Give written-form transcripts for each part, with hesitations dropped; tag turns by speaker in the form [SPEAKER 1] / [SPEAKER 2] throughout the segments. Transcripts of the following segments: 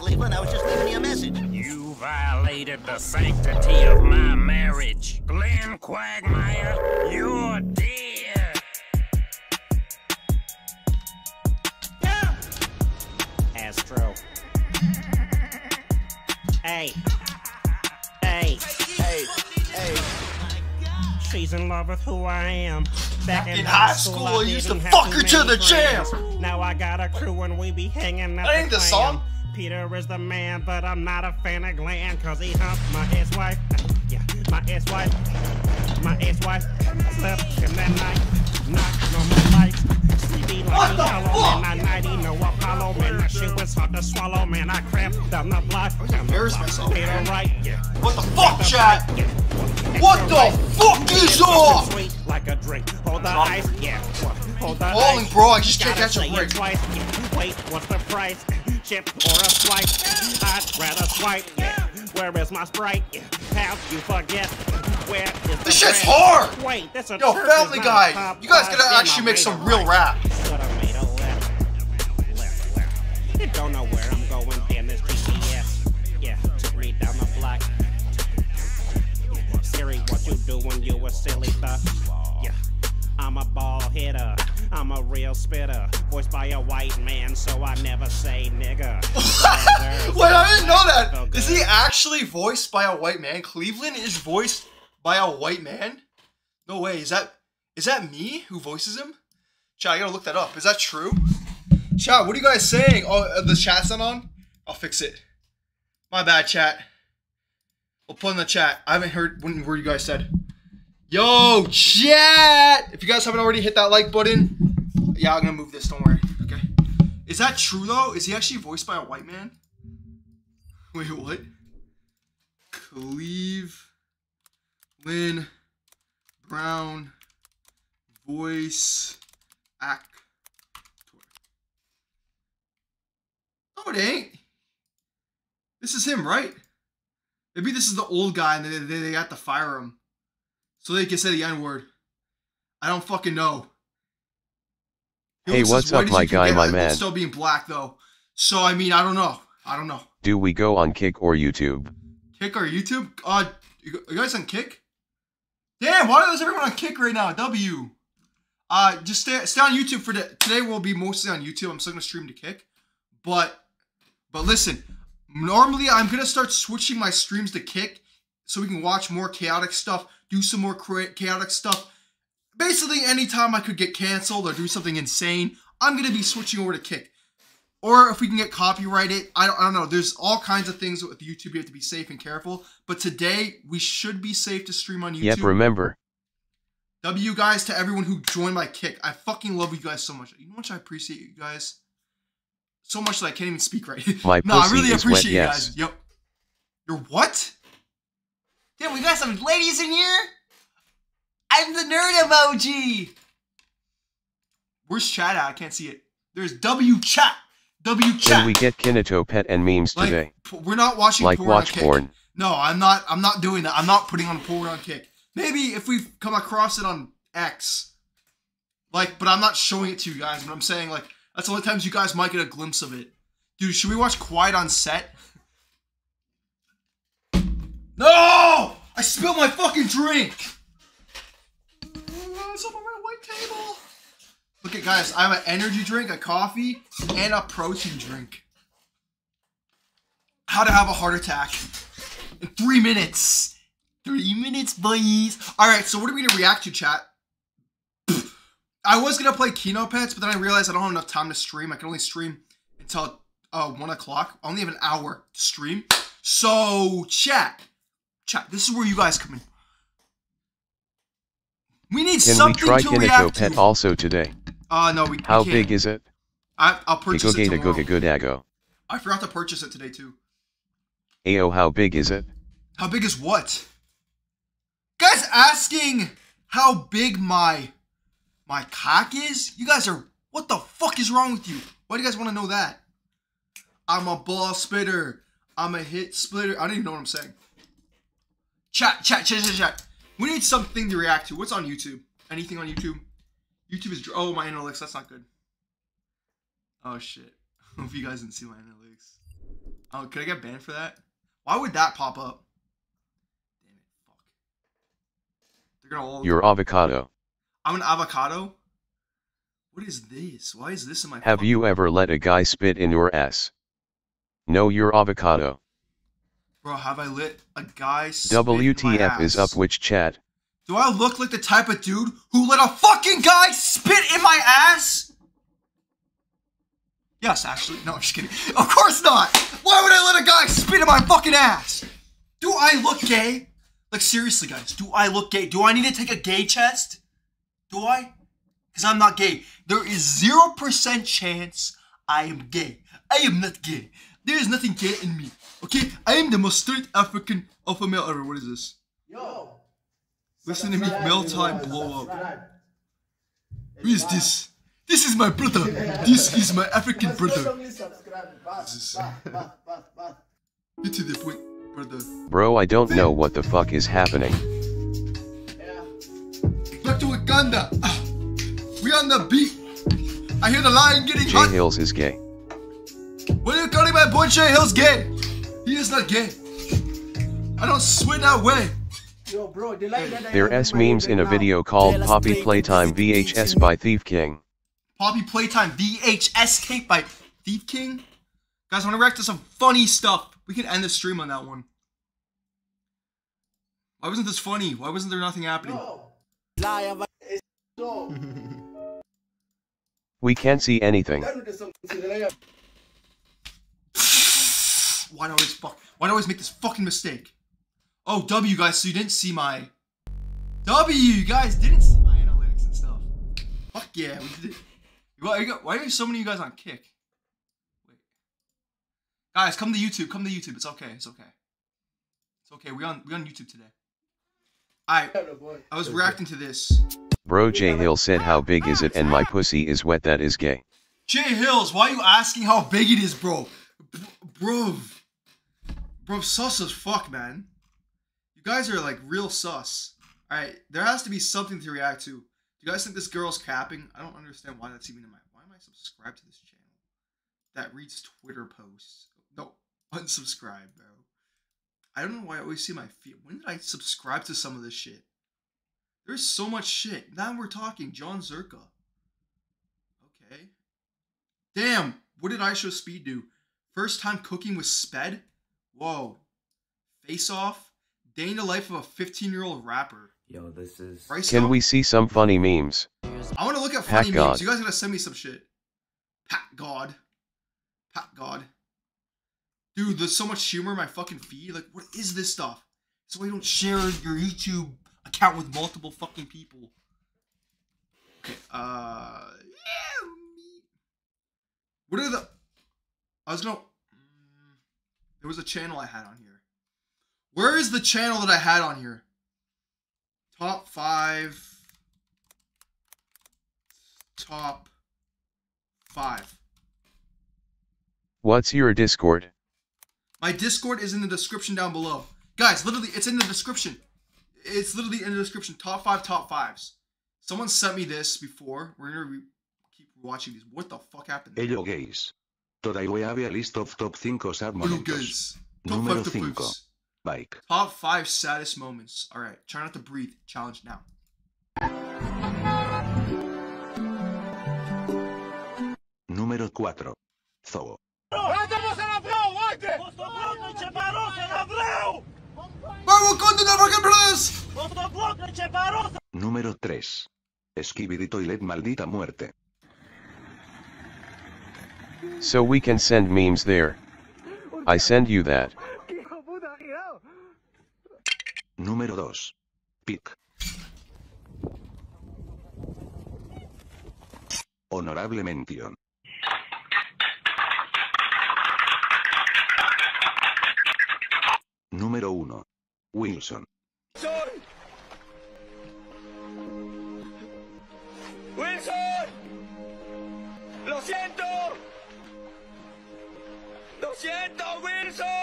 [SPEAKER 1] Cleveland. I was just leaving you a message.
[SPEAKER 2] You violated the sanctity of my marriage. Glenn Quagmire, you're dead.
[SPEAKER 1] Yeah.
[SPEAKER 2] Astro. Hey. Hey.
[SPEAKER 3] Hey, hey.
[SPEAKER 2] She's in love with who I am. Back
[SPEAKER 3] in high school, I used to fuck her to the jam.
[SPEAKER 2] Now I got a crew and we be hanging out.
[SPEAKER 3] That ain't the song.
[SPEAKER 2] Peter is the man, but I'm not a fan of Glenn, cause he humped my ex-wife. Yeah, my ex-wife. My ex-wife slept him that night. Knocked on my lights. Sleepy like me hollow, man. I nighty, no Apollo, man. That shit was hard to swallow, man. I cramped down the block.
[SPEAKER 3] I'm gonna embarrass myself.
[SPEAKER 2] Peter right, yeah.
[SPEAKER 3] What the fuck, chat? What the fuck is off?
[SPEAKER 2] Like a drink. Hold the ice, yeah. Hold the
[SPEAKER 3] Falling,
[SPEAKER 2] ice.
[SPEAKER 3] bro. I just can't
[SPEAKER 2] Gotta
[SPEAKER 3] catch a
[SPEAKER 2] say it
[SPEAKER 3] break.
[SPEAKER 2] twice, yeah. Wait, what's the price? Chip or a swipe? I'd rather swipe, yeah. Where is my Sprite? Yeah. How you forget? Where is the
[SPEAKER 3] This shit's
[SPEAKER 2] bread?
[SPEAKER 3] hard.
[SPEAKER 2] Wait, that's a
[SPEAKER 3] Yo,
[SPEAKER 2] church
[SPEAKER 3] Family
[SPEAKER 2] is
[SPEAKER 3] Guy,
[SPEAKER 2] not a
[SPEAKER 3] you guys
[SPEAKER 2] top
[SPEAKER 3] gotta
[SPEAKER 2] five
[SPEAKER 3] actually
[SPEAKER 2] thing.
[SPEAKER 3] make
[SPEAKER 2] I
[SPEAKER 3] some
[SPEAKER 2] made a
[SPEAKER 3] real
[SPEAKER 2] right.
[SPEAKER 3] rap.
[SPEAKER 2] Should've made a left. You don't know where I'm going, damn this GPS. Yeah, took me down the block. Siri, what you doing, you a silly thought? Yeah, I'm a ball hitter, I'm a real spitter. Voiced by a white man, so I never say nigga.
[SPEAKER 3] Wait, I didn't know that. Is he actually voiced by a white man? Cleveland is voiced by a white man? No way. Is that me who voices him? Chat, I gotta look that up. Is that true? Chat, what are you guys saying? Oh, the chat's not on? I'll fix it. My bad, chat. We'll put in the chat. I haven't heard one word you guys said. Yo, chat! If you guys haven't already hit that like button, yeah, I'm gonna move this, don't worry. Okay. Is that true though? Is he actually voiced by a white man? Wait, what? Cleveland Brown voice actor. No, it ain't. This is him, right? Maybe this is the old guy and they got to fire him. So they can say the N-word. I don't fucking know.
[SPEAKER 4] Hey, what's up, my guy, my man?
[SPEAKER 3] Still being black, though. So, I mean, I don't know. I don't know.
[SPEAKER 4] Do we go on Kick or YouTube?
[SPEAKER 3] Kick or YouTube? You guys on Kick? Damn, why is everyone on Kick right now? W. Just stay on YouTube for today. Will be mostly on YouTube. I'm still gonna stream to Kick, but listen. Normally, I'm gonna start switching my streams to Kick so we can watch more chaotic stuff, do some more chaotic stuff. Basically, anytime I could get canceled or do something insane, I'm gonna be switching over to Kick. Or if we can get copyrighted, I don't know. There's all kinds of things with YouTube. You have to be safe and careful. But today, we should be safe to stream on YouTube.
[SPEAKER 4] Yep, remember.
[SPEAKER 3] W guys to everyone who joined my Kick. I fucking love you guys so much. You know how much I appreciate you guys? So much that I can't even speak right.
[SPEAKER 4] My
[SPEAKER 3] no, I
[SPEAKER 4] pussy
[SPEAKER 3] really
[SPEAKER 4] is
[SPEAKER 3] appreciate
[SPEAKER 4] wet,
[SPEAKER 3] you
[SPEAKER 4] yes.
[SPEAKER 3] guys. Yep. You're what? Damn, we got some ladies in here? I'm the nerd emoji. Where's chat at? I can't see it. There's W chat. W chat.
[SPEAKER 4] Can we get Kinito pet and memes today?
[SPEAKER 3] We're not watching
[SPEAKER 4] like
[SPEAKER 3] porn
[SPEAKER 4] watch
[SPEAKER 3] on Kick.
[SPEAKER 4] porn.
[SPEAKER 3] No, I'm not doing that. I'm not putting on porn on Kick. Maybe if we come across it on X. Like, but I'm not showing it to you guys. But I'm saying, like, that's the only times you guys might get a glimpse of it. Dude, should we watch Quiet on Set? No! I spilled my fucking drink! It's on my white table. Look at guys, I have an energy drink, a coffee, and a protein drink. How to have a heart attack in 3 minutes. 3 minutes, boys. Alright, so what are we gonna react to, chat? I was gonna play Kino Pets, but then I realized I don't have enough time to stream. I can only stream until 1 o'clock. I only have an hour to stream. So, chat, this is where you guys come in. We need something to react to.
[SPEAKER 4] Can we try Kinito Pet also today?
[SPEAKER 3] No, we
[SPEAKER 4] How
[SPEAKER 3] can't.
[SPEAKER 4] big is it?
[SPEAKER 3] I'll purchase it tomorrow. I forgot to purchase it today, too.
[SPEAKER 4] Ayo, how big is it?
[SPEAKER 3] How big is what? Guys asking how big my cock is? You guys are... What the fuck is wrong with you? Why do you guys want to know that? I'm a ball spitter. I'm a hit splitter. I don't even know what I'm saying. Chat. We need something to react to. What's on YouTube? Anything on YouTube? YouTube is... Oh, my analytics. That's not good. Oh, shit. I hope you guys didn't see my analytics. Oh, could I get banned for that? Why would that pop up? Damn it, fuck. They're gonna all...
[SPEAKER 4] Your avocado.
[SPEAKER 3] I'm an avocado? What is this? Why is this in my...
[SPEAKER 4] Have you ever let a guy spit in your ass? No, you're avocado.
[SPEAKER 3] Bro, have I let a guy spit in my
[SPEAKER 4] WTF
[SPEAKER 3] ass?
[SPEAKER 4] is up, which chat?
[SPEAKER 3] Do I look like the type of dude who let a fucking guy spit in my ass? Yes, actually. No, I'm just kidding. Of course not! Why would I let a guy spit in my fucking ass? Do I look gay? Like, seriously, guys. Do I look gay? Do I need to take a gay test? Do I? Because I'm not gay. There is 0% chance I am gay. I am not gay. There is nothing gay in me. Okay? I am the most straight African alpha male ever. What is this?
[SPEAKER 5] Yo!
[SPEAKER 3] Listen to me, male time blow up. Who is this? This is my brother. This is my African brother. Get to the point, brother.
[SPEAKER 4] Bro, I don't know what the fuck is happening.
[SPEAKER 3] Back to Wakanda. We on the beat. I hear the lion getting
[SPEAKER 4] Jay
[SPEAKER 3] hot.
[SPEAKER 4] Hills is gay.
[SPEAKER 3] What are you calling my boy Jay Hills gay? He is not gay. I don't swear that way.
[SPEAKER 5] Yo, bro, the light that I
[SPEAKER 4] There
[SPEAKER 5] have
[SPEAKER 4] S
[SPEAKER 5] in my
[SPEAKER 4] memes
[SPEAKER 5] head
[SPEAKER 4] in a
[SPEAKER 5] now.
[SPEAKER 4] video called Poppy Playtime VHS by Thief King.
[SPEAKER 3] Poppy Playtime VHS tape by Thief King. Guys, I want to react to some funny stuff. We can end the stream on that one. Why wasn't this funny? Why wasn't there nothing happening?
[SPEAKER 5] So,
[SPEAKER 4] We can't see anything.
[SPEAKER 3] Why do I always make this fucking mistake? Oh, W, guys, so you didn't see my... W, you guys didn't see my analytics and stuff. Fuck yeah, we did it. Why are so many of you guys on Kick? Wait. Guys, come to YouTube, It's okay, it's okay. It's okay, we on YouTube today. Alright, I was reacting to this.
[SPEAKER 4] Bro, Jay Hill said how big is it and my pussy is wet, that is gay.
[SPEAKER 3] Jay Hills, why are you asking how big it is, bro? Bro, sus as fuck, man. You guys are like real sus. Alright, there has to be something to react to. Do you guys think this girl's capping? I don't understand why that's even in my... Why am I subscribed to this channel? That reads Twitter posts. No, unsubscribe, bro. I don't know why I always see my feed. When did I subscribe to some of this shit? There's so much shit. Now we're talking. John Zerka. Okay. Damn, what did I Show Speed do? First time cooking with Sped? Whoa. Face Off? Day in the life of a 15-year-old rapper.
[SPEAKER 6] Yo, this is...
[SPEAKER 4] Can we see some funny memes?
[SPEAKER 3] I want to look at funny
[SPEAKER 4] Pat
[SPEAKER 3] memes.
[SPEAKER 4] God.
[SPEAKER 3] You guys gotta send me some shit. Pat God. Pat God. Dude, there's so much humor in my fucking feed. Like, what is this stuff? So I don't share your YouTube account with multiple fucking people. Okay, yeah. What are the... I was gonna... there was a channel I had on here. Where is the channel that I had on here? Top 5. Top 5.
[SPEAKER 4] What's your Discord?
[SPEAKER 3] My Discord is in the description down below. Guys, literally, it's in the description. It's literally in the description. Top 5 top 5s. Someone sent me this before. We're gonna keep watching these. What the fuck happened?
[SPEAKER 7] Hello guys. Today we have a list of top 5 sad
[SPEAKER 3] Hello,
[SPEAKER 7] momentos.
[SPEAKER 3] guys. Top
[SPEAKER 7] Número
[SPEAKER 3] 5
[SPEAKER 7] 5.
[SPEAKER 3] top
[SPEAKER 7] Bike.
[SPEAKER 3] Top 5 saddest moments. Alright, try not to breathe. Challenge now.
[SPEAKER 7] Número 4. Zoo.
[SPEAKER 3] Wakanda never get brothers!
[SPEAKER 7] Número 3. Skibidi Toilet maldita muerte.
[SPEAKER 4] So we can send memes there. I send you that.
[SPEAKER 7] Número 2. Pic. Honorable mención. Número 1. Wilson.
[SPEAKER 8] ¡Wilson! ¡Lo siento! ¡Lo siento, Wilson!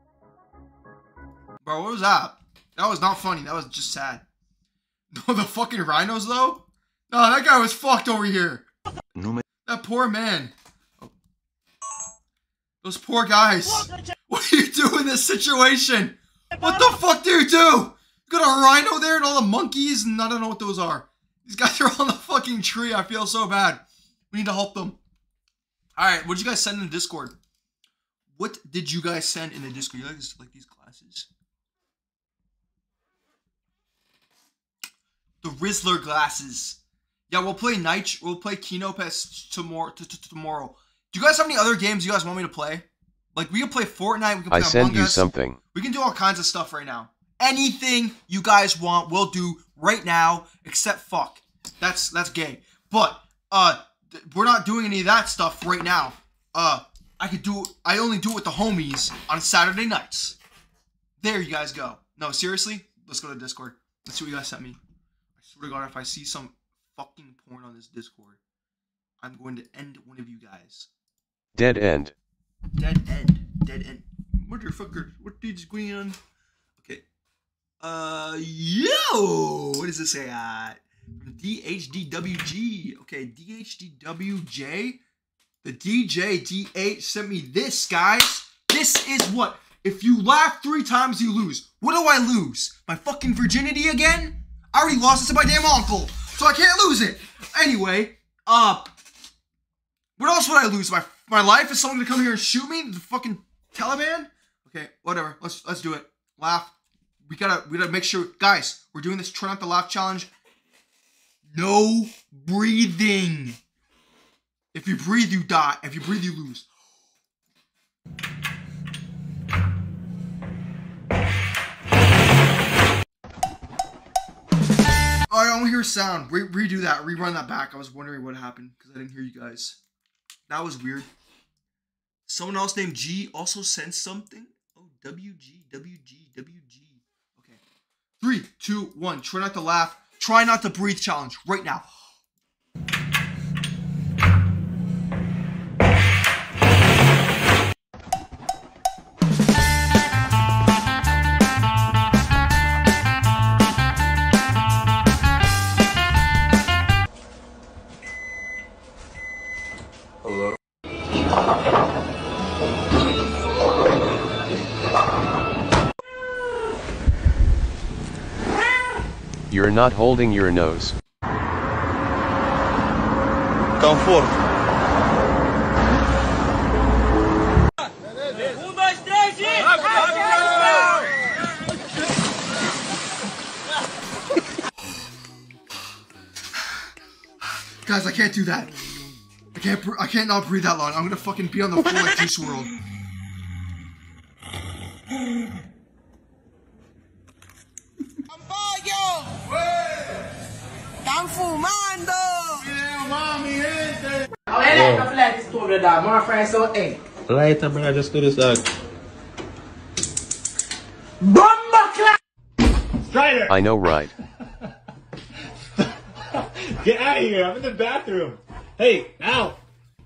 [SPEAKER 3] Bro, what was that? That was not funny. That was just sad. No, the fucking rhinos, though? No, that guy was fucked over here.
[SPEAKER 7] Número
[SPEAKER 3] That poor man. Oh. Those poor guys. What do you do in this situation? What the fuck do you do? You got a rhino there and all the monkeys, and I don't know what those are. These guys are on the fucking tree. I feel so bad. We need to help them. Alright, what did you guys send in the Discord? What did you guys send in the Discord? You guys like these glasses? The Rizzler glasses. Yeah, we'll play We'll play Kino Pass tomorrow. Do you guys have any other games you guys want me to play? Like, we can play Fortnite. We can play
[SPEAKER 4] I sent
[SPEAKER 3] Among
[SPEAKER 4] you
[SPEAKER 3] Us.
[SPEAKER 4] something.
[SPEAKER 3] We can do all kinds of stuff right now. Anything you guys want, we'll do right now. Except fuck. That's gay. But we're not doing any of that stuff right now. I only do it with the homies on Saturday nights. There you guys go. No, seriously? Let's go to Discord. Let's see what you guys sent me. I swear to God, if I see some fucking porn on this Discord, I'm going to end one of you guys.
[SPEAKER 4] Dead end.
[SPEAKER 3] Dead end. Dead end. Motherfucker. What is going on? Okay. Yo! What does this say? From DHDWG. Okay, DHDWJ. The DJ D8 sent me this, guys. This is what? If you laugh 3 times, you lose. What do I lose? My fucking virginity again? I already lost it to my damn uncle, so I can't lose it. Anyway, what else would I lose? My life? Is someone gonna come here and shoot me? The fucking Taliban? Okay, whatever. Let's do it. Laugh. We gotta make sure, guys. We're doing this try not to laugh challenge. No breathing. If you breathe, you die. If you breathe, you lose. Oh, I don't hear sound. Redo that. Rerun that back. I was wondering what happened because I didn't hear you guys. That was weird. Someone else named G also sent something. Oh, WG. Okay. 3, 2, 1. Try not to laugh. Try not to breathe challenge right now.
[SPEAKER 4] You're not holding your nose.
[SPEAKER 8] Confort.
[SPEAKER 3] Guys, I can't do that. I can't not breathe that long. I'm gonna fucking be on the floor like Juice WRLD.
[SPEAKER 5] ¡Están fumando!
[SPEAKER 6] Later, bro. Just do this, dog.
[SPEAKER 8] Strider!
[SPEAKER 4] I know, right?
[SPEAKER 8] Get out of here! I'm in the bathroom! Hey, out!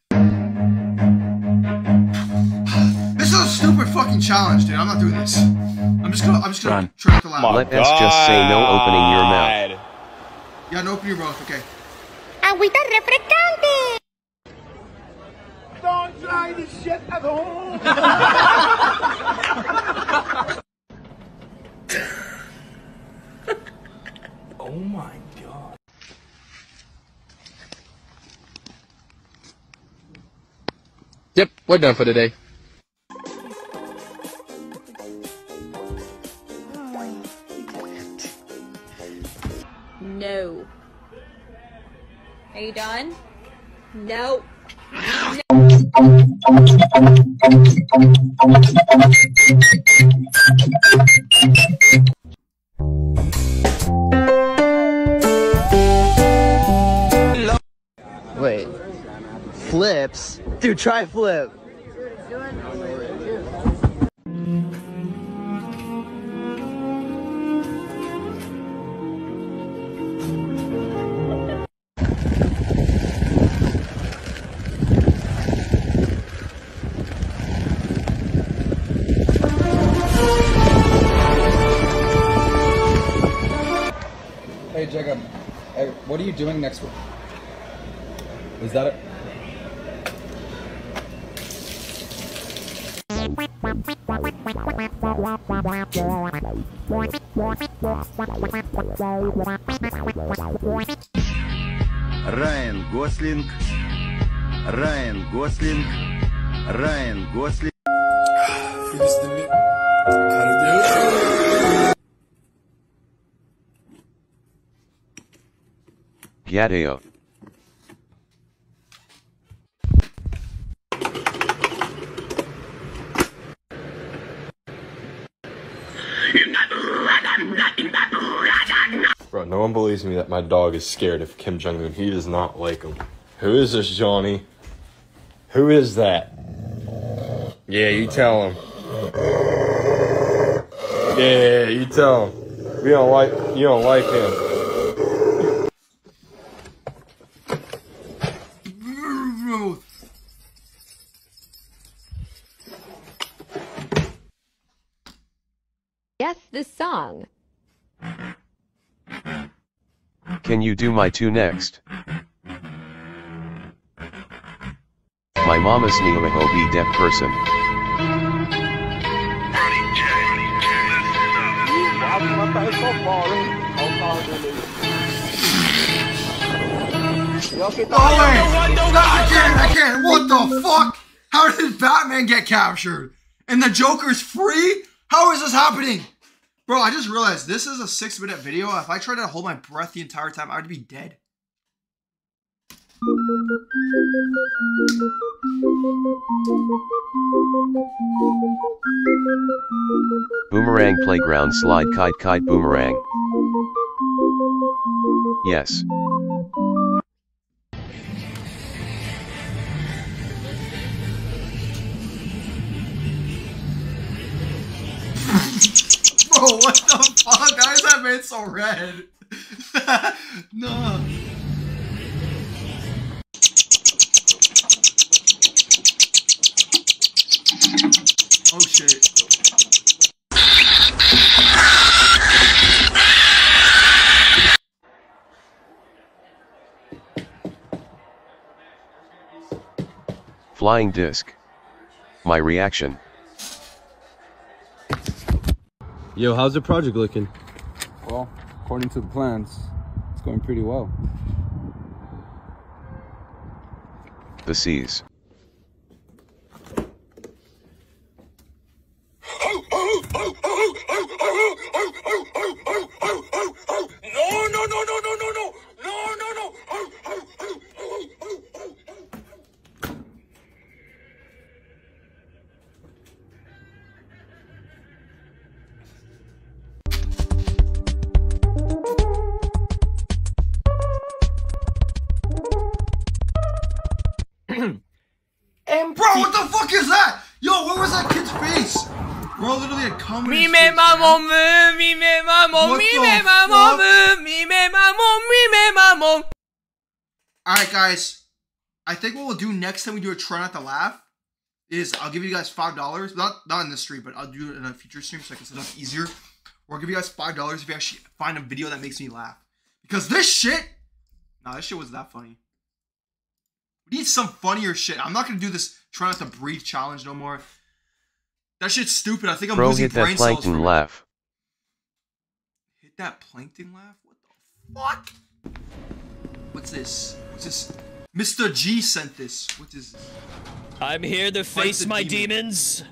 [SPEAKER 3] This is a stupid fucking challenge, dude. I'm not doing this. I'm just gonna try not to laugh.
[SPEAKER 4] Let us just say no opening your mouth.
[SPEAKER 3] Yeah, no open your mouth, okay.
[SPEAKER 9] Agüita refrescante.
[SPEAKER 8] Don't try this shit at home! Oh my god.
[SPEAKER 6] Yep, we're done for today.
[SPEAKER 9] No. Are you done? No.
[SPEAKER 5] Wait. Flips? Dude, try flip.
[SPEAKER 10] Hey Jacob, hey, what are you doing next week? Is that it?
[SPEAKER 5] Райан Гослинг. Райан Гослинг. Райан Гослинг.
[SPEAKER 4] Gadeo.
[SPEAKER 11] Bro, no one believes me that my dog is scared of Kim Jong-un. He does not like him. Who is this, Johnny? Who is that? Yeah, you tell him. Yeah, you tell him. You don't like him.
[SPEAKER 12] Guess this song.
[SPEAKER 4] Can you do my 2 next? My mama's Neohobi deaf person.
[SPEAKER 3] I can't. What the fuck? How did Batman get captured? And the Joker's free? How is this happening? Bro, I just realized this is a 6-minute video. If I tried to hold my breath the entire time, I would be dead.
[SPEAKER 4] Boomerang playground slide kite boomerang. Yes.
[SPEAKER 3] Bro, what the fuck? How is that made so red? No. Oh shit.
[SPEAKER 4] Flying disc. My reaction.
[SPEAKER 6] Yo, how's the project looking?
[SPEAKER 10] Well, according to the plans, it's going pretty well.
[SPEAKER 4] The seas.
[SPEAKER 3] Bro, what the fuck is that? Yo, what was that kid's face? Bro, literally a comedy. Alright, guys. I think what we'll do next time we do a try not to laugh is I'll give you guys $5. Not in this stream, but I'll do it in a future stream so I can set up easier. Or I'll give you guys $5 if you actually find a video that makes me laugh. Because this shit, nah, this shit was that funny. We need some funnier shit. I'm not gonna do this try not to breathe challenge no more. That shit's stupid. I think I'm losing brain cells.
[SPEAKER 4] Hit that plankton laugh.
[SPEAKER 3] Hit that plankton laugh? What the fuck? What's this? What's this? Mr. G sent this. What is this?
[SPEAKER 13] I'm here to face my demons.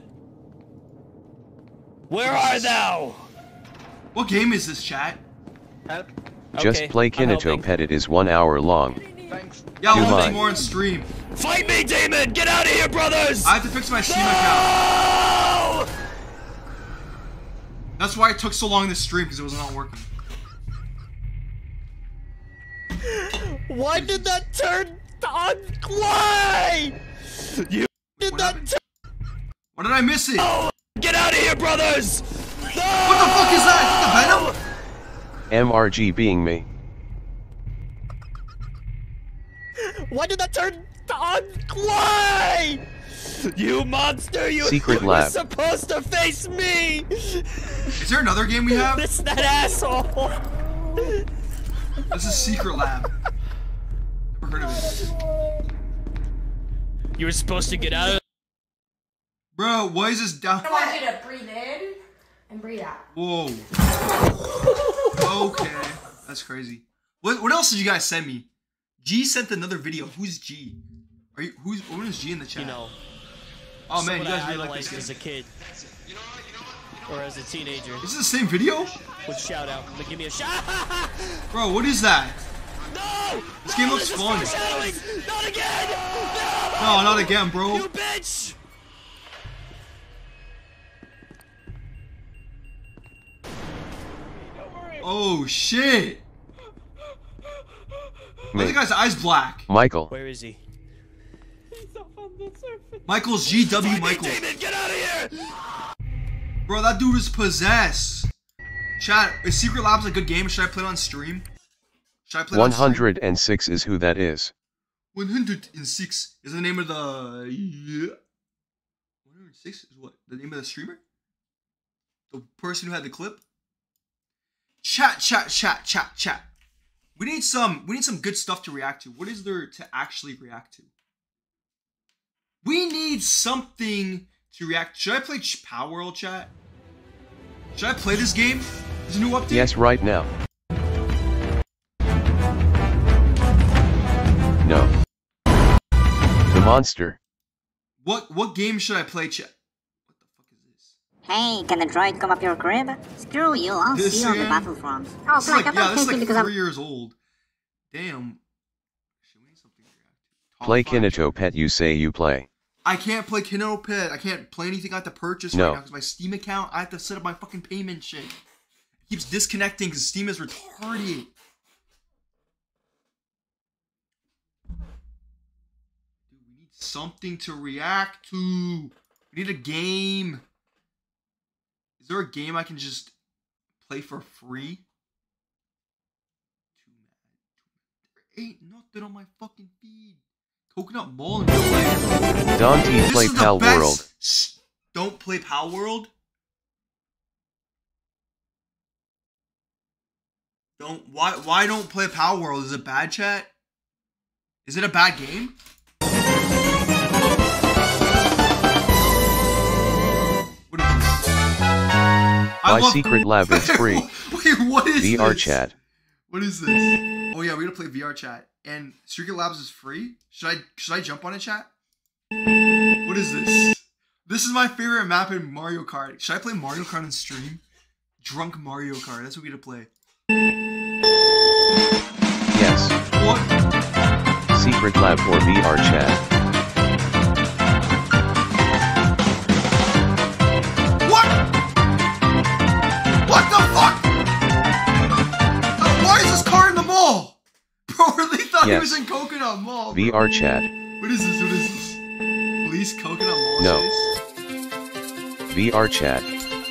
[SPEAKER 13] Where are thou?
[SPEAKER 3] What game is this, chat?
[SPEAKER 13] Help.
[SPEAKER 4] Just play Kinito Pet. It is 1 hour long.
[SPEAKER 3] Thanks. Yeah, I'll watch more on stream.
[SPEAKER 13] Fight me, demon! Get out of here, brothers!
[SPEAKER 3] I have to fix my Steam account. That's why it took so long to stream, because it was not working.
[SPEAKER 13] Why did that turn on Clay? You did that.
[SPEAKER 3] Why did I miss it?
[SPEAKER 13] Oh, get out of here, brothers!
[SPEAKER 3] No! What the fuck is that? Is that the Venom?
[SPEAKER 4] MRG being me.
[SPEAKER 13] Why did that turn on Clay? You monster! You
[SPEAKER 4] Secret
[SPEAKER 13] were
[SPEAKER 4] lab.
[SPEAKER 13] supposed to face me.
[SPEAKER 3] Is there another game we have?
[SPEAKER 13] It's that asshole.
[SPEAKER 3] This is Secret Lab. Never heard of it.
[SPEAKER 13] You were supposed to get out of.
[SPEAKER 3] Bro, Why is this down?
[SPEAKER 14] I want you to breathe in and breathe out.
[SPEAKER 3] Whoa. Okay. That's crazy. What else did you guys send me? G sent another video. Who's G? Are you when is G in the chat?
[SPEAKER 13] You know.
[SPEAKER 3] Oh man, you guys really like this
[SPEAKER 13] as a kid. Or as a teenager.
[SPEAKER 3] Is this the same video?
[SPEAKER 13] Would shout out. Give me a shout.
[SPEAKER 3] Bro, what is that?
[SPEAKER 13] No!
[SPEAKER 3] This game looks fun.
[SPEAKER 13] Not again!
[SPEAKER 3] No, not again, bro.
[SPEAKER 13] You bitch!
[SPEAKER 3] Oh shit! Why the guy's eyes black?
[SPEAKER 4] Michael.
[SPEAKER 13] Where is he?
[SPEAKER 3] Michael's GW Michael.
[SPEAKER 13] Demon, get out of here!
[SPEAKER 3] Bro, that dude is possessed. Chat, is Secret Labs a good game? Should I play it on stream? Should I play it on stream?
[SPEAKER 4] 106 is who that is.
[SPEAKER 3] 106 is the name of the... Yeah. 106 is what? The name of the streamer? The person who had the clip? Chat. We need some good stuff to react to. What is there to actually react to? We need something to react. Should I play Power World, chat? Should I play this game? Is a new update?
[SPEAKER 4] Yes, right now. No. The monster.
[SPEAKER 3] What game should I play, chat?
[SPEAKER 15] Hey, can the droid come up your crib? Screw you, I'll see you on the battlefront.
[SPEAKER 3] Oh, this is like, yeah, this is like 4 years old. Damn.
[SPEAKER 4] Play Kinato Pet, you say you play.
[SPEAKER 3] I can't play Kinato Pet. I can't play anything I have to purchase right now because my Steam account, I have to set up my fucking payment shit. It keeps disconnecting because Steam is retarded. Dude, we need something to react to. We need a game. Is there a game I can just play for free? There ain't nothing on my fucking feed. Coconut Mall in real life.
[SPEAKER 4] Dante, play Pal World.
[SPEAKER 3] Don't play Pal World? Why don't play Pal World? Is it bad, chat? Is it a bad game? What is this?
[SPEAKER 4] My Secret Lab is free.
[SPEAKER 3] Wait, what is
[SPEAKER 4] VR
[SPEAKER 3] this?
[SPEAKER 4] chat.
[SPEAKER 3] What is this? Oh yeah, we're gonna play VR chat. And Secret Labs is free? Should I jump on it, chat? What is this? This is my favorite map in Mario Kart. Should I play Mario Kart on stream? Drunk Mario Kart. That's what we're gonna play.
[SPEAKER 4] Yes.
[SPEAKER 3] What?
[SPEAKER 4] Secret Lab for VR chat.
[SPEAKER 3] What? What the fuck? Why is this car in the mall? Bro, I really thought he was in Coconut Mall. Bro.
[SPEAKER 4] VR chat.
[SPEAKER 3] What is this? What is this? Police Coconut Mall?
[SPEAKER 4] No.
[SPEAKER 3] Chase?
[SPEAKER 4] VR chat.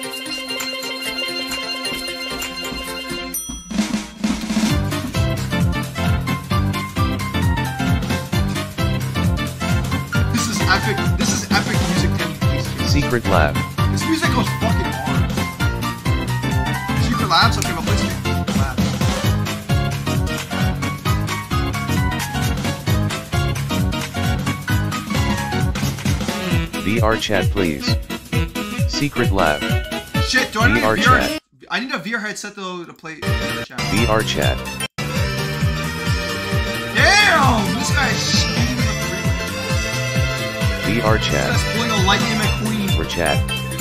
[SPEAKER 3] Epic. This is epic music.
[SPEAKER 4] Secret Lab.
[SPEAKER 3] This music goes fucking hard. Secret Labs? Okay, I'll play Secret Labs.
[SPEAKER 4] VR chat, please. Secret Lab.
[SPEAKER 3] Shit, do I need
[SPEAKER 4] VR
[SPEAKER 3] a VR
[SPEAKER 4] chat.
[SPEAKER 3] I need a VR headset though to play VR chat.
[SPEAKER 4] VR chat.
[SPEAKER 3] Damn! This guy's speeding in the
[SPEAKER 4] VR chat.
[SPEAKER 3] This guy's pulling a Lightning McQueen.
[SPEAKER 4] For chat.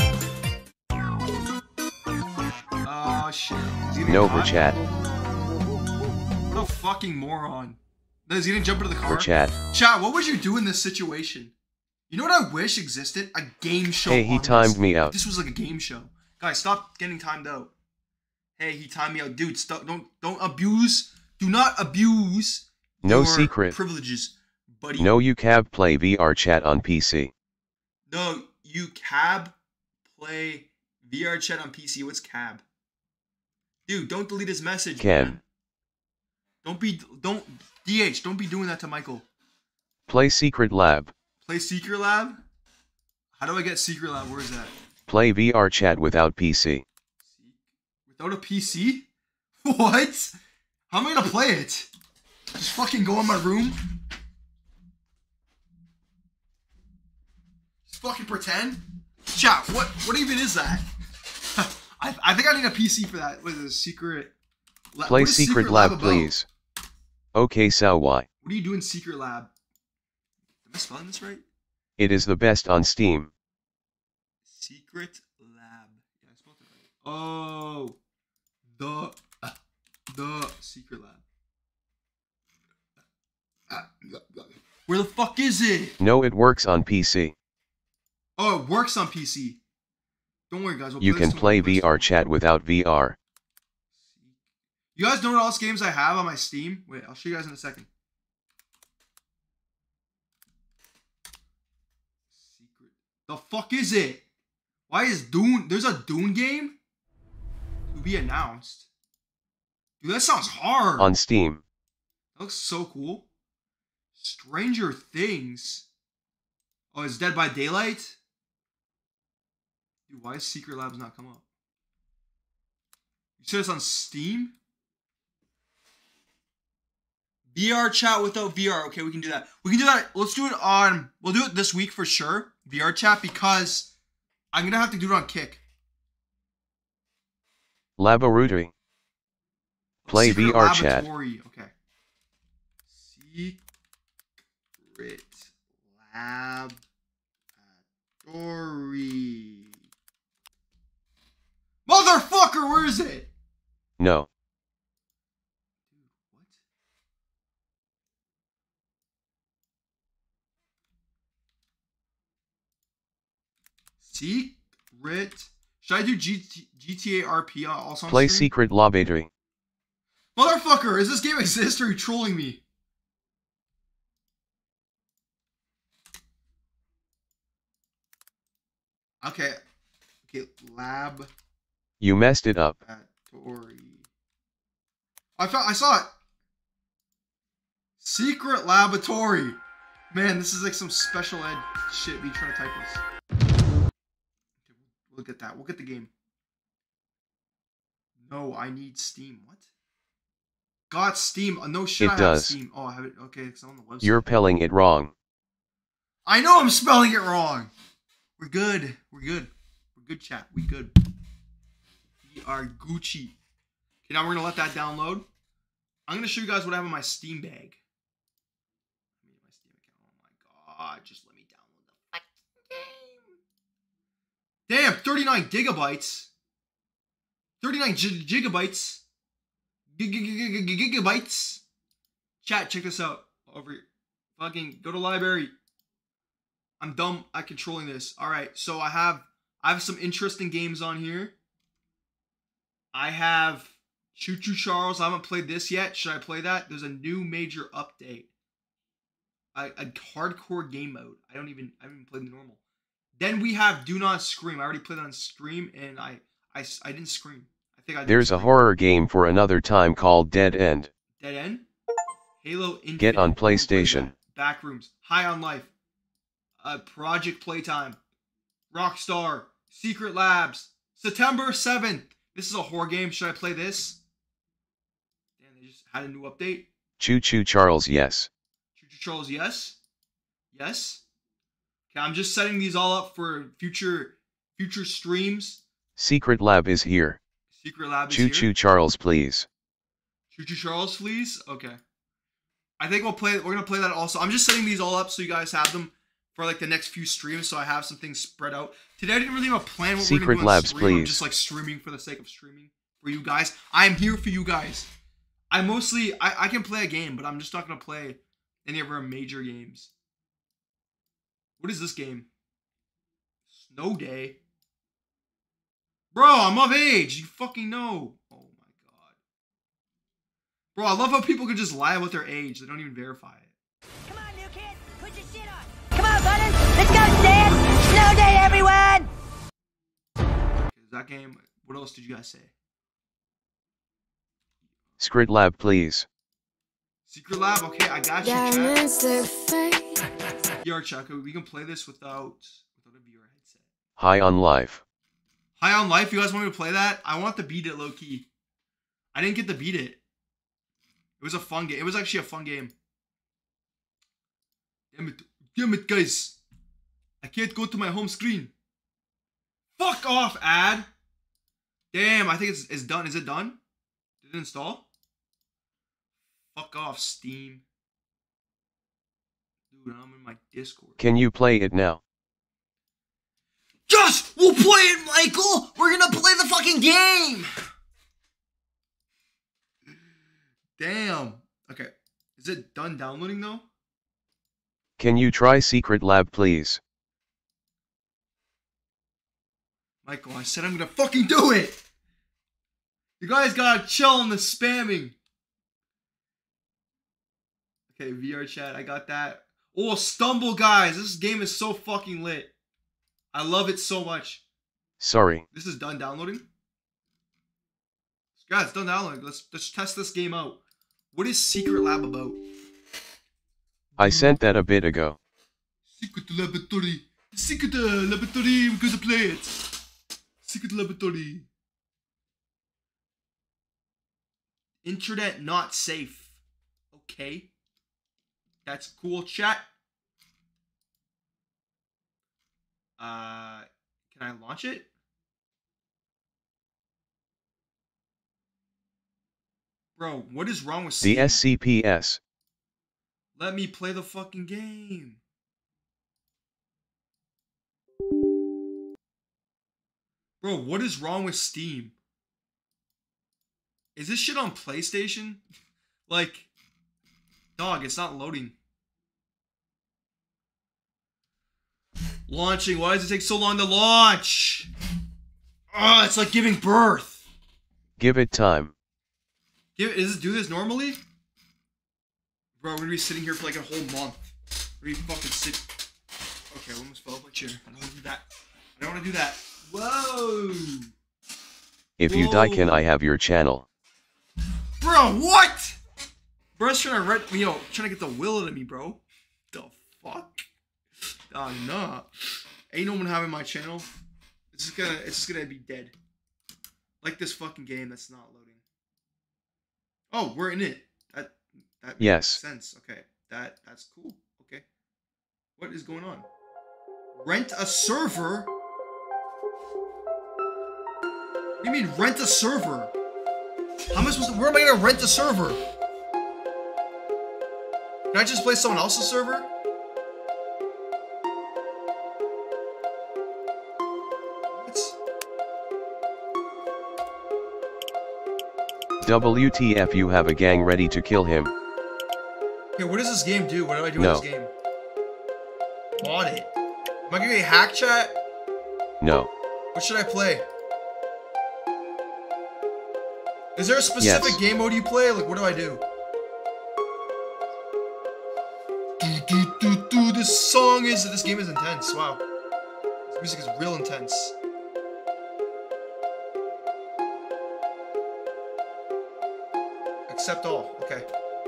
[SPEAKER 3] Oh shit.
[SPEAKER 4] No for chat.
[SPEAKER 3] What a fucking moron. Is he gonna jump into the car?
[SPEAKER 4] For chat.
[SPEAKER 3] Chat, what would you do in this situation? You know what I wish existed? A game show.
[SPEAKER 4] Hey, he
[SPEAKER 3] on
[SPEAKER 4] timed
[SPEAKER 3] this.
[SPEAKER 4] me out.
[SPEAKER 3] This was like a game show. Guys, stop getting timed out. Hey, he timed me out. Dude, stop. Don't abuse. Do not abuse
[SPEAKER 4] No
[SPEAKER 3] your
[SPEAKER 4] secret.
[SPEAKER 3] privileges, buddy.
[SPEAKER 4] No, you cab play VR chat on PC.
[SPEAKER 3] No, you cab play VR chat on PC. What's cab? Dude, don't delete his message,
[SPEAKER 4] Can.
[SPEAKER 3] man. Don't be doing that to Michael.
[SPEAKER 4] Play Secret Lab.
[SPEAKER 3] Play Secret Lab? How do I get Secret Lab? Where is that?
[SPEAKER 4] Play VR chat without PC.
[SPEAKER 3] Without a PC? What? How am I gonna play it? Just fucking go in my room? Just fucking pretend? Chat, what even is that? I think I need a PC for that. What is it, secret?
[SPEAKER 4] Play Secret Lab,
[SPEAKER 3] about?
[SPEAKER 4] please. Okay, so why?
[SPEAKER 3] What do you do in Secret Lab? Am I spelling this right?
[SPEAKER 4] It is the best on Steam.
[SPEAKER 3] Secret Lab. Yeah, I spelled it right. Oh, the Secret Lab. Where the fuck is it?
[SPEAKER 4] No, it works on PC.
[SPEAKER 3] Oh, it works on PC. Don't worry, guys.
[SPEAKER 4] You can play VR chat without VR.
[SPEAKER 3] You guys know what else games I have on my Steam? Wait, I'll show you guys in a second. Secret. The fuck is it? Why is Dune? There's a Dune game to be announced. Dude, that sounds hard.
[SPEAKER 4] On Steam.
[SPEAKER 3] That looks so cool. Stranger Things. Oh, it's Dead by Daylight? Dude, why is Secret Labs not come up? You said it's on Steam? VR chat without VR. Okay, we can do that. We can do that. Let's do it on... We'll do it this week for sure. VR chat, because I'm going to have to do it on Kick.
[SPEAKER 4] Laboratory. Play
[SPEAKER 3] Secret
[SPEAKER 4] VR chat.
[SPEAKER 3] Laboratory. Okay. Secret Laboratory. Motherfucker, where is it?
[SPEAKER 4] No.
[SPEAKER 3] Secret. Should I do GTA RP also on
[SPEAKER 4] Play
[SPEAKER 3] stream?
[SPEAKER 4] Secret Laboratory.
[SPEAKER 3] Motherfucker, does this game exist or are you trolling me? Okay. Okay, lab.
[SPEAKER 4] You messed it up.
[SPEAKER 3] I saw it. Secret Laboratory. Man, this is like some special ed shit me trying to type this. Okay, we'll get that. We'll get the game. No, I need Steam. What? Got Steam. No shit,
[SPEAKER 4] It
[SPEAKER 3] I
[SPEAKER 4] does.
[SPEAKER 3] have Steam. Oh, I have it. Okay, it's on the website.
[SPEAKER 4] You're spelling it wrong.
[SPEAKER 3] I know I'm spelling it wrong. We're good. We're good. We're good, chat. We good. We are Gucci. Okay, now we're going to let that download. I'm going to show you guys what I have in my Steam bag. My Steam account. Oh my god. Just let me download the fucking game. Damn, 39 gigabytes. 39 gigabytes. Gigabytes. Chat, check this out. Over here. Fucking go to library. I'm dumb at controlling this. Alright, so I have some interesting games on here. I have Choo Choo Charles. I haven't played this yet. Should I play that? There's a new major update. A hardcore game mode. I haven't even played the normal. Then we have Do Not Scream. I already played that on stream and I didn't scream. I think I did.
[SPEAKER 4] There's a horror game for another time called Dead End.
[SPEAKER 3] Dead End? Halo Infinite.
[SPEAKER 4] Get on PlayStation.
[SPEAKER 3] Backrooms. High on Life. Project Playtime. Rockstar. Secret Labs. September 7th. This is a horror game. Should I play this? Damn, they just had a new update.
[SPEAKER 4] Choo Choo Charles, yes.
[SPEAKER 3] Choo Choo Charles, yes. Yes. Okay, I'm just setting these all up for future streams.
[SPEAKER 4] Secret Lab is here.
[SPEAKER 3] Secret Lab is
[SPEAKER 4] Choo
[SPEAKER 3] here.
[SPEAKER 4] Choo Charles, please.
[SPEAKER 3] Choo Choo Charles, please. Okay. I think we're gonna play that also. I'm just setting these all up so you guys have them for like the next few streams, so I have some things spread out. Today I didn't really have a plan what we're
[SPEAKER 4] Secret
[SPEAKER 3] gonna do on
[SPEAKER 4] Labs,
[SPEAKER 3] stream. I'm
[SPEAKER 4] please.
[SPEAKER 3] just like streaming for the sake of streaming for you guys. I'm here for you guys. I can play a game, but I'm just not gonna play any of our major games. What is this game? Snow Day. Bro, I'm of age. You fucking know. Oh my god. Bro, I love how people can just lie about their age. They don't even verify it.
[SPEAKER 13] Come on, new kid. Put your shit on. Come on, Buttons. Let's go dance. Snow day, everyone.
[SPEAKER 3] Okay, is that game? What else did you guys say?
[SPEAKER 4] Secret Lab, please.
[SPEAKER 3] Secret Lab? Okay, I got you, chat. VR chat. Okay, we can play this without a VR headset.
[SPEAKER 4] High on Life.
[SPEAKER 3] High on Life? You guys want me to play that? I want to beat it low-key. I didn't get to beat it. It was a fun game. It was actually a fun game. Damn it, guys. I can't go to my home screen. Fuck off, ad. Damn, I think it's done. Is it done? Did it install? Fuck off, Steam. Dude, I'm in my Discord.
[SPEAKER 4] Can you play it now?
[SPEAKER 3] Josh, we'll play it, Michael. We're gonna play the fucking game. Damn. Okay. Is it done downloading though?
[SPEAKER 4] Can you try Secret Lab, please?
[SPEAKER 3] Michael, I said I'm gonna fucking do it. You guys gotta chill on the spamming. Okay, VR chat, I got that. Oh, Stumble, guys. This game is so fucking lit. I love it so much.
[SPEAKER 4] Sorry.
[SPEAKER 3] This is done downloading? Guys, it's done downloading. Let's test this game out. What is Secret Lab about?
[SPEAKER 4] I sent that a bit ago.
[SPEAKER 3] Secret Laboratory. Secret Laboratory, we're gonna play it. Secret Laboratory. Internet not safe. Okay. That's cool, chat. Can I launch it? Bro, what is wrong with Steam?
[SPEAKER 4] The SCPS.
[SPEAKER 3] Let me play the fucking game. Bro, what is wrong with Steam? Is this shit on PlayStation? Like, dog, it's not loading. Launching. Why does it take so long to launch? Oh, it's like giving birth.
[SPEAKER 4] Give it time.
[SPEAKER 3] Does it do this normally? Bro, we're gonna be sitting here for like a whole month. We're gonna fucking sit. Okay, I almost fell off my chair. I don't wanna do that. I don't wanna do that. Whoa!
[SPEAKER 4] If you die, can I have your channel?
[SPEAKER 3] Bro, what? Bro's trying to get the will out of me, bro. The fuck? Oh, nah. Ain't no one having my channel. It's just gonna be dead. Like this fucking game that's not loading. Oh, we're in it. That
[SPEAKER 4] yes.
[SPEAKER 3] Makes sense. Okay. That's cool. Okay. What is going on? Rent a server? What do you mean rent a server? How am I supposed to, where am I gonna rent a server? Can I just play someone else's server?
[SPEAKER 4] WTF, you have a gang ready to kill him.
[SPEAKER 3] Okay, what does this game do? What do I do with this game? Bought it. Am I gonna get hack chat?
[SPEAKER 4] No.
[SPEAKER 3] What should I play? Is there a specific game mode you play? Like, what do I do? This game is intense. Wow. This music is real intense. Accept all. Okay.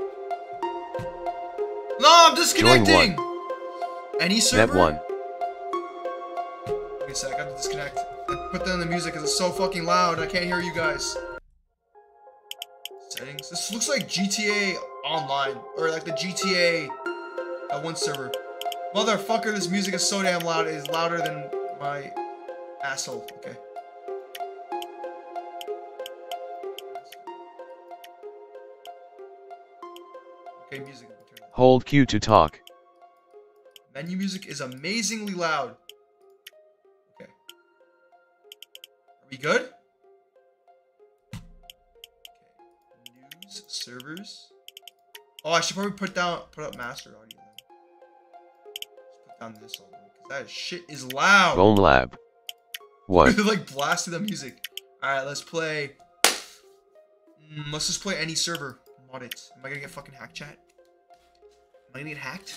[SPEAKER 3] No, I'm disconnecting. Any server?
[SPEAKER 4] Net one.
[SPEAKER 3] Wait a sec, I have to disconnect. I put down the music because it's so fucking loud. I can't hear you guys. Settings. This looks like GTA Online or like the GTA one server. Motherfucker, this music is so damn loud. It is louder than my asshole. Okay. Okay, music.
[SPEAKER 4] Hold Q to talk.
[SPEAKER 3] Menu music is amazingly loud. Okay. Are we good? Okay. News, servers. Oh, I should probably put up master audio then. Just put down this audio because that shit is loud.
[SPEAKER 4] Bone Lab. What?
[SPEAKER 3] Like blasting the music. Alright, let's play. Let's just play any server. Mod it. Am I gonna get fucking hacked, chat? Am I gonna get hacked?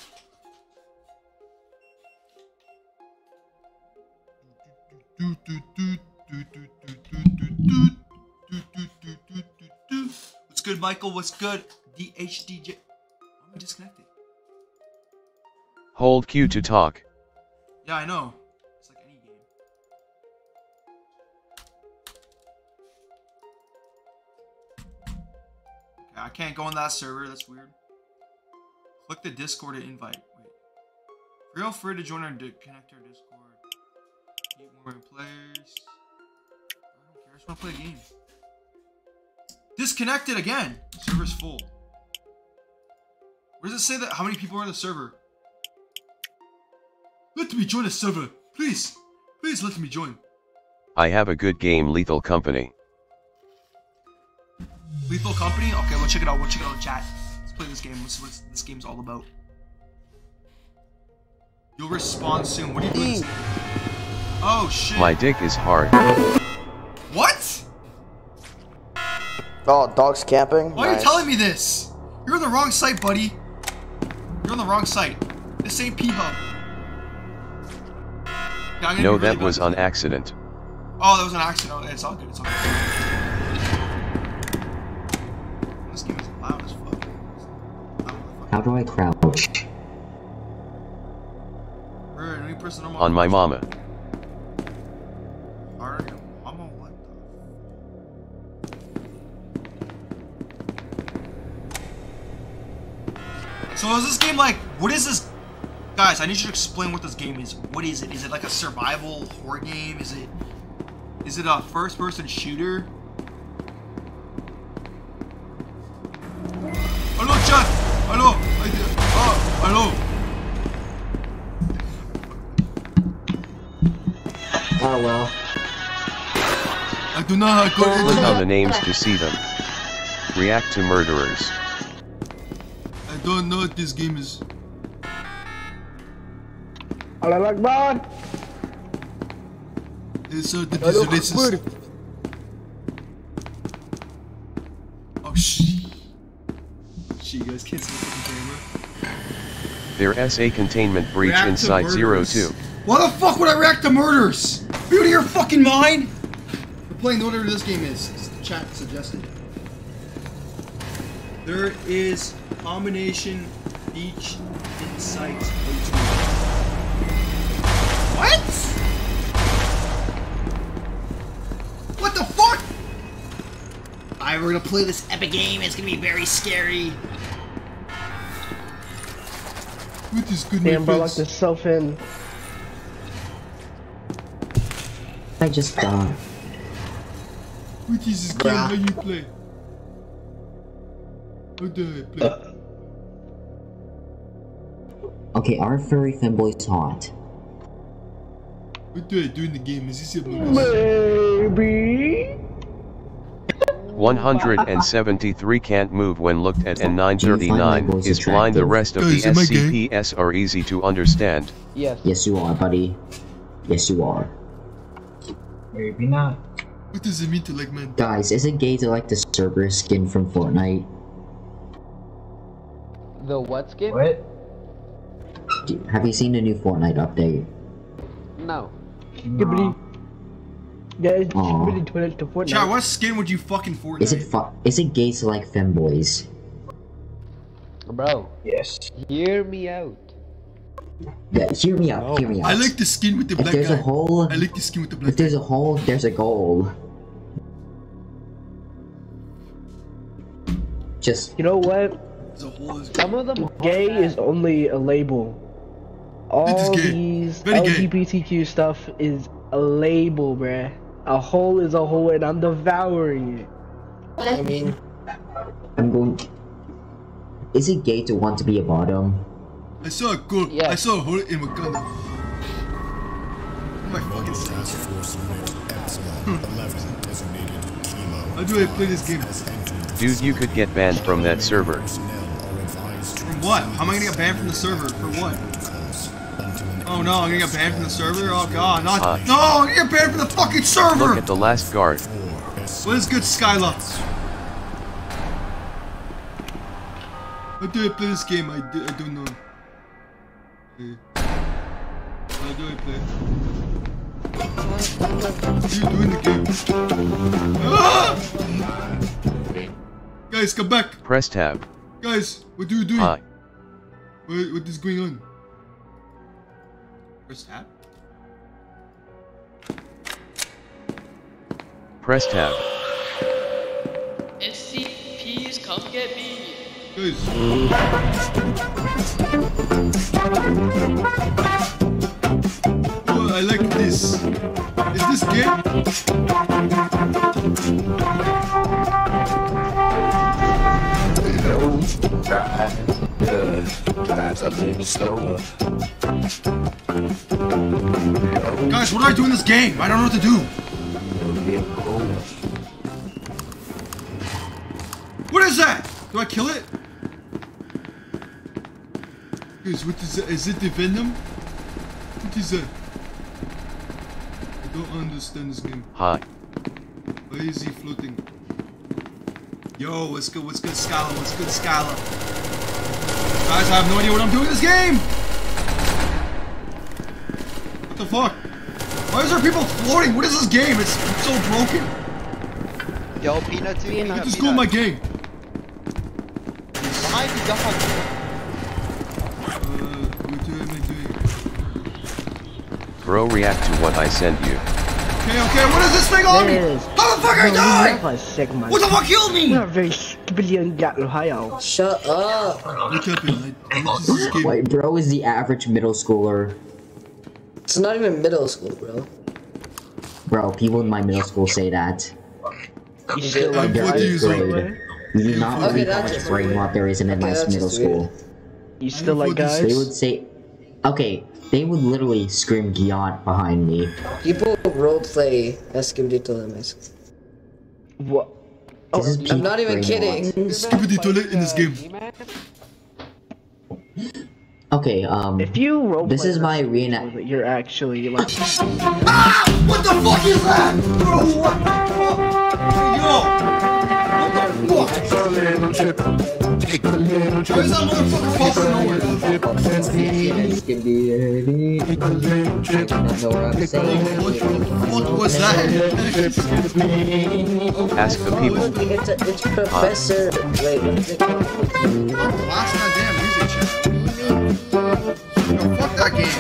[SPEAKER 3] What's good, Michael? What's good? DHDJ. I'm disconnected.
[SPEAKER 4] Hold Q to talk.
[SPEAKER 3] Yeah, I know. It's like any game. Okay, I can't go on that server. That's weird. Click the Discord to invite. Wait. Feel free to join our connect our Discord. 8 more players. I don't care. I just want to play a game. Disconnected again. Server's full. Where does it say that? How many people are in the server? Let me join the server, please. Please let me join.
[SPEAKER 4] I have a good game, Lethal Company.
[SPEAKER 3] Lethal Company? Okay, we'll check it out. We'll check it out in chat. Let's play this game. Let's see what this game's all about. You'll respond soon. What are you doing? Oh shit.
[SPEAKER 4] My dick is hard.
[SPEAKER 3] What?
[SPEAKER 5] Oh, dog's camping?
[SPEAKER 3] Why are you telling me this? You're on the wrong site, buddy. You're on the wrong site. This ain't P-Hub. Yeah,
[SPEAKER 4] No, that was on accident.
[SPEAKER 3] Oh, that was an accident. Oh, it's all good. It's all good. This game is loud as fuck.
[SPEAKER 16] How do I crouch?
[SPEAKER 4] On my mama.
[SPEAKER 3] So is this game like, what is this? Guys, I need you to explain what this game is. What is it? Is it like a survival horror game? Is it a first-person shooter? Hello, chat. Hello. Hello.
[SPEAKER 16] Oh well.
[SPEAKER 3] I do not have good
[SPEAKER 4] Click on the names to see them. React to murderers.
[SPEAKER 3] I don't know what this game is.
[SPEAKER 5] Allah Akbar.
[SPEAKER 3] This is racist. Oh shit. Shit, you guys can't see the camera.
[SPEAKER 4] Their SA containment breach
[SPEAKER 3] React to
[SPEAKER 4] inside
[SPEAKER 3] murderers.
[SPEAKER 4] 02.
[SPEAKER 3] Why the fuck would I react to murders? Are you out of your fucking mind? We're playing whatever this game is. The chat suggested. There is combination beach inside 02. What? What the fuck? Alright, we're gonna play this epic game. It's gonna be very scary. What is good?
[SPEAKER 5] Damn, bro, locked yourself in.
[SPEAKER 16] I just died.
[SPEAKER 3] What is this game? How you play? How do I play?
[SPEAKER 16] Okay, our furry femboy's hot.
[SPEAKER 3] What do I do in the game? Is this your
[SPEAKER 5] Maybe.
[SPEAKER 4] 173 can't move when looked at, and 939 is blind. The rest of the SCPs are easy to understand.
[SPEAKER 5] Yes.
[SPEAKER 16] Yes, you are, buddy. Yes, you are.
[SPEAKER 5] Maybe not.
[SPEAKER 3] What does it mean to like men?
[SPEAKER 16] Guys, is it gay to like the Cerberus skin from Fortnite?
[SPEAKER 5] The what skin? What?
[SPEAKER 16] Have you seen the new Fortnite update?
[SPEAKER 5] No.
[SPEAKER 16] Guys,
[SPEAKER 5] really turn it to Fortnite.
[SPEAKER 3] Chat, what skin would you fucking Fortnite?
[SPEAKER 16] Is it gay to like femboys?
[SPEAKER 5] Bro. Yes. Hear me out.
[SPEAKER 16] Yeah, hear me out. Hear me out.
[SPEAKER 3] I like the skin with the black
[SPEAKER 16] guy. If there's a hole,
[SPEAKER 3] I like the skin with the black
[SPEAKER 16] If there's a hole, there's a goal. Just.
[SPEAKER 5] You know what? Some of them gay is only a label. All these LGBTQ stuff is a label, bruh. A hole is a hole, and I'm devouring it.
[SPEAKER 16] I mean, I'm going. Is it gay to want to be a bottom?
[SPEAKER 3] I saw a girl. Yeah. I saw a hole in Wakanda. My fucking sense. How do I play this game?
[SPEAKER 4] Dude, you could get banned from that server.
[SPEAKER 3] From what? How am I gonna get banned from the server? For what? Oh no, I'm gonna get banned from the server? Oh god, not. No, I'm gonna get banned from the fucking server!
[SPEAKER 4] Look at the last guard.
[SPEAKER 3] What is good, Skyla? How do I play this game? I don't know. How do I play? What are you doing the game? Ah! Guys, come back!
[SPEAKER 4] Press tab.
[SPEAKER 3] Guys, what are you doing?
[SPEAKER 4] Hi.
[SPEAKER 3] What is going on? Press tab?
[SPEAKER 4] Press tab.
[SPEAKER 17] SCPs, come get me!
[SPEAKER 3] Guys. I like this. Is this good? Guys, what do I do in this game? I don't know what to do. What is that? Do I kill it? Guys, what is that? Is it the venom? What is that? I don't understand this game.
[SPEAKER 4] Hi.
[SPEAKER 3] Why is he floating? Yo, what's good? What's good, Scala? What's good, Scala? Guys, I have no idea what I'm doing in this game! What the fuck? Why is there people floating? What is this game? It's so broken.
[SPEAKER 18] Yo, Peanut,
[SPEAKER 3] Get this go in my game.
[SPEAKER 18] Behind you, dog.
[SPEAKER 3] What am I doing?
[SPEAKER 4] Bro, react to what I send you.
[SPEAKER 3] Okay, what is this thing on me? How the fuck I die? What the fuck killed me?
[SPEAKER 16] Shut up.
[SPEAKER 3] What happened?
[SPEAKER 16] Wait, bro is the average middle schooler.
[SPEAKER 19] It's not even middle school, bro.
[SPEAKER 16] Bro, people in my middle school say that.
[SPEAKER 19] You still like
[SPEAKER 16] guys?
[SPEAKER 19] grade.
[SPEAKER 16] You do not believe how much brain rot there is in my middle school.
[SPEAKER 5] You still like guys?
[SPEAKER 16] They would say, okay, they would literally scream Giant behind me.
[SPEAKER 19] People roleplay Skibidi Toilet.
[SPEAKER 5] What?
[SPEAKER 19] I'm not even kidding.
[SPEAKER 3] Skibidi Toilet in this game.
[SPEAKER 16] Okay,
[SPEAKER 5] if you roleplay
[SPEAKER 16] this is my reenact.
[SPEAKER 5] You're actually like.
[SPEAKER 3] Ah! What the fuck is that? Bro, what the fuck? Yo! What the fuck? Why is that motherfucker popping What was that?
[SPEAKER 4] Ask the people.
[SPEAKER 19] It's Professor. Wait, what is it called?
[SPEAKER 3] Last goddamn music channel. Yo, fuck that game.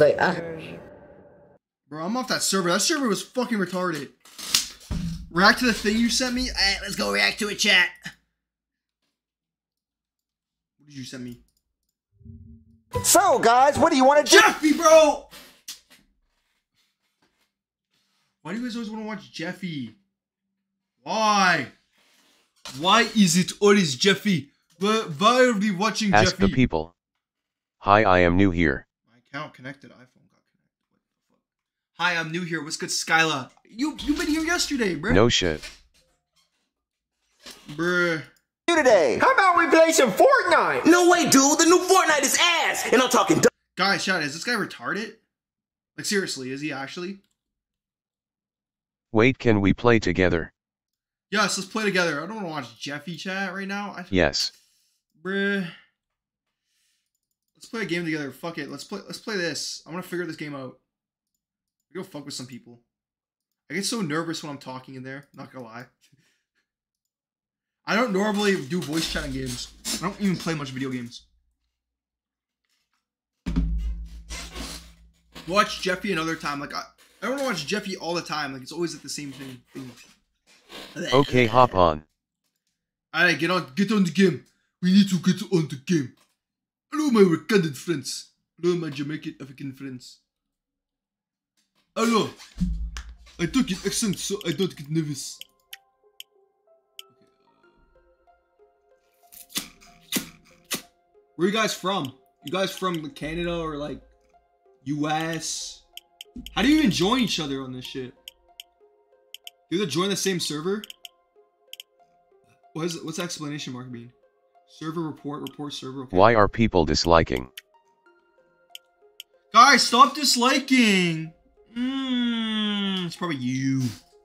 [SPEAKER 3] Bro, I'm off that server. That server was fucking retarded. React to the thing you sent me? Alright, let's go react to it, chat. What did you send me?
[SPEAKER 20] So, guys, what do you want to do?
[SPEAKER 3] Jeffy, bro! Why do you guys always want to watch Jeffy? Why? Why is it always Jeffy? Why are we watching
[SPEAKER 4] Ask
[SPEAKER 3] Jeffy?
[SPEAKER 4] the people. Hi, I am new here.
[SPEAKER 3] My account connected. iPhone got connected. What the fuck? Hi, I'm new here. What's good, Skyla? You've been here yesterday, bro.
[SPEAKER 4] No shit.
[SPEAKER 3] Bruh.
[SPEAKER 20] Today. How about we play some Fortnite?
[SPEAKER 21] No way, dude. The new Fortnite is ass. And I'm talking.
[SPEAKER 3] Guys, chat, is this guy retarded? Like, seriously, is he actually?
[SPEAKER 4] Wait, can we play together?
[SPEAKER 3] Yes, let's play together. I don't want to watch Jeffy chat right now.
[SPEAKER 4] Yes.
[SPEAKER 3] Bruh. Let's play a game together. Fuck it. Let's play this. I want to figure this game out. Go fuck with some people. I get so nervous when I'm talking in there. Not gonna lie. I don't normally do voice chatting games. I don't even play much video games. Watch Jeffy another time. Like I don't want to watch Jeffy all the time. Like it's always like the same thing.
[SPEAKER 4] Okay, hop on.
[SPEAKER 3] Alright, get on the game. We need to get on the game. Hello, my Wakandan friends. Hello, my Jamaican African friends. Hello. I took an accent so I don't get nervous. Where are you guys from? You guys from Canada or like US? How do you even join each other on this shit? Do you have to join the same server? What's the explanation mark mean? Server report server. Okay.
[SPEAKER 4] Why are people disliking?
[SPEAKER 3] Guys, stop disliking. It's probably you.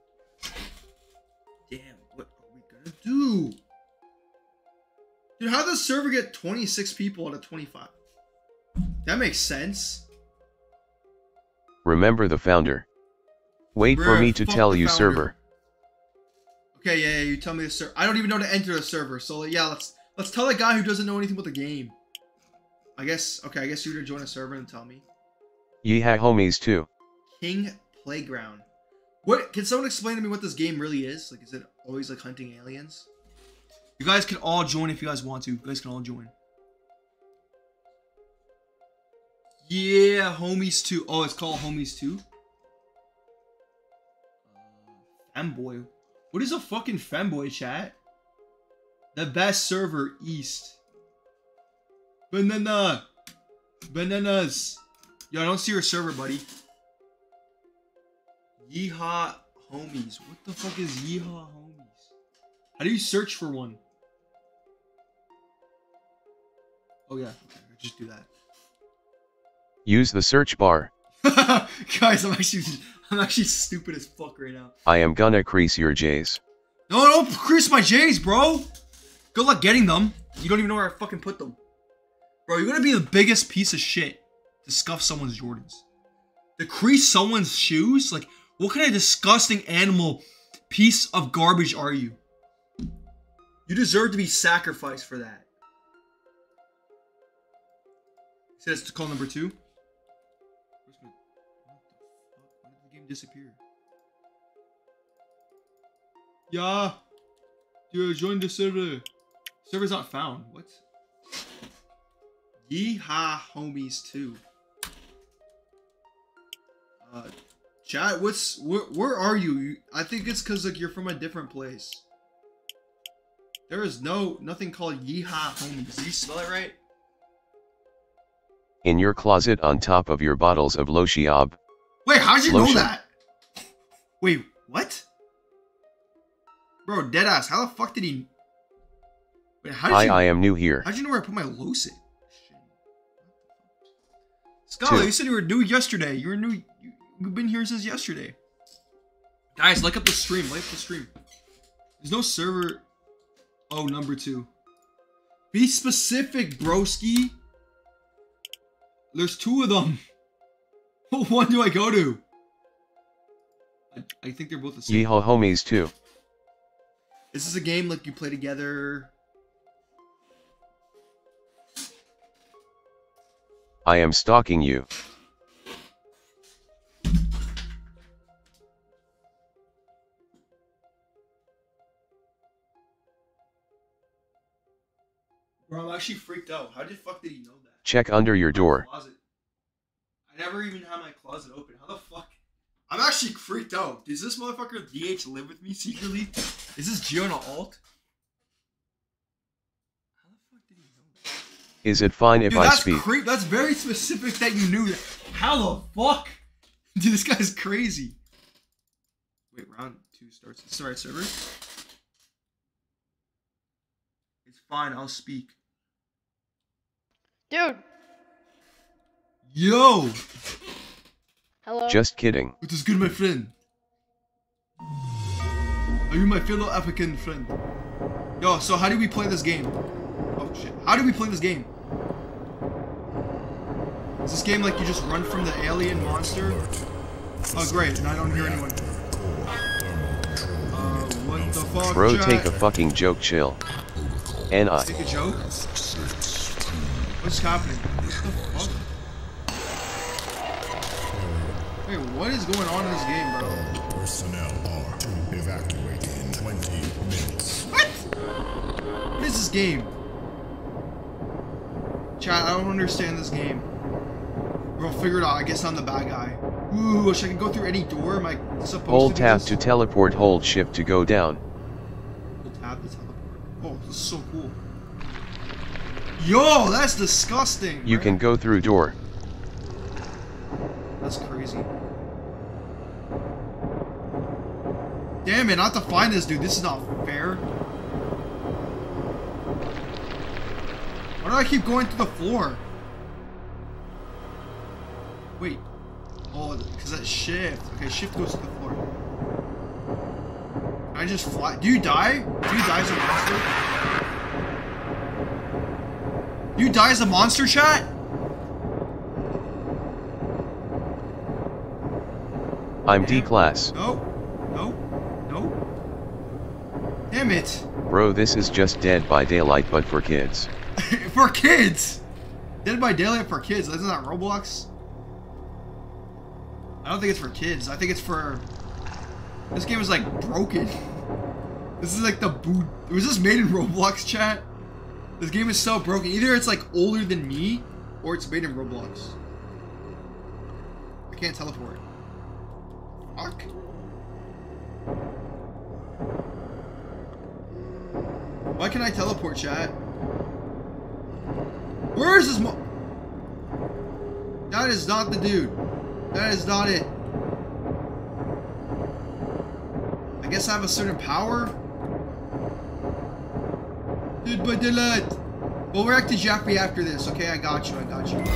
[SPEAKER 3] Damn, what are we gonna do? Dude, how does the server get 26 people out of 25? That makes sense.
[SPEAKER 4] Remember the founder. Wait for me to tell you server.
[SPEAKER 3] Okay, yeah, you tell me the server. I don't even know to enter the server, so yeah, let's tell the guy who doesn't know anything about the game. I guess you're gonna join a server and tell me.
[SPEAKER 4] Yeehaw homies too.
[SPEAKER 3] King Playground. What? Can someone explain to me what this game really is? Like, is it always like hunting aliens? You guys can all join if you guys want to. You guys can all join. Yeah, Homies 2. Oh, it's called Homies 2? Femboy. What is a fucking femboy, chat? The best server, East. Banana. Bananas. Yo, I don't see your server, buddy. Yeehaw Homies. What the fuck is Yeehaw Homies? How do you search for one? Oh yeah, okay, just do that.
[SPEAKER 4] Use the search bar.
[SPEAKER 3] Guys, I'm actually stupid as fuck right now.
[SPEAKER 4] I am gonna crease your J's.
[SPEAKER 3] No, don't crease my J's, bro. Good luck getting them. You don't even know where I fucking put them. Bro, you're gonna be the biggest piece of shit to scuff someone's Jordans. To crease someone's shoes? Like, what kind of disgusting animal piece of garbage are you? You deserve to be sacrificed for that. It says to call number 2. What the fuck? Why did the game disappear? Yeah. Dude, join the server. Server's not found. What? Yeehaw Homies 2. Chat, where are you? I think it's because like you're from a different place. There is nothing called Yeehaw Homies. Did you spell it right?
[SPEAKER 4] In your closet on top of your bottles of Loshiab.
[SPEAKER 3] Wait, how'd you know
[SPEAKER 4] Lotion.
[SPEAKER 3] that? Wait, what? Bro, deadass, how the fuck did he... Wait,
[SPEAKER 4] Hi, I am new here.
[SPEAKER 3] How'd you know where I put my lotion? Scholar, you said you were new yesterday. You were new... You've been here since yesterday. Guys, like up the stream. Like the stream. There's no server... Oh, number 2. Be specific, broski. There's 2 of them. What one do I go to? I think they're both the same.
[SPEAKER 4] Yeehaw Homies 2.
[SPEAKER 3] This is a game like you play together.
[SPEAKER 4] I am stalking you.
[SPEAKER 3] Bro, I'm actually freaked out. How the fuck did he know that?
[SPEAKER 4] Check under your door.
[SPEAKER 3] Closet. I never even had my closet open. How the fuck? I'm actually freaked out. Does this motherfucker DH live with me secretly? Is this Geo on alt? How the fuck did he know that?
[SPEAKER 4] Is it fine if
[SPEAKER 3] Dude,
[SPEAKER 4] I
[SPEAKER 3] that's
[SPEAKER 4] speak?
[SPEAKER 3] That's very specific that you knew that. How the fuck? Dude, this guy's crazy. Wait, round 2 starts. It's the right server? It's fine, I'll speak.
[SPEAKER 1] Dude.
[SPEAKER 3] Yo!
[SPEAKER 1] Hello?
[SPEAKER 4] Just kidding.
[SPEAKER 3] It is good, my friend. Are you my fellow African friend? Yo, so how do we play this game? Oh shit. How do we play this game? Is this game like you just run from the alien monster? Oh great, and I don't hear anyone. What the fuck,
[SPEAKER 4] Bro,
[SPEAKER 3] chat?
[SPEAKER 4] take a fucking joke, chill. And I.
[SPEAKER 3] Take a joke? What's happening? What the fuck? Wait, what is going on in this game, bro?
[SPEAKER 22] All personnel are to evacuate in 20 minutes.
[SPEAKER 3] What? What is this game? Chat, I don't understand this game. Bro, figure it out. I guess I'm the bad guy. Ooh, wish I could go through any door. Am I supposed
[SPEAKER 4] Hold
[SPEAKER 3] to
[SPEAKER 4] tab
[SPEAKER 3] do
[SPEAKER 4] to
[SPEAKER 3] this?
[SPEAKER 4] teleport, hold shift to go down.
[SPEAKER 3] Hold tab to teleport. Oh, this is so cool. Yo, that's disgusting.
[SPEAKER 4] You can go through door.
[SPEAKER 3] That's crazy. Damn it, I have to find this dude. This is not fair. Why do I keep going through the floor? Wait. Oh, because that's shift. Okay, shift goes to the floor. Can I just fly? Do you die? Do you die as a monster? Do you die as a monster, chat?
[SPEAKER 4] I'm D class.
[SPEAKER 3] No. No. No. Damn it.
[SPEAKER 4] Bro, this is just Dead by Daylight but for kids.
[SPEAKER 3] For kids! Dead by Daylight for kids. Isn't that Roblox? I don't think it's for kids. I think it's for... This game is like broken. This is like the boot... Was this made in Roblox, chat? This game is so broken. Either it's like older than me, or it's made in Roblox. I can't teleport. Fuck. Why can't I teleport, chat? Where is this That is not the dude. That is not it. I guess I have a certain power? Dude, but delete. We'll react to Jeffrey after this, okay? I got you, I got you. Okay.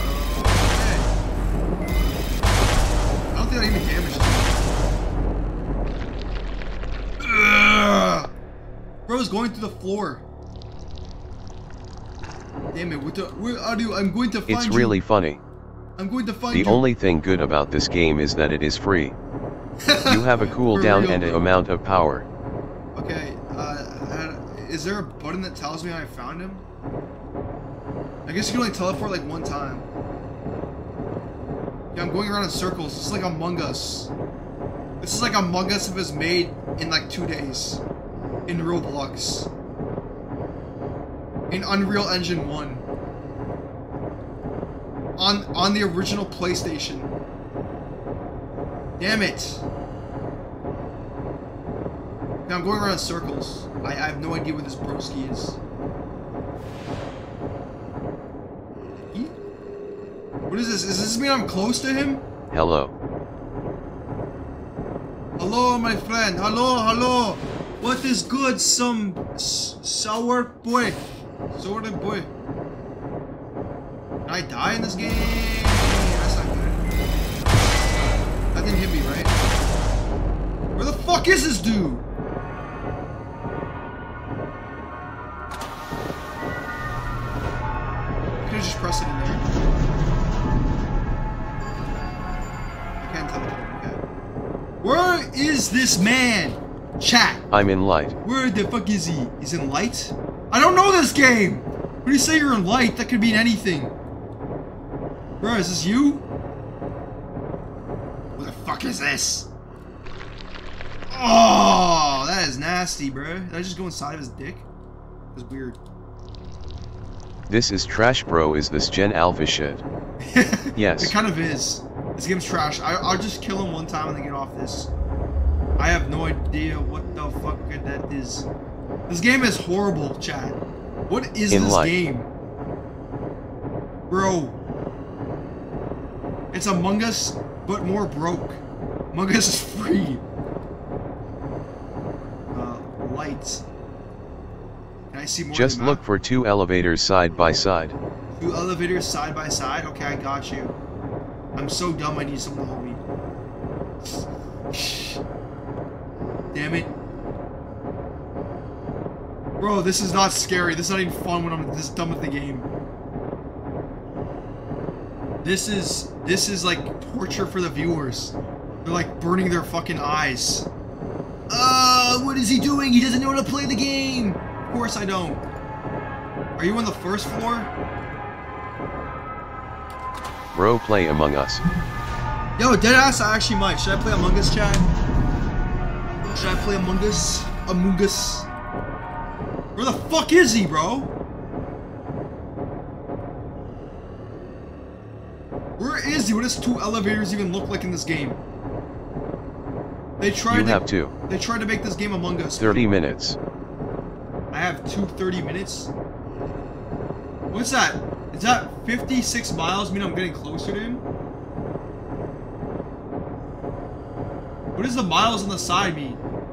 [SPEAKER 3] I don't think I even damaged him. Ugh. Bro's going through the floor. Damn it, where are you? I'm going to find you.
[SPEAKER 4] It's really funny.
[SPEAKER 3] I'm going to find you.
[SPEAKER 4] The only thing good about this game is that it is free. You have a cooldown and an amount of power.
[SPEAKER 3] Okay, is there a button that tells me I found him? I guess you can only teleport like one time. Yeah, I'm going around in circles. This is like Among Us. This is like Among Us if it was made in like 2 days. In Roblox. In Unreal Engine 1. On the original PlayStation. Damn it. Now I'm going around in circles. I have no idea where this broski is. What is this? Does this mean I'm close to him?
[SPEAKER 4] Hello.
[SPEAKER 3] Hello, my friend. Hello, hello. What is good? Some sour boy. Sour boy. Can I die in this game? That's not good. That didn't hit me, right? Where the fuck is this dude? I could've just pressed it in there. I can't teleport, okay. Where is this man? Chat.
[SPEAKER 4] I'm in light.
[SPEAKER 3] Where the fuck is he? He's in light? I don't know this game! When you say you're in light, that could mean anything. Bro, is this you? What the fuck is this? Oh, that is nasty, bro. Did I just go inside of his dick? That's weird.
[SPEAKER 4] This is trash, bro. Is this Gen Alpha shit? Yes.
[SPEAKER 3] It kind of is. This game's trash. I'll just kill him one time and then get off this. I have no idea what the fuck that is. This game is horrible, chat. What is this game? Bro. It's Among Us, but more broke. Among Us is free. Lights. Can I see more?
[SPEAKER 4] Just look for 2 elevators side by side.
[SPEAKER 3] 2 elevators side by side? Okay, I got you. I'm so dumb I need someone to hold me. Damn it. Bro, this is not scary. This is not even fun when I'm this dumb with the game. This is like torture for the viewers. They're like burning their fucking eyes. What is he doing? He doesn't know how to play the game. Of course I don't. Are you on the first floor?
[SPEAKER 4] Bro, play Among Us.
[SPEAKER 3] Yo, deadass, I actually might. Should I play Among Us, chat? Should I play Among Us? Among Us. Where the fuck is he, bro? Where is he? What does 2 elevators even look like in this game? They tried They tried to make this game Among Us.
[SPEAKER 4] 30 minutes.
[SPEAKER 3] I have 30 minutes? What's that? Is that 56 miles mean I'm getting closer to him? What does the miles on the side mean?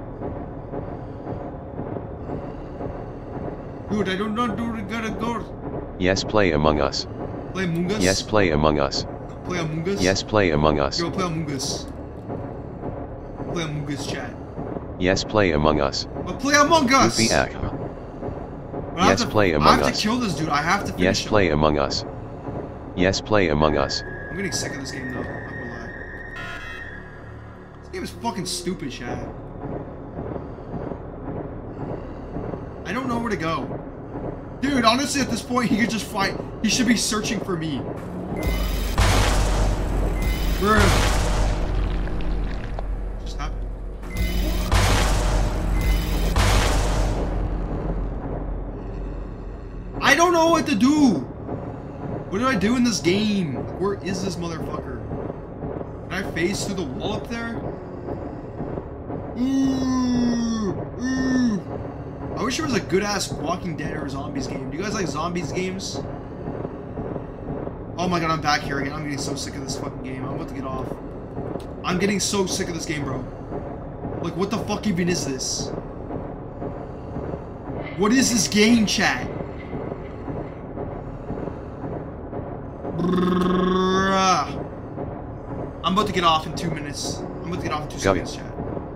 [SPEAKER 3] Dude, I don't know, dude, gotta go.
[SPEAKER 4] Yes, play Among Us.
[SPEAKER 3] Play Among Us?
[SPEAKER 4] Yes, play Among Us.
[SPEAKER 3] Play Among Us?
[SPEAKER 4] Yes, play Among Us.
[SPEAKER 3] Yo, play Among Us. Play Among Us, chat.
[SPEAKER 4] Yes, play Among Us.
[SPEAKER 3] But play Among Us!
[SPEAKER 4] Yes, play Among Us.
[SPEAKER 3] I have to kill this dude. I have to finish
[SPEAKER 4] Yes,
[SPEAKER 3] him.
[SPEAKER 4] play Among Us. Yes, play Among Us.
[SPEAKER 3] I'm getting sick of this game, though. I'm not gonna lie. This game is fucking stupid, chat. I don't know where to go. Dude, honestly, at this point, he could just fight. He should be searching for me. Bruh. Just happened. I don't know what to do. What do I do in this game? Where is this motherfucker? Can Can I phase through the wall up there? Ooh, ooh. I wish there was a good-ass Walking Dead or Zombies game. Do you guys like Zombies games? Oh my god, I'm back here again. I'm getting so sick of this fucking game. I'm about to get off. I'm getting so sick of this game, bro. Like, what the fuck even is this? What is this game, chat? I'm about to get off in 2 minutes. I'm about to get off in 2 seconds, chat.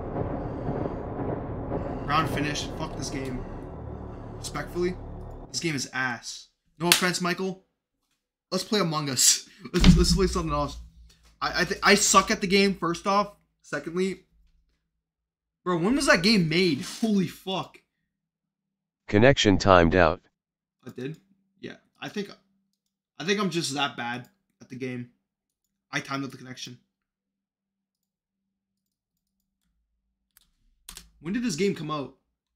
[SPEAKER 3] Round finished. Fuck this game. Respectfully, this game is ass. No offense, Michael. Let's play Among Us. Let's play something else. I suck at the game, first off. Secondly, bro, when was that game made? Holy fuck.
[SPEAKER 4] Connection timed out.
[SPEAKER 3] I did? Yeah. I think I'm just that bad at the game. I timed out the connection. When did this game come out?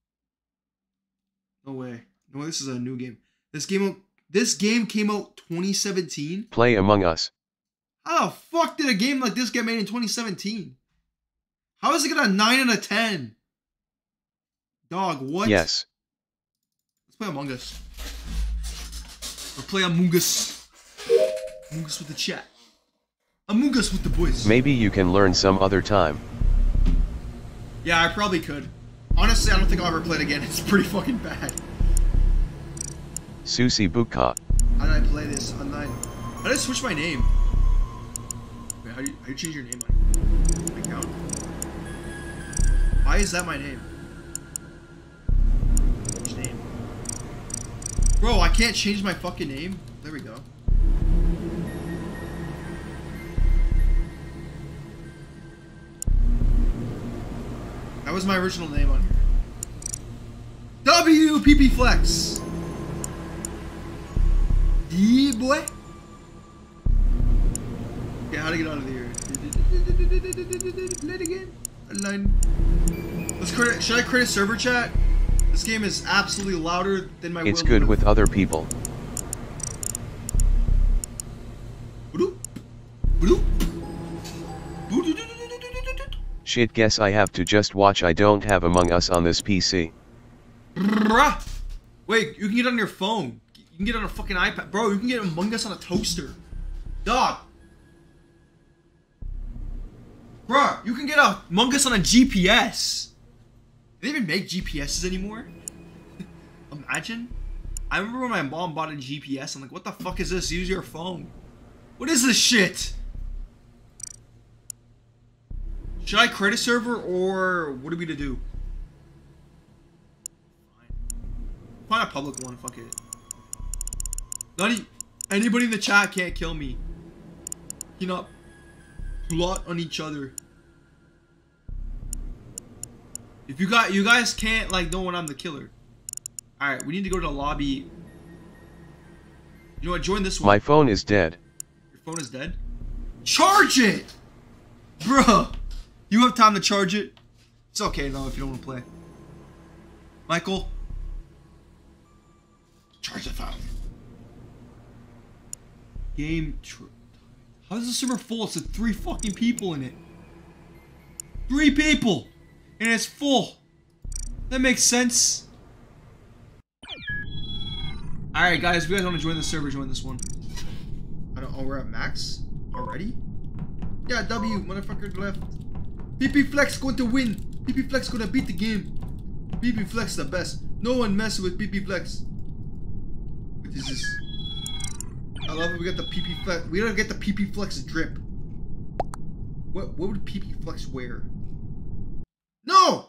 [SPEAKER 3] No way. No way, this is a new game. This game came out 2017.
[SPEAKER 4] Play Among Us.
[SPEAKER 3] How the fuck did a game like this get made in 2017? How is it got a 9 out of 10? Dog, what?
[SPEAKER 4] Yes.
[SPEAKER 3] Let's play Among Us. Or play Among Us. Among Us with the chat. Among Us with the boys.
[SPEAKER 4] Maybe you can learn some other time.
[SPEAKER 3] Yeah, I probably could. Honestly, I don't think I'll ever play it again. It's pretty fucking bad.
[SPEAKER 4] Susie Buka.
[SPEAKER 3] How did I play this online? How did I switch my name? Wait, how do you change your name on my account? Why is that my name? Which name? Bro, I can't change my fucking name. There we go. That was my original name on here. WPP Flex. Yeah, boy. Okay, how to get out of here? Play it again. Let's should I create a server chat? This game is absolutely louder than my.
[SPEAKER 4] It's good with other people. Shit, guess I have to just watch. I don't have Among Us on this PC.
[SPEAKER 3] Wait, you can get it on your phone. You can get it on a fucking iPad. Bro, you can get Among Us on a toaster. Dog. Bro, you can get Among Us on a GPS. Do they even make GPSs anymore? Imagine. I remember when my mom bought a GPS. I'm like, what the fuck is this? Use your phone. What is this shit? Should I create a server, or what are we to do? Find a public one, fuck it. Anybody in the chat can't kill me. You know, plot on each other. If you guys can't like know when I'm the killer. Alright, we need to go to the lobby. You know what, join this one.
[SPEAKER 4] My phone is dead.
[SPEAKER 3] Your phone is dead? Charge it! Bruh! You have time to charge it? It's okay though if you don't want to play. Michael? Charge the phone. Game. How is the server full? It's 3 fucking people in it. 3 people! And it's full. That makes sense. Alright guys, if you guys want to join the server, join this one. Oh, we're at max? Already? Yeah, W, motherfucker left. PP Flex going to win. PP Flex gonna beat the game. PP Flex the best. No one messes with PP Flex. What is this? I love it. We got the PP Flex. We don't get the PP Flex drip. What would PP Flex wear? No!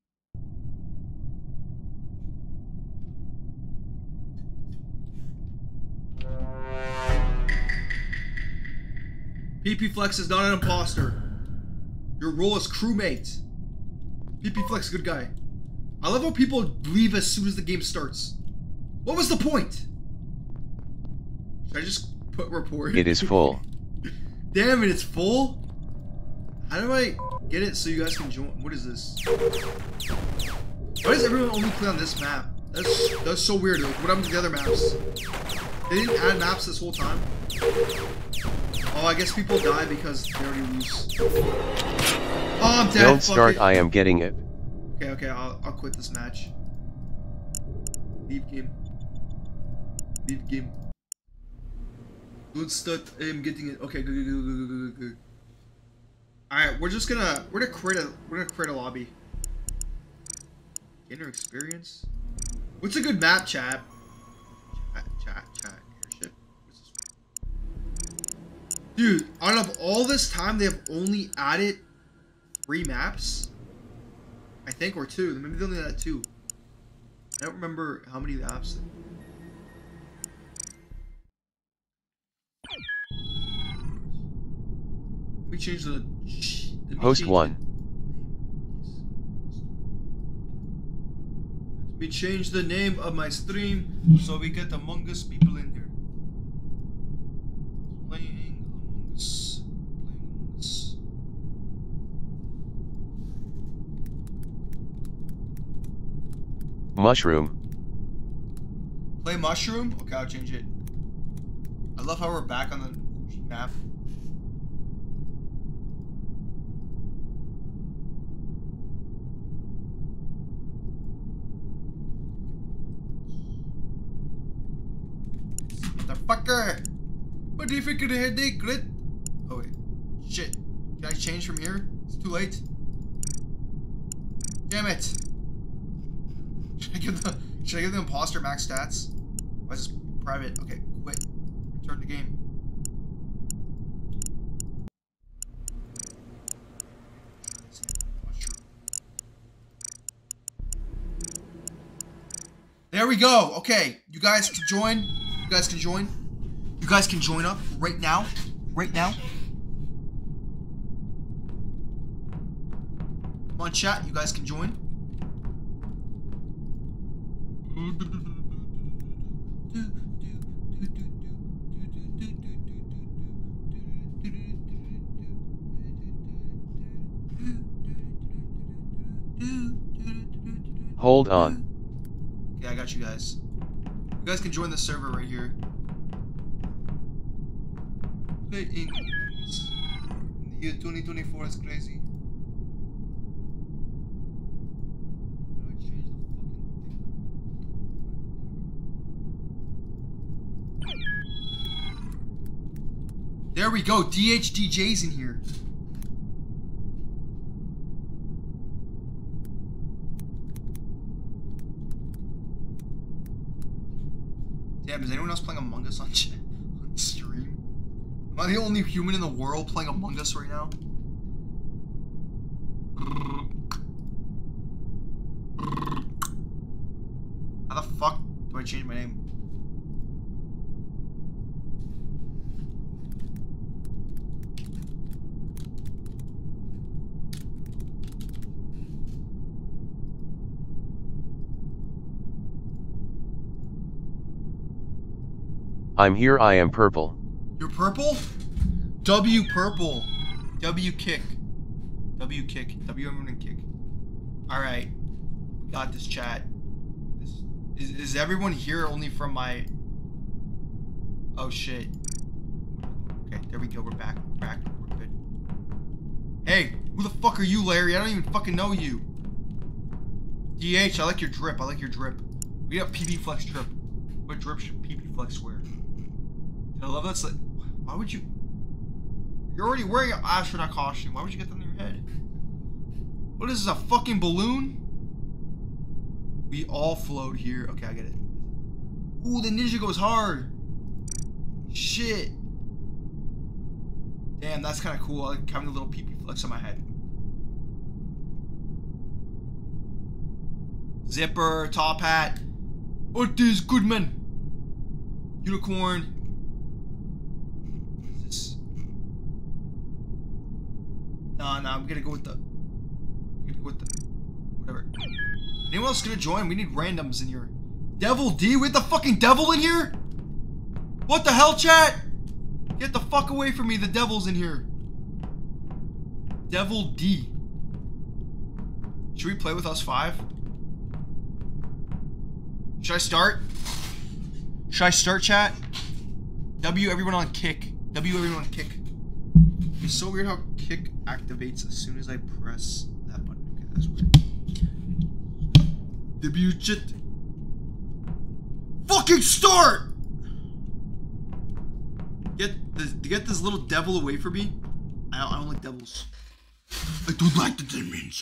[SPEAKER 3] PP Flex is not an imposter. Your role is crewmate. PP Flex, good guy. I love how people leave as soon as the game starts. What was the point? Should I just put report?
[SPEAKER 4] It is full.
[SPEAKER 3] Damn it, it's full? How do I get it so you guys can join? What is this? Why does everyone only play on this map? That's so weird. What happened to the other maps? They didn't add maps this whole time? Oh, I guess people die because they already lose. Oh, I'm dead.
[SPEAKER 4] Don't start, I am getting it.
[SPEAKER 3] Okay, I'll quit this match. Leave game. Leave game. Don't start, I am getting it. Okay, good. Alright, we're gonna create a lobby. Inner experience? What's a good map, chat? Chat. Airship. What's this one? Dude, out of all this time, they have only added 3 maps? I think, or 2. Maybe they only added 2. I don't remember how many maps. Let me change the...
[SPEAKER 4] Host 1.
[SPEAKER 3] Let me change the name of my stream so we get Among Us people in here. Playing Among Us.
[SPEAKER 4] Mushroom.
[SPEAKER 3] Play Mushroom? Okay, I'll change it. I love how we're back on the map. Motherfucker! What do you think of the headache, Grit? Oh wait. Shit. Can I change from here? It's too late. Damn it! Should I give the imposter max stats? Why is this private? Okay, quit. Return to game. There we go. Okay, you guys can join. You guys can join. You guys can join up right now. Right now. Come on, chat. You guys can join.
[SPEAKER 4] Hold on.
[SPEAKER 3] Okay, I got you guys. You guys can join the server right here. Play English. In the year 2024 is crazy. There we go. DHDJ's in here. Damn, is anyone else playing Among Us on stream? Am I the only human in the world playing Among Us right now? How the fuck do I change my name?
[SPEAKER 4] I'm here, I am purple.
[SPEAKER 3] You're purple? W purple. W kick. W kick. W everyone and kick. Alright. Got this, chat. Is everyone here only from my... Oh shit. Okay, there we go. We're back. We're back. We're good. Hey, who the fuck are you, Larry? I don't even fucking know you. DH, I like your drip. I like your drip. We got PP Flex drip. What drip should PP Flex wear? I love that's like, why would you? You're already wearing an astronaut costume. Why would you get that on your head? What is this, a fucking balloon? We all float here. Okay, I get it. Ooh, the ninja goes hard. Shit. Damn, that's kind of cool. I like having a little PP Flex on my head. Zipper, top hat. Otis Goodman. Unicorn. Nah, I'm gonna go with the... whatever. Anyone else gonna join? We need randoms in here. Devil D? We have the fucking devil in here? What the hell, chat? Get the fuck away from me, the devil's in here. Devil D. Should we play with us 5? Should I start? Should I start, chat? W everyone on kick. W everyone on kick. It's so weird how kick activates as soon as I press that button. Okay, that's weird. Debut shit. Fucking start! Get this little devil away from me. I don't like devils. I don't like the demons.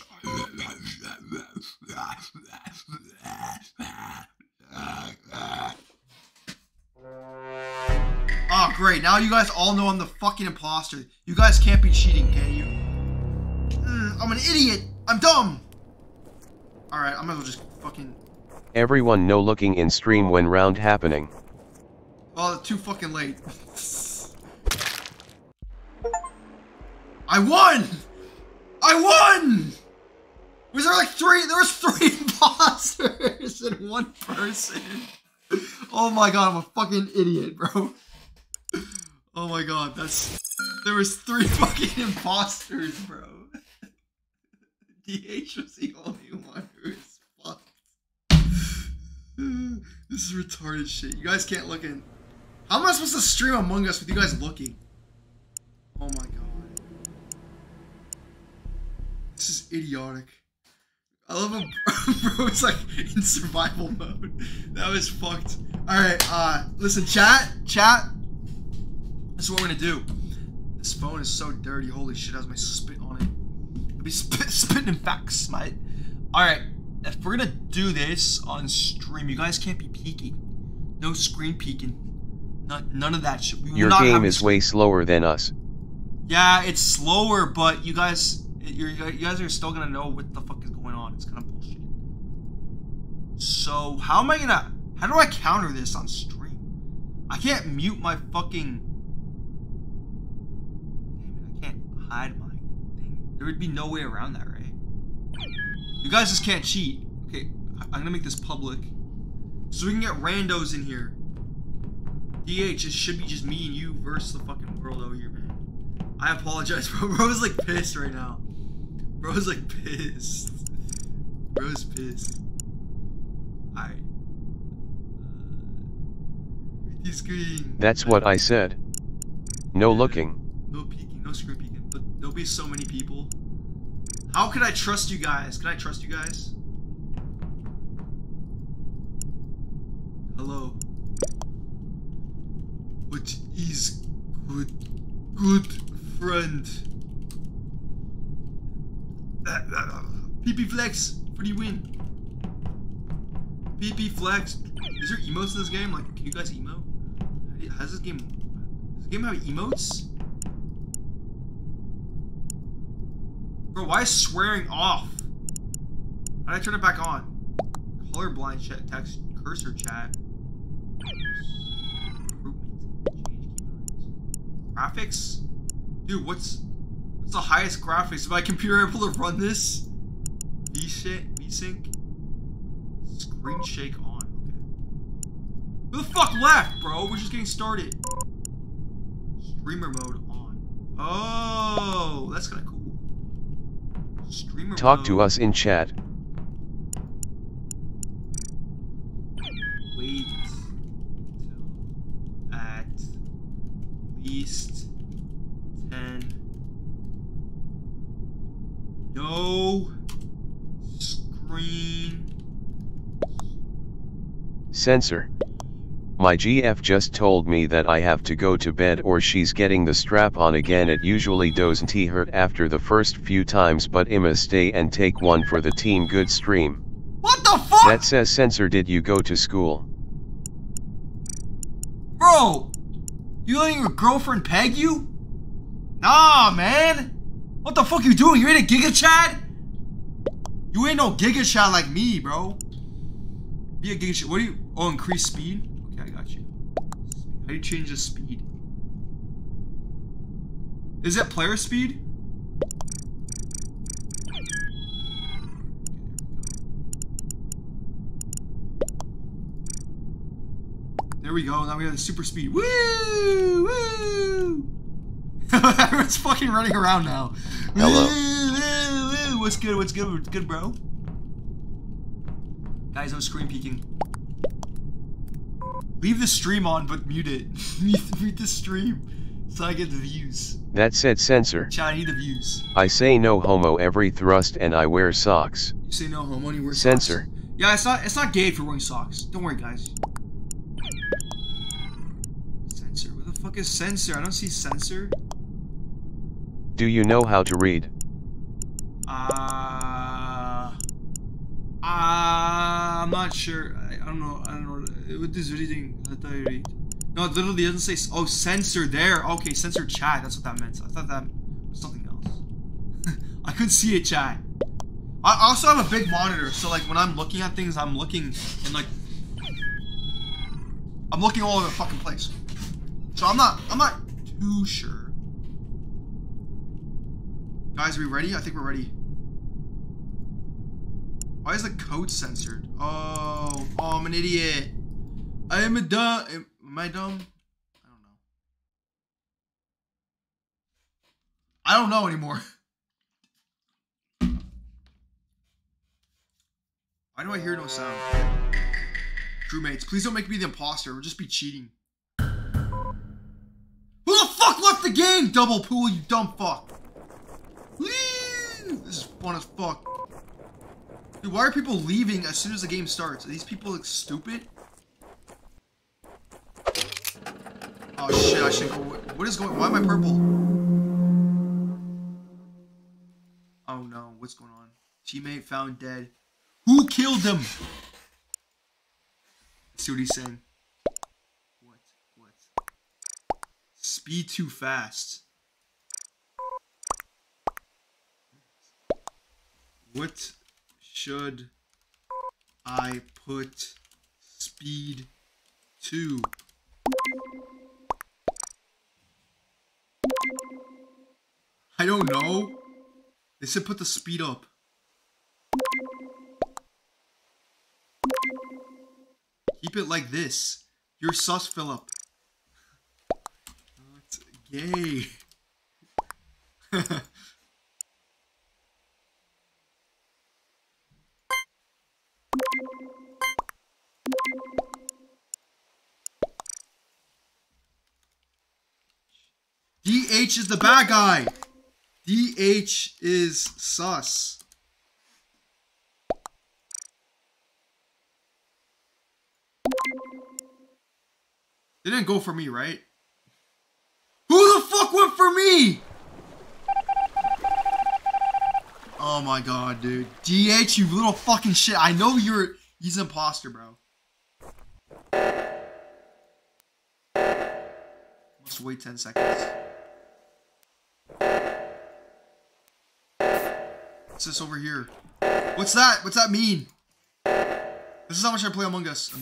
[SPEAKER 3] Oh, great. Now you guys all know I'm the fucking imposter. You guys can't be cheating, can you? I'm an idiot. I'm dumb. Alright, I'm gonna just fucking...
[SPEAKER 4] Everyone no looking in stream when round happening.
[SPEAKER 3] Oh, too fucking late. I won! I won! Was there like three? There was 3 imposters in 1 person. Oh my god, I'm a fucking idiot, bro. Oh my god, there was 3 fucking imposters, bro. DH was the only one who was fucked. This is retarded shit. You guys can't look in. How am I supposed to stream Among Us with you guys looking? Oh my god. This is idiotic. I love him. Bro, it's like in survival mode. That was fucked. Alright, listen, chat. This is what we're gonna do. This phone is so dirty. Holy shit, has my spit on it. I'll be spitting facts, mate. Alright, if we're gonna do this on stream, you guys can't be peeking. No screen peeking. None of that shit.
[SPEAKER 4] Your game is way slower than us.
[SPEAKER 3] Yeah, it's slower, but you guys are still gonna know what the fuck is going on. It's kind of bullshit. So how do I counter this on stream? I can't mute my fucking... Damn it, I can't hide my thing. There would be no way around that, right? You guys just can't cheat. Okay, I'm gonna make this public. So we can get randos in here. DH, it should be just me and you versus the fucking world over here, man. I apologize, bro. Bro's like pissed right now. Bro's like pissed. Bro's pissed. Alright. Screen.
[SPEAKER 4] That's what I said. No looking.
[SPEAKER 3] No peeking, no screen peeking. But there'll be so many people. How can I trust you guys? Can I trust you guys? Hello. What is good friend? PP Flex for the win. PP Flex. Is there emotes in this game? Like, can you guys emote? Does this game have emotes? Bro, why is swearing off? How did I turn it back on? Colorblind chat, text, cursor chat. Graphics? Dude, what's the highest graphics? Is my computer able to run this? VSync? Screen shake on. Okay. Who the fuck left, bro? We're just getting started. Streamer mode on. Oh, that's kind of cool. Streamer
[SPEAKER 4] Talk
[SPEAKER 3] mode.
[SPEAKER 4] To us in chat.
[SPEAKER 3] Wait till at least 10. No screen.
[SPEAKER 4] Censor. My GF just told me that I have to go to bed or she's getting the strap on again. It usually doesn't hurt after the first few times, but I'ma stay and take one for the team. Good stream.
[SPEAKER 3] What the fuck?
[SPEAKER 4] That says Censor, did you go to school?
[SPEAKER 3] Bro! You letting your girlfriend peg you? Nah, man! What the fuck you doing? You ain't a Giga Chad? You ain't no Giga Chad like me, bro. Be a Giga Chad. What do you... Oh, increase speed? Okay, I got you. How do you change the speed? Is that player speed? There we go. Now we have the super speed. Woo! Woo! Everyone's fucking running around now.
[SPEAKER 4] Hello.
[SPEAKER 3] Woo! What's good? What's good? What's good, bro? Guys, I'm screen peeking. Leave the stream on, but mute it. Mute the stream. So I get the views.
[SPEAKER 4] That said censor.
[SPEAKER 3] Chat, I need the views.
[SPEAKER 4] I say no homo every thrust and I wear socks.
[SPEAKER 3] You say no homo and you wear
[SPEAKER 4] Censor.
[SPEAKER 3] socks. Yeah, it's not gay if you're wearing socks. Don't worry, guys. Censor. Where the fuck is censor? I don't see censor.
[SPEAKER 4] Do you know how to read?
[SPEAKER 3] I'm not sure. I don't know. What is reading? Let I read. No, it literally doesn't say. Oh, censor there. Okay, censor chat. That's what that meant. I thought that was something else. I couldn't see it, chat. I also have a big monitor, so like when I'm looking at things, I'm looking in like I'm looking all over the fucking place. So I'm not too sure. Guys, are we ready? I think we're ready. Why is the code censored? Oh, I'm an idiot. I am a dumb. Am I dumb? I don't know. I don't know anymore. Why do I hear no sound? Crewmates, please don't make me the imposter. We'll just be cheating. Who the fuck left the game? Double pool, you dumb fuck. Whee! This is fun as fuck. Dude, why are people leaving as soon as the game starts? Are these people like stupid? Oh shit, I should go. What is going on? Why am I purple? Oh no, what's going on? Teammate found dead. Who killed him? Let's see what he's saying. What? Speed too fast. What should I put speed to? I don't know. They said put the speed up. Keep it like this. You're sus, Philip. Oh, it's gay. DH is the bad guy. DH is sus. They didn't go for me, right? Who the fuck went for me? Oh my god, dude. DH, you little fucking shit. I know he's an imposter, bro. Let's wait 10 seconds. What's this over here? What's that? What's that mean? This is how much I play Among Us.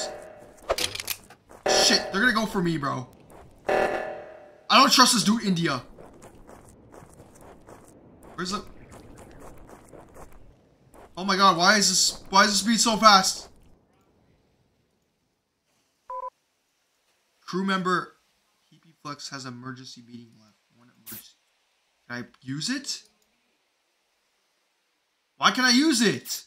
[SPEAKER 3] Shit, they're gonna go for me, bro. I don't trust this dude, India. Where's the... Oh my god, why is the speed so fast? Crew member PP Flex has emergency meeting left. One emergency. Can I use it? Why can I use it?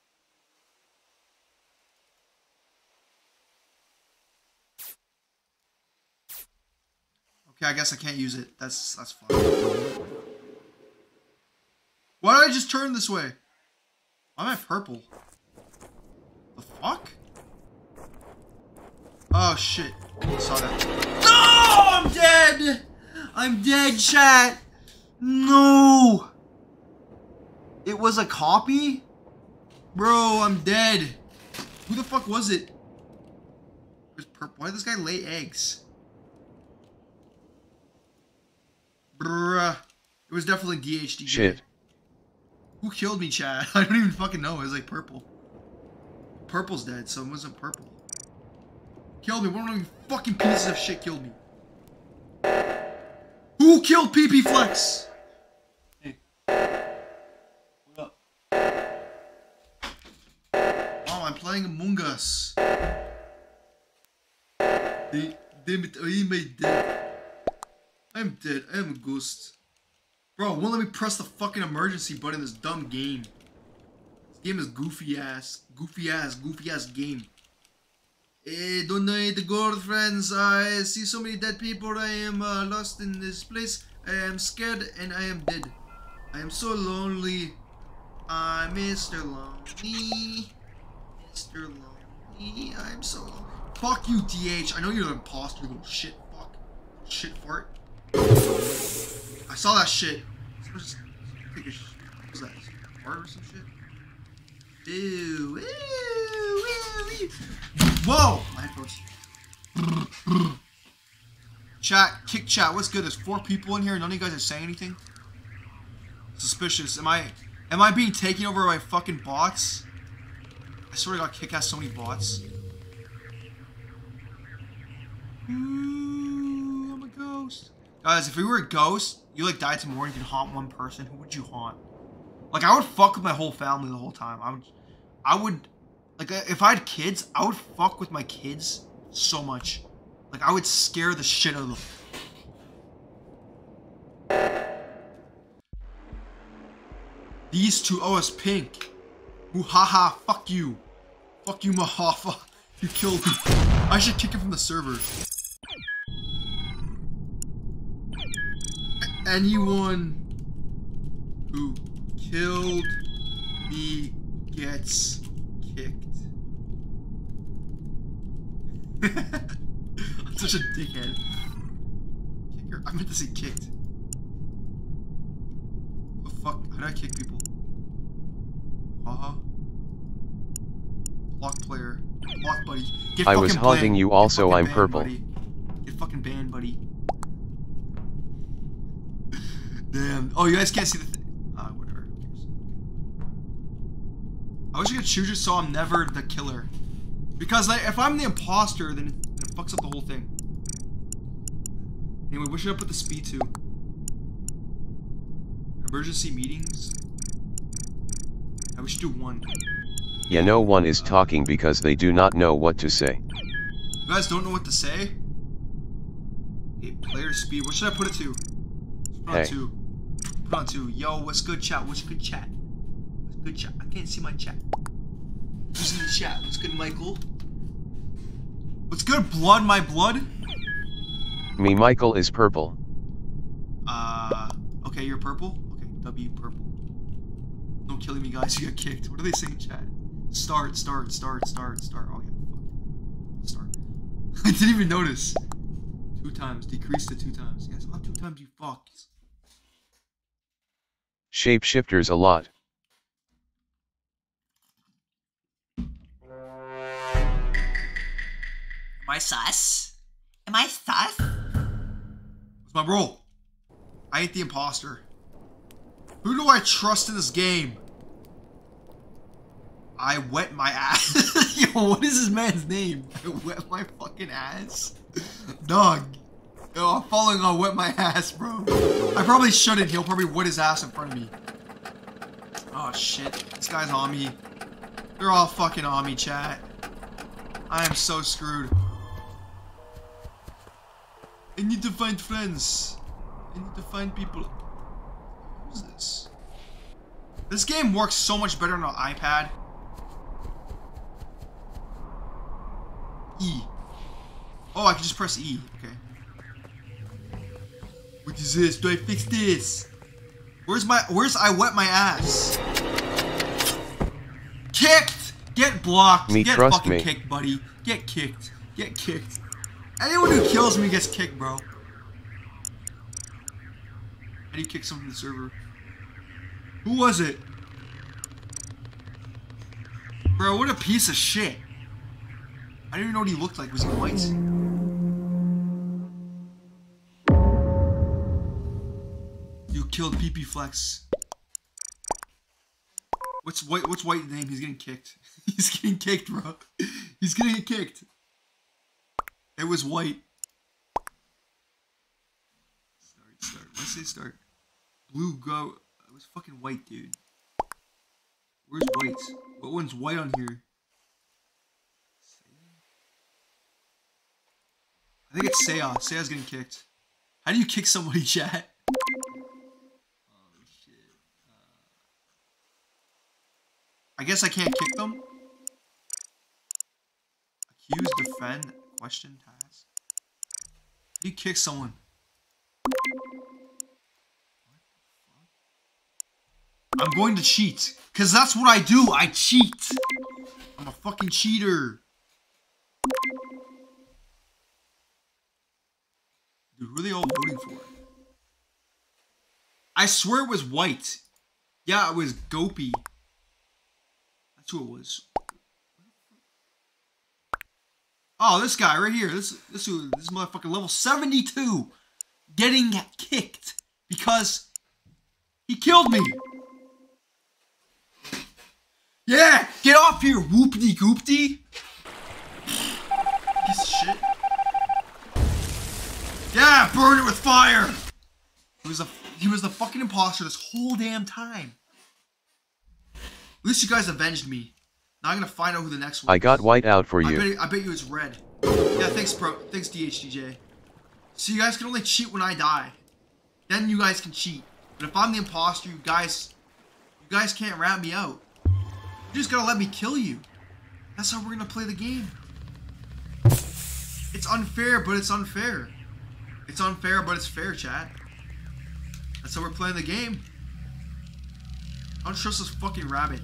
[SPEAKER 3] Okay, I guess I can't use it. That's fine. Why did I just turn this way? Why am I purple? The fuck? Oh shit. I saw that. No! I'm dead! I'm dead, chat! No! It was a copy? Bro, I'm dead. Who the fuck was it? Why did this guy lay eggs? Bruh. It was definitely DHD.
[SPEAKER 4] Shit.
[SPEAKER 3] Who killed me, Chad? I don't even fucking know. It was like purple. Purple's dead, so it wasn't purple. Killed me. One of you fucking pieces of shit killed me. Who killed PP Flex? Hey. What up? Oh, I'm playing Among Us. Damn it, I'm dead. I'm dead. I am a ghost. Bro, won't let me press the fucking emergency button in this dumb game. This game is goofy ass. Goofy ass game. Don't need the girlfriends. I see so many dead people. I am lost in this place. I am scared and I am dead. I am so lonely. I'm Mr. Lonely. Mr. Lonely. I'm so lonely. Fuck you, TH. I know you're an imposter, you little shit. Fuck. Shit fart. I saw that shit. Just take a shit. What was that? Fart or some shit? Ew. Ew. Ew. Ew. Whoa! My headphones. Chat, kick chat. What's good? There's 4 people in here. None of you guys are saying anything. Suspicious. Am I being taken over by fucking bots? I swear to God, Kick has so many bots. Ooh, I'm a ghost. Guys, if we were a ghost, you like died tomorrow and you could haunt one person, who would you haunt? Like, I would fuck with my whole family the whole time. I would, like, if I had kids, I would fuck with my kids so much. Like, I would scare the shit out of them. These two, oh, it's pink. Ooh, haha, fuck you. Fuck you, Mahafa. You killed me. I should kick him from the server. Anyone who killed me gets kicked. I'm such a dickhead. Kicker. I meant to say kicked. What the fuck? How do I kick people? Haha. Block player. Block buddy. Get
[SPEAKER 4] I was haunting
[SPEAKER 3] banned.
[SPEAKER 4] you also, I'm
[SPEAKER 3] banned,
[SPEAKER 4] purple.
[SPEAKER 3] Buddy. Get fucking banned, buddy. Damn. Oh, you guys can't see the thing. Whatever. I wish I could choose it so I'm never the killer. Because like, if I'm the imposter, then it fucks up the whole thing. Anyway, where should I put the speed to? Emergency meetings? We should do 1.
[SPEAKER 4] Yeah, no one is talking because they do not know what to say.
[SPEAKER 3] You guys don't know what to say? Okay, player speed. What should I put it to? Put on 2. Put on 2. Yo, what's good, chat? What's good, chat? What's good, chat? I can't see my chat. Who's in the chat? What's good, Michael? What's good, blood? My blood?
[SPEAKER 4] Me, Michael is purple.
[SPEAKER 3] Okay, you're purple? Okay, W purple. Don't killing me, guys. You got kicked. What are they saying, chat? Start. Oh, yeah. Fuck. Start. I didn't even notice. 2 times. Decrease to 2 times. Yes, how 2 times, you fucks?
[SPEAKER 4] Shapeshifters a lot.
[SPEAKER 3] Am I sus? Am I sus? What's my role? I ain't the imposter. Who do I trust in this game? I wet my ass. Yo, what is this man's name? I wet my fucking ass? Dog. Yo, I'm following on wet my ass, bro. I probably shouldn't. He'll probably wet his ass in front of me. Oh, shit. This guy's on me. They're all fucking on me, chat. I am so screwed. I need to find friends. I need to find people. What is this? This game works so much better on an iPad. E. Oh, I can just press E. Okay. What is this? Do I fix this? Where's I wet my ass? Kicked! Get blocked. Get fucking kicked, buddy. Get kicked. Get kicked. Anyone who kills me gets kicked, bro. How do you kick someone from the server? Who was it? Bro, what a piece of shit. I didn't even know what he looked like. Was he white? You killed PP Flex. What's White's name? He's getting kicked. He's getting kicked, bro. He's gonna get kicked. It was White. Start. Let's say start. Blue go. It was fucking White, dude. Where's White? What one's White on here? I think it's Seiya. Seiya's getting kicked. How do you kick somebody, chat? Oh shit. I guess I can't kick them? I Accuse, defend, question, task. He kicked someone. I'm going to cheat. Because that's what I do. I cheat. I'm a fucking cheater. Dude, who are they all voting for? I swear it was white. Yeah, it was Gopi. That's who it was. Oh, this guy right here. This motherfucker level 72 getting kicked because he killed me. Yeah, get off here, whoopty goopty. Piece of shit. Yeah, burn it with fire. He was the fucking imposter this whole damn time. At least you guys avenged me. Now I'm gonna find out who the next one is.
[SPEAKER 4] I got white out for you.
[SPEAKER 3] I bet you it's red. Yeah, thanks, bro. Thanks, DHDJ. So you guys can only cheat when I die. Then you guys can cheat. But if I'm the imposter, you guys can't rat me out. You just gotta let me kill you. That's how we're gonna play the game. It's unfair, but it's unfair. It's unfair, but it's fair, chat. That's how we're playing the game. I don't trust this fucking rabbit.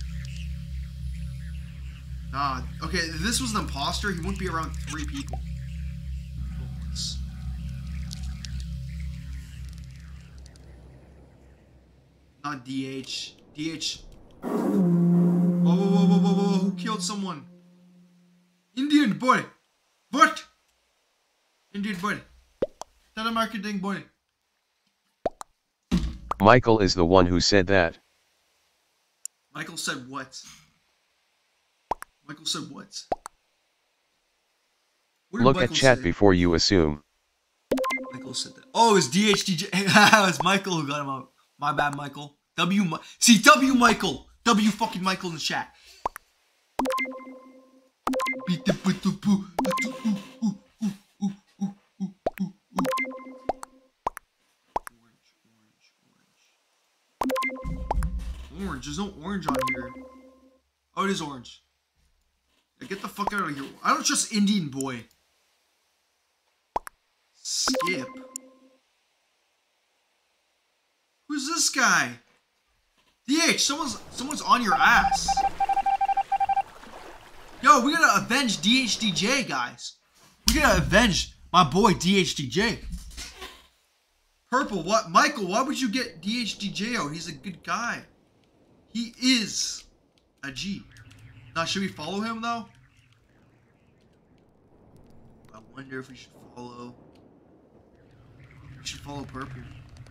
[SPEAKER 3] Nah, okay, if this was an imposter, he wouldn't be around 3 people. Not DH. DH. Whoa, who killed someone? Indian boy. What? Indian boy. Telemarketing boy.
[SPEAKER 4] Michael is the one who said that.
[SPEAKER 3] Michael said what? Michael said what?
[SPEAKER 4] Look at chat before you assume.
[SPEAKER 3] Michael said that. Oh, it's DHDJ. It's Michael who got him out. My bad, Michael. W Michael. W fucking Michael in the chat. Orange. There's no orange on here. Oh, it is orange. Yeah, get the fuck out of here. I don't trust Indian boy. Skip. Who's this guy? DH, someone's on your ass. Yo, we gotta avenge DHDJ, guys. We gotta avenge my boy DHDJ. Purple, what? Michael, why would you get DHDJ out? He's a good guy. He is a G. Now, should we follow him, though? I wonder if we should follow... We should follow Purple.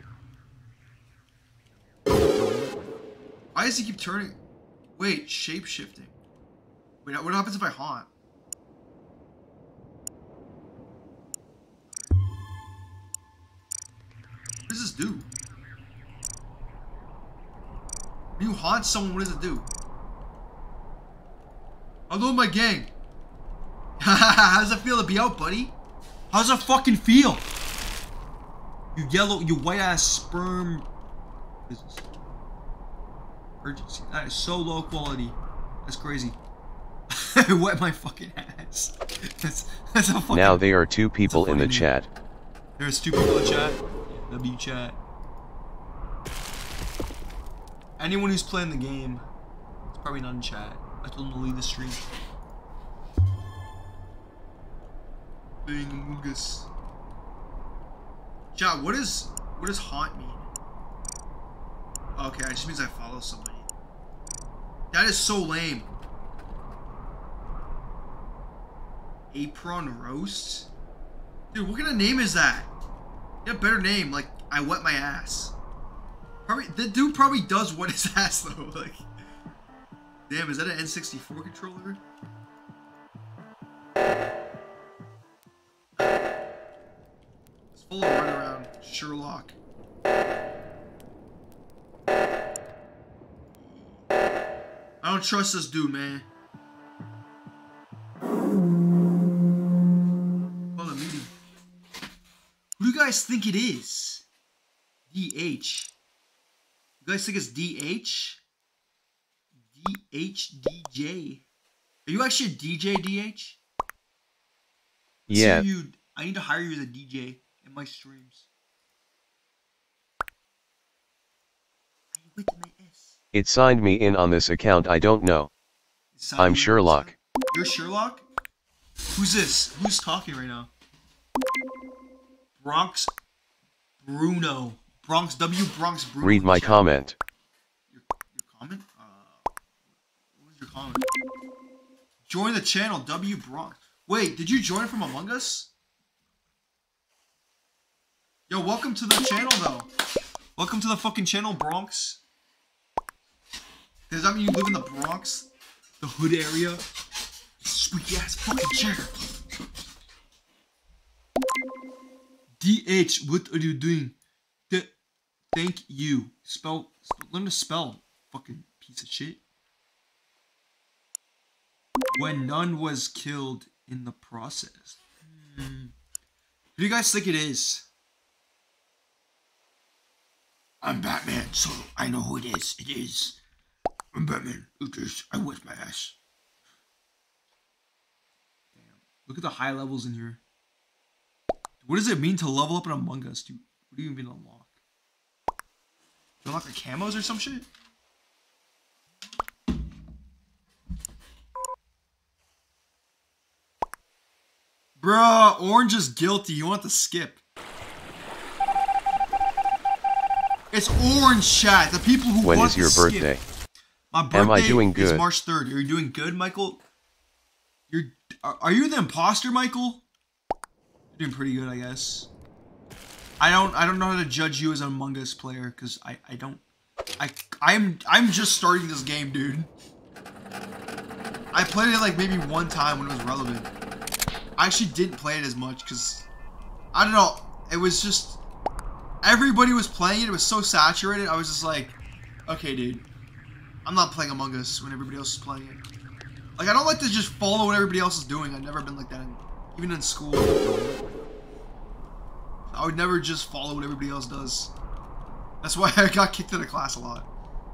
[SPEAKER 3] Why does he keep turning? Wait, shape-shifting. Wait, what happens if I haunt? What does this do? When you haunt someone, what does it do? Hello, my gang. How does it feel to be out, buddy? How does it fucking feel? You white-ass sperm... business. Urgency. That is so low quality. That's crazy. I wet my fucking ass. That's a fucking...
[SPEAKER 4] Now there are 2 people in the chat.
[SPEAKER 3] There's 2 people in the chat. W chat. Anyone who's playing the game, it's probably not in chat. I told them to leave the stream. Playing Among Us. Chat, what does haunt mean? Okay, it just means I follow somebody. That is so lame. Apron roast? Dude, what kind of name is that? Get a better name, like I wet my ass. Probably the dude probably does wet his ass though. Like, damn, is that an N64 controller? Let's follow right around Sherlock. I don't trust this dude, man. Hold on, meeting. Who do you guys think it is? DH. You guys think it's DH? DHDJ. Are you actually a DJ, DH?
[SPEAKER 4] Yeah.
[SPEAKER 3] I need to hire you as a DJ in my streams.
[SPEAKER 4] It signed me in on this account. I don't know. I'm Sherlock.
[SPEAKER 3] You're Sherlock? Who's this? Who's talking right now? Bronx Bruno. Bronx W. Bronx Bruno.
[SPEAKER 4] Read my comment.
[SPEAKER 3] Your comment? What was your comment? Join the channel, W. Bronx. Wait, did you join from Among Us? Yo, welcome to the channel, though. Welcome to the fucking channel, Bronx. Does that mean you live in the Bronx? The hood area? Sweet ass fucking chair. DH, what are you doing? Thank you. Learn to spell, fucking piece of shit. When none was killed in the process. Who do you guys think it is? I'm Batman, so I know who it is. It is. I'm Batman. It is. I whipped my ass. Damn. Look at the high levels in here. What does it mean to level up in Among Us, dude? What do you even unlock? You unlock the camos or some shit? Bruh, Orange is guilty. You want to skip. It's Orange chat. The people who
[SPEAKER 4] When
[SPEAKER 3] want
[SPEAKER 4] is your
[SPEAKER 3] to
[SPEAKER 4] birthday?
[SPEAKER 3] skip. My birthday
[SPEAKER 4] Am I doing
[SPEAKER 3] is
[SPEAKER 4] good?
[SPEAKER 3] March 3rd. Are you doing good, Michael? Are you the imposter, Michael? You're doing pretty good, I guess. I don't know how to judge you as an Among Us player because I'm just starting this game, dude. I played it like maybe one time when it was relevant. I actually didn't play it as much because I don't know. It was just everybody was playing it. It was so saturated. I was just like, okay, dude, I'm not playing Among Us when everybody else is playing it. Like, I don't like to just follow what everybody else is doing. I've never been like that, even in school. I would never just follow what everybody else does. That's why I got kicked out of class a lot.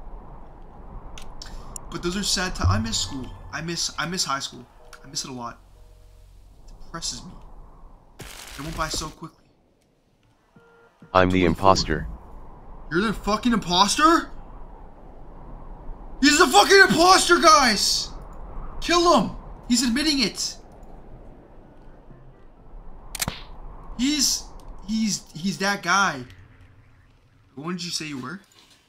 [SPEAKER 3] But those are sad times. I miss school. I miss high school. I miss it a lot. It depresses me. It went by so quickly.
[SPEAKER 4] I'm the imposter.
[SPEAKER 3] You're the fucking imposter? He's the fucking imposter, guys! Kill him! He's admitting it. He's that guy. What did you say you were?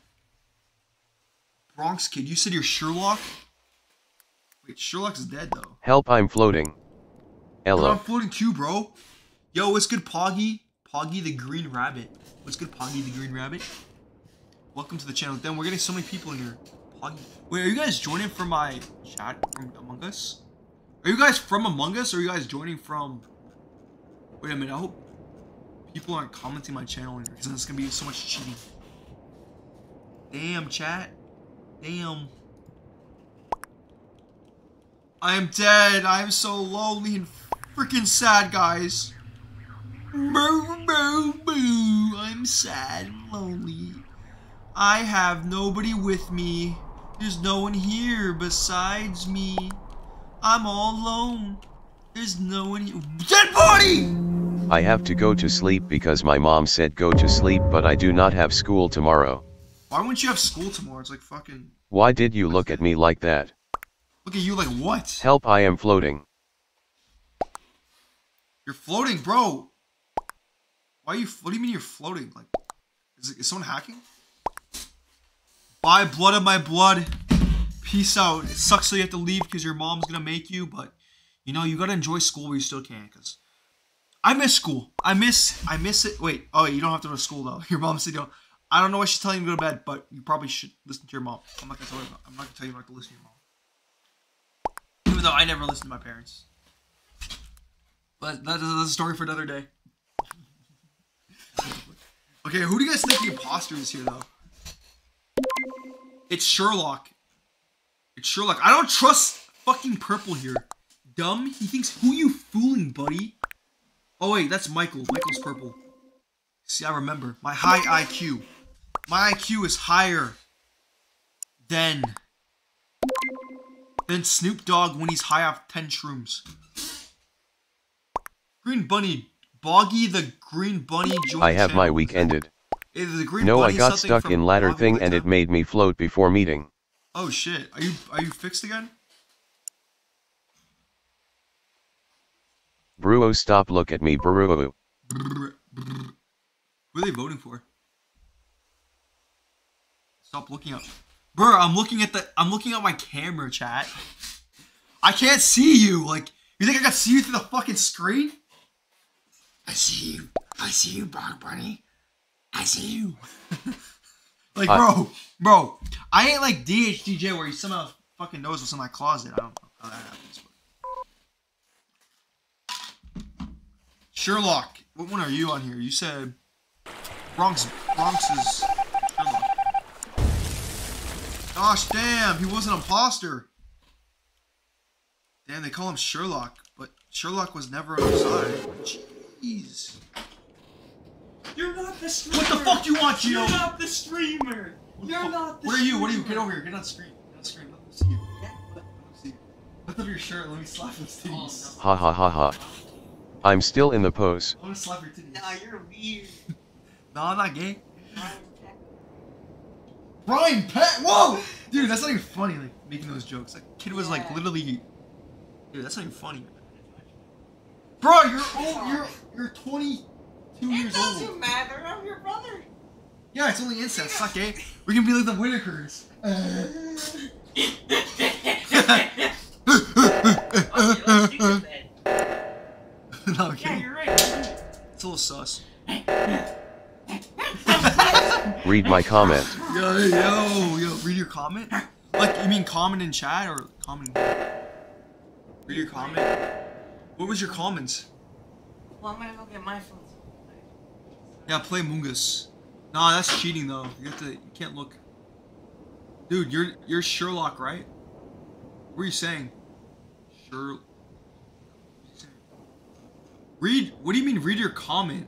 [SPEAKER 3] Bronx Kid. You said you're Sherlock? Wait, Sherlock's dead though.
[SPEAKER 4] Help, I'm floating. Ella.
[SPEAKER 3] I'm floating too, bro. Yo, what's good, Poggy? Poggy the Green Rabbit. What's good, Poggy the Green Rabbit? Welcome to the channel. Then we're getting so many people in here. Poggy. Wait, are you guys joining from my chat from Among Us? Are you guys from Among Us or are you guys joining from... Wait a minute, I hope people aren't commenting my channel in here because it's going to be so much cheating. Damn, chat. Damn. I am dead. I am so lonely and freaking sad, guys. Boo, boo, boo. I'm sad and lonely. I have nobody with me. There's no one here besides me. I'm all alone. There's no one here. Dead body!
[SPEAKER 4] I have to go to sleep because my mom said go to sleep, but I do not have school tomorrow.
[SPEAKER 3] Why wouldn't you have school tomorrow? It's like fucking...
[SPEAKER 4] Why did you look at me like that?
[SPEAKER 3] Look at you like what?
[SPEAKER 4] Help, I am floating.
[SPEAKER 3] You're floating, bro. Why are you... What do you mean you're floating? Like, is someone hacking? Bye, blood of my blood. Peace out. It sucks that you have to leave because your mom's gonna make you, but you know, you gotta enjoy school where you still can, because I miss school. I miss it. Wait, oh, you don't have to go to school though. Your mom said you don't. I don't know why she's telling you to go to bed, but you probably should listen to your mom. I'm not gonna tell you not to listen to your mom. Even though I never listen to my parents. But that's a story for another day. Okay, who do you guys think the imposter is here though? It's Sherlock. It's Sherlock. I don't trust fucking Purple here. Dumb. He thinks, who you fooling, buddy? Oh wait, that's Michael. Michael's Purple. See, I remember. My high IQ. My IQ is higher than Snoop Dogg when he's high off 10 shrooms. Green Bunny. Boggy the Green Bunny joined
[SPEAKER 4] I have
[SPEAKER 3] channel.
[SPEAKER 4] my week ended.
[SPEAKER 3] Hey, the Green
[SPEAKER 4] No, I
[SPEAKER 3] Bunny
[SPEAKER 4] got
[SPEAKER 3] something
[SPEAKER 4] stuck
[SPEAKER 3] from
[SPEAKER 4] in ladder
[SPEAKER 3] Bobby
[SPEAKER 4] thing
[SPEAKER 3] Blitz,
[SPEAKER 4] and
[SPEAKER 3] huh?
[SPEAKER 4] it made me float before meeting.
[SPEAKER 3] Oh shit. Are you fixed again?
[SPEAKER 4] Bruo, stop, look at me, Bruo.
[SPEAKER 3] Who are they voting for? Stop looking up. Bro, I'm looking at my camera, chat. I can't see you. Like, you think I can see you through the fucking screen? I see you. I see you, Bog Bunny. I see you. Like, bro, I ain't like DHDJ where he somehow fucking knows what's in my closet. I don't know how that happens. But... Sherlock. What one are you on here? You said Bronx is Sherlock. Gosh damn, he was an imposter. Damn, they call him Sherlock, but Sherlock was never on his side. Jeez.
[SPEAKER 17] You're not the streamer.
[SPEAKER 3] What the fuck do you want, Gio?
[SPEAKER 17] You're not the streamer. You're not the
[SPEAKER 3] What are you?
[SPEAKER 17] streamer.
[SPEAKER 3] What are you? Get over here. Get on screen. Get on screen. Let me see you. Let me see you. Lift up your shirt. Let me slap those titties.
[SPEAKER 4] Ha ha ha ha. I'm still in the pose.
[SPEAKER 3] I want to slap your titties.
[SPEAKER 17] Nah, you're weird.
[SPEAKER 3] No, I'm not gay. Brian Peck. Whoa, dude, that's not even funny. Like making those jokes. That kid was like literally. Dude, that's not even funny. Bro, you're old. You're 22 years old.
[SPEAKER 17] It doesn't matter. I'm your brother.
[SPEAKER 3] Yeah, it's only incest. It's not gay. We can be like the Whitakers. No, I'm kidding.
[SPEAKER 17] Yeah, you're right.
[SPEAKER 3] It's a little sus.
[SPEAKER 4] Read my comment.
[SPEAKER 3] Yo, read your comment? Like, you mean comment in chat or comment? Read your comment? What was your comments?
[SPEAKER 17] Well, I'm gonna go get my phone.
[SPEAKER 3] Yeah, play Mungus. Nah, that's cheating though. You can't look. Dude, you're Sherlock, right? What are you saying? Read, what do you mean read your comment?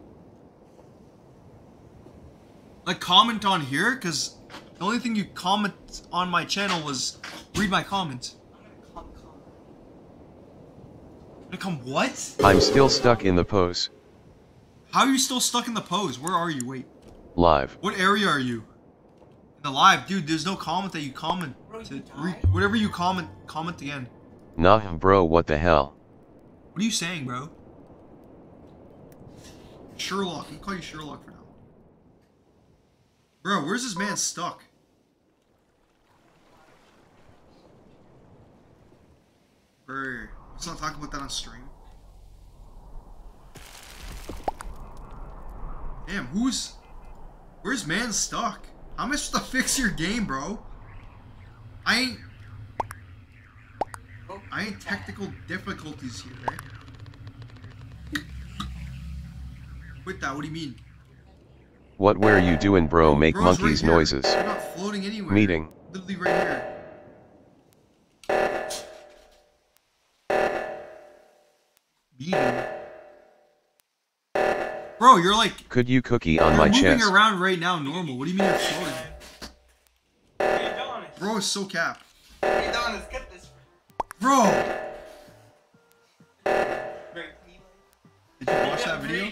[SPEAKER 3] Like comment on here? Cause the only thing you comment on my channel was read my comments. I'm gonna come what?
[SPEAKER 4] I'm still stuck in the pose.
[SPEAKER 3] How are you still stuck in the pose? Where are you? Wait.
[SPEAKER 4] Live.
[SPEAKER 3] What area are you? In the live, dude. There's no comment that you comment. Whatever you comment the end.
[SPEAKER 4] Nah, bro, what the hell?
[SPEAKER 3] What are you saying, bro? Sherlock. I'm gonna call you Sherlock for now. Bro, where's this man stuck? Bro, let's not talk about that on stream. Damn, where's man stuck? How am I supposed to fix your game, bro? I ain't technical difficulties here, right? Quit that, what do you mean?
[SPEAKER 4] What were you doing, bro? Make
[SPEAKER 3] Bro's
[SPEAKER 4] monkeys
[SPEAKER 3] right here.
[SPEAKER 4] noises.
[SPEAKER 3] You're not floating anywhere.
[SPEAKER 4] Meeting.
[SPEAKER 3] Literally right here. Meeting. Bro, you're like...
[SPEAKER 4] Could you cookie on my
[SPEAKER 3] moving
[SPEAKER 4] chest?
[SPEAKER 3] around right now normal. What do you mean you're floating? Bro, it's so cap.
[SPEAKER 17] Hey, Adonis, get this.
[SPEAKER 3] Bro! Did you watch that video?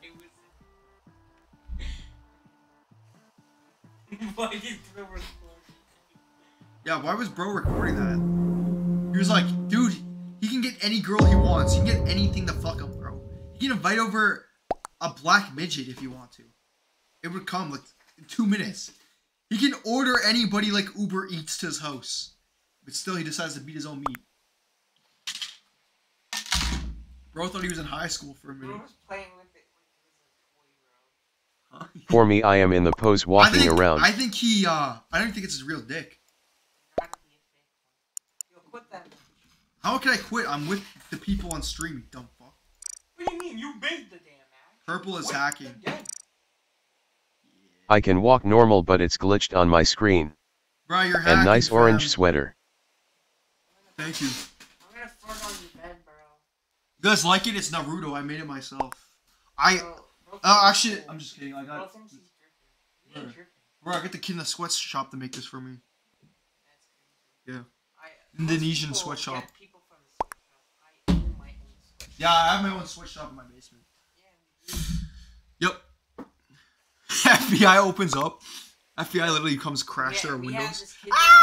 [SPEAKER 3] Yeah, why was bro recording that? He was like, dude, he can get any girl he wants. He can get anything to fuck him, bro. He can invite over a black midget if you want to. It would come like in 2 minutes. He can order anybody like Uber Eats to his house. But still, he decides to beat his own meat. Bro thought he was in high school for a minute. Huh?
[SPEAKER 4] For me, I am in the pose walking around.
[SPEAKER 3] I think he, I don't think it's his real dick. How can I quit? I'm with the people on stream, you dumb fuck.
[SPEAKER 17] What do you mean? You made the damn app.
[SPEAKER 3] Purple is hacking.
[SPEAKER 4] I can walk normal, but it's glitched on my screen.
[SPEAKER 3] Bro, you're hacking.
[SPEAKER 4] And nice
[SPEAKER 3] fam.
[SPEAKER 4] orange sweater.
[SPEAKER 3] Thank you.
[SPEAKER 17] I'm gonna fart on your bed, bro.
[SPEAKER 3] You guys like it? It's Naruto. I made it myself. Actually, I'm just kidding. I got. Bro, I got the kid in the sweatshop to make this for me. Yeah. Indonesian sweatshop. Yeah, I have my own switch shop in my basement. Yep. FBI opens up. FBI literally comes crash their windows.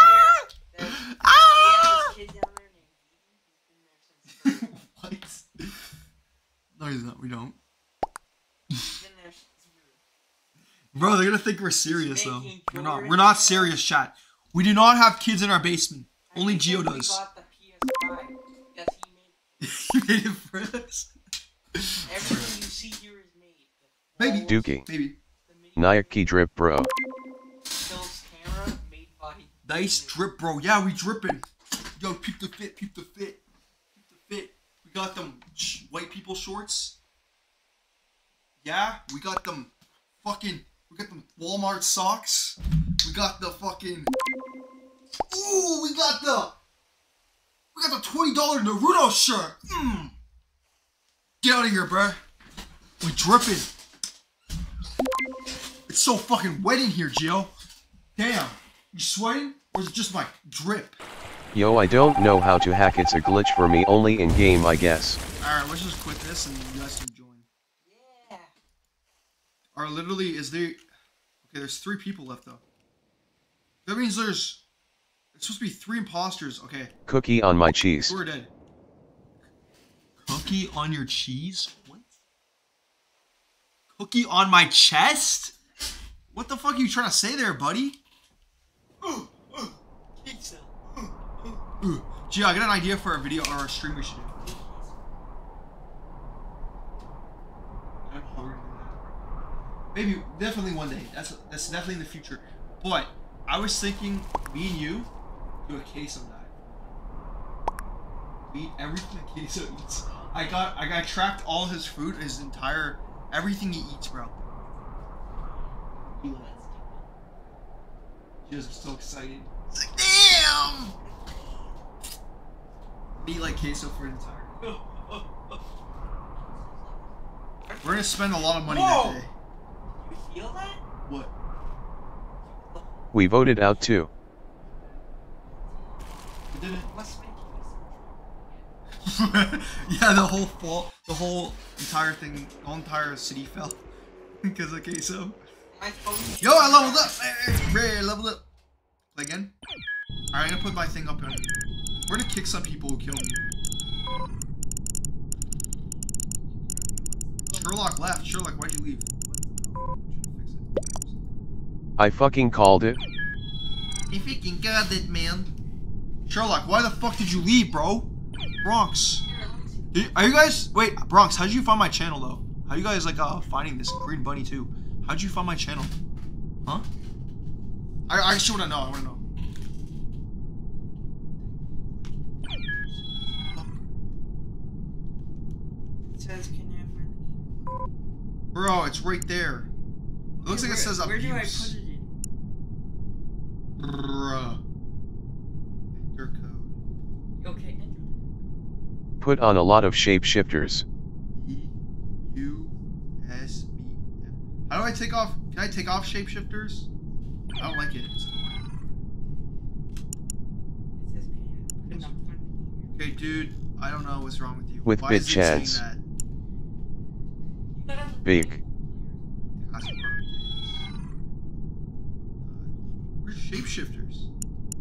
[SPEAKER 3] What? No, he's not. We don't. Bro, they're gonna think we're serious though. We're not. We're not serious, chat. We do not have kids in our basement. Only Geo does. He made it for us.
[SPEAKER 17] Everything you see here is made.
[SPEAKER 3] Maybe.
[SPEAKER 4] Dookie.
[SPEAKER 3] Maybe.
[SPEAKER 4] Nike drip, bro.
[SPEAKER 3] Nice drip, bro. Yeah, we dripping. Yo, peep the fit, peep the fit. Peep the fit. We got them white people shorts. Yeah, we got them fucking, we got them Walmart socks. We got the fucking, ooh, we got the $20 Naruto shirt. Get out of here, bruh. We dripping. It's so fucking wet in here, Gio. Damn. You sweating? Or is it just my drip?
[SPEAKER 4] Yo, I don't know how to hack. It's a glitch for me only in game, I guess.
[SPEAKER 3] Alright, let's just quit this and you guys can join. Yeah. Or literally, is there... Okay, there's 3 people left though. That means there's... It's supposed to be 3 imposters. Okay.
[SPEAKER 4] Cookie on my cheese.
[SPEAKER 3] We're dead. Cookie on your cheese? What? Cookie on my chest? What the fuck are you trying to say there, buddy? Gee, I got an idea for a video or a stream we should do. Maybe, definitely one day. That's definitely in the future. But I was thinking, me and you do a queso diet. We eat everything that queso eats. I got tracked all his food, his entire everything he eats, bro. Just so excited. It's like, damn! Be like queso for an entire. We're gonna spend a lot of money that day.
[SPEAKER 17] You feel that?
[SPEAKER 3] What?
[SPEAKER 4] We voted out too.
[SPEAKER 3] We did it. Yeah, the whole entire thing, the whole entire city fell because of queso. Yo, I leveled up! Ray, leveled up! Play again? Alright, I'm gonna put my thing up here. We're gonna kick some people who kill me. Sherlock left. Sherlock, why'd you leave?
[SPEAKER 4] I fucking called it.
[SPEAKER 3] You freaking got it, man. Sherlock, why the fuck did you leave, bro? Bronx. Are you guys... Wait, Bronx, how'd you find my channel, though? How you guys, like, finding this? Green Bunny, too. How'd you find my channel? Huh? I actually wanna know. I wanna know.
[SPEAKER 17] It says, can you find the game?
[SPEAKER 3] Bro, it's right there. It looks like it says abuse.
[SPEAKER 17] Where do I put it in?
[SPEAKER 3] Bruh. Enter code.
[SPEAKER 17] Okay, enter.
[SPEAKER 4] Put on a lot of shapeshifters.
[SPEAKER 3] How do I take off? Can I take off shapeshifters? I don't like it. Okay, dude, I don't know what's wrong with you.
[SPEAKER 4] With
[SPEAKER 3] Why
[SPEAKER 4] bit
[SPEAKER 3] is it
[SPEAKER 4] chance.
[SPEAKER 3] saying that?
[SPEAKER 4] Big.
[SPEAKER 3] Where's shapeshifters?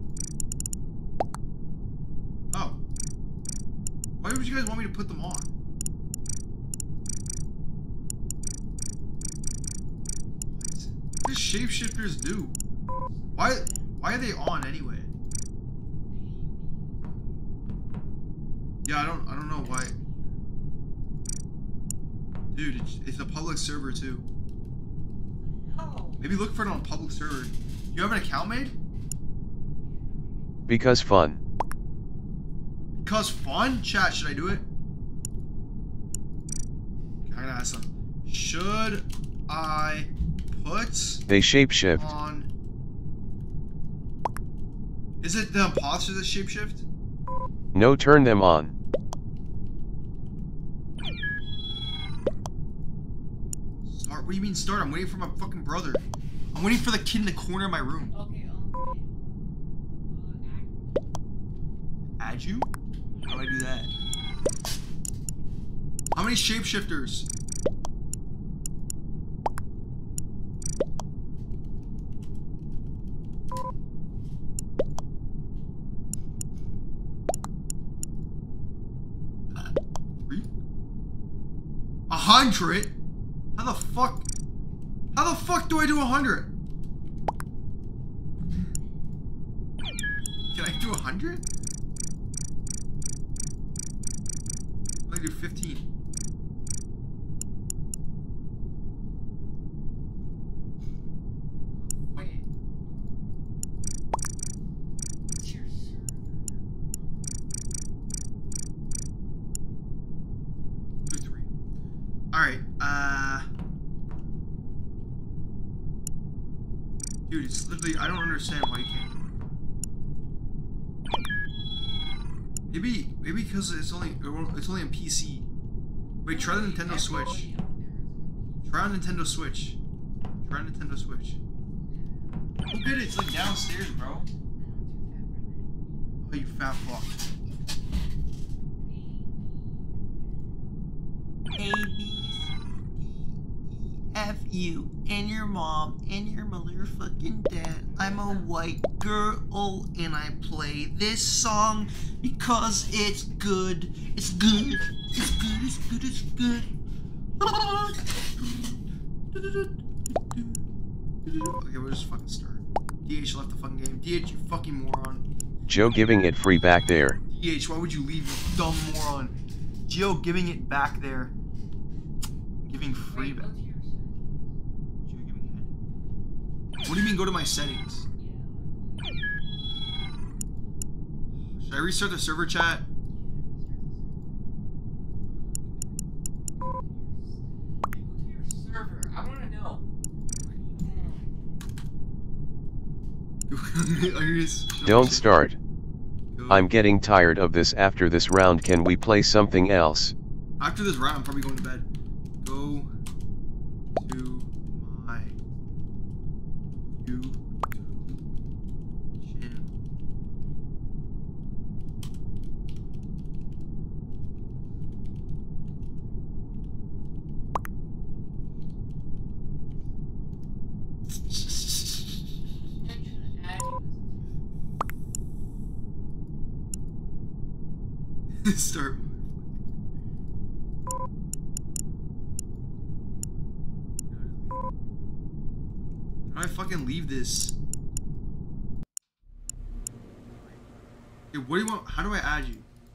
[SPEAKER 3] Oh. Why would you guys want me to put them on? What does shapeshifters do? Why are they on anyway? Yeah, I don't know why. Dude, it's a public server too. Maybe look for it on a public server. You have an account made?
[SPEAKER 4] Because fun.
[SPEAKER 3] Because fun? Chat, should I do it? I'm gonna ask them. Should I put
[SPEAKER 4] they shapeshift
[SPEAKER 3] on... Is it the imposters that shapeshift?
[SPEAKER 4] No, turn them on.
[SPEAKER 3] Start? What do you mean start? I'm waiting for my fucking brother. I'm waiting for the kid in the corner of my room.
[SPEAKER 17] Okay,
[SPEAKER 3] Add you? How do I do that? How many shapeshifters? Three? 100? How the fuck? How the fuck do I do 100? Can I do 100? I do 15. Wait. What's your server? Three. Alright, dude, it's literally, I don't understand why you can't. Maybe because it's only on PC. Wait, try the Nintendo Switch. Try on Nintendo Switch. Try on Nintendo Switch. Who did it? It's like downstairs, bro. Oh, you fat fuck.
[SPEAKER 2] A, B, C, D, E, F, you, and your mom, and your motherfucking dad. I'm a white girl, and I play this song because it's good. It's good. It's good. It's good. It's good.
[SPEAKER 3] Okay, we'll just fucking start. DH left the fucking game. DH, you fucking moron.
[SPEAKER 4] Joe giving it free back there.
[SPEAKER 3] DH, why would you leave, you dumb moron? Joe giving it back there. Giving free back. Joe giving it. What do you mean go to my settings? Should I restart the server chat?
[SPEAKER 2] Server, I want to know.
[SPEAKER 4] Don't start. I'm getting tired of this. After this round, can we play something else?
[SPEAKER 3] After this round, I'm probably going to bed. Go to my YouTube channel. Start. How do I fucking leave this? Okay, what do you want? How do I add you?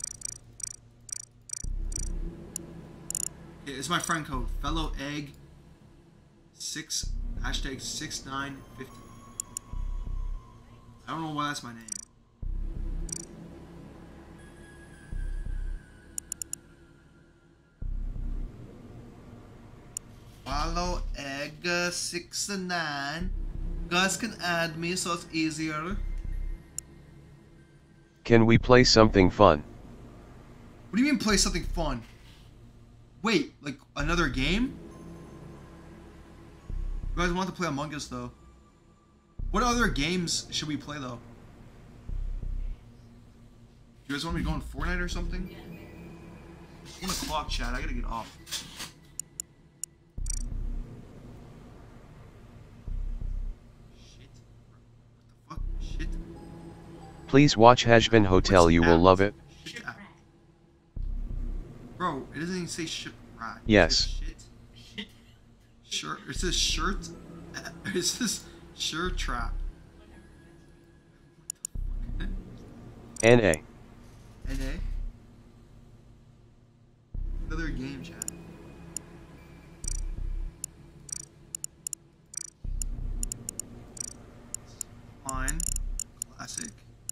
[SPEAKER 3] Okay, it's my friend code. Fellow egg 6 hashtag 6950. I don't know why that's my name. Follow egg 69. Guys can add me so it's easier.
[SPEAKER 4] Can we play something fun?
[SPEAKER 3] What do you mean play something fun? Wait, like another game? You guys want to play Among Us though. What other games should we play though? You guys want me to go on Fortnite or something? On the clock, chat. I gotta get off.
[SPEAKER 4] Please watch Hejvan Hotel. You will love it.
[SPEAKER 3] Bro, it doesn't even say shit. Right.
[SPEAKER 4] Yes.
[SPEAKER 3] Shit. Shirt. It says shirt. It says shirt trap.
[SPEAKER 4] NA.
[SPEAKER 3] NA? Another game, chat. Fine. Classic.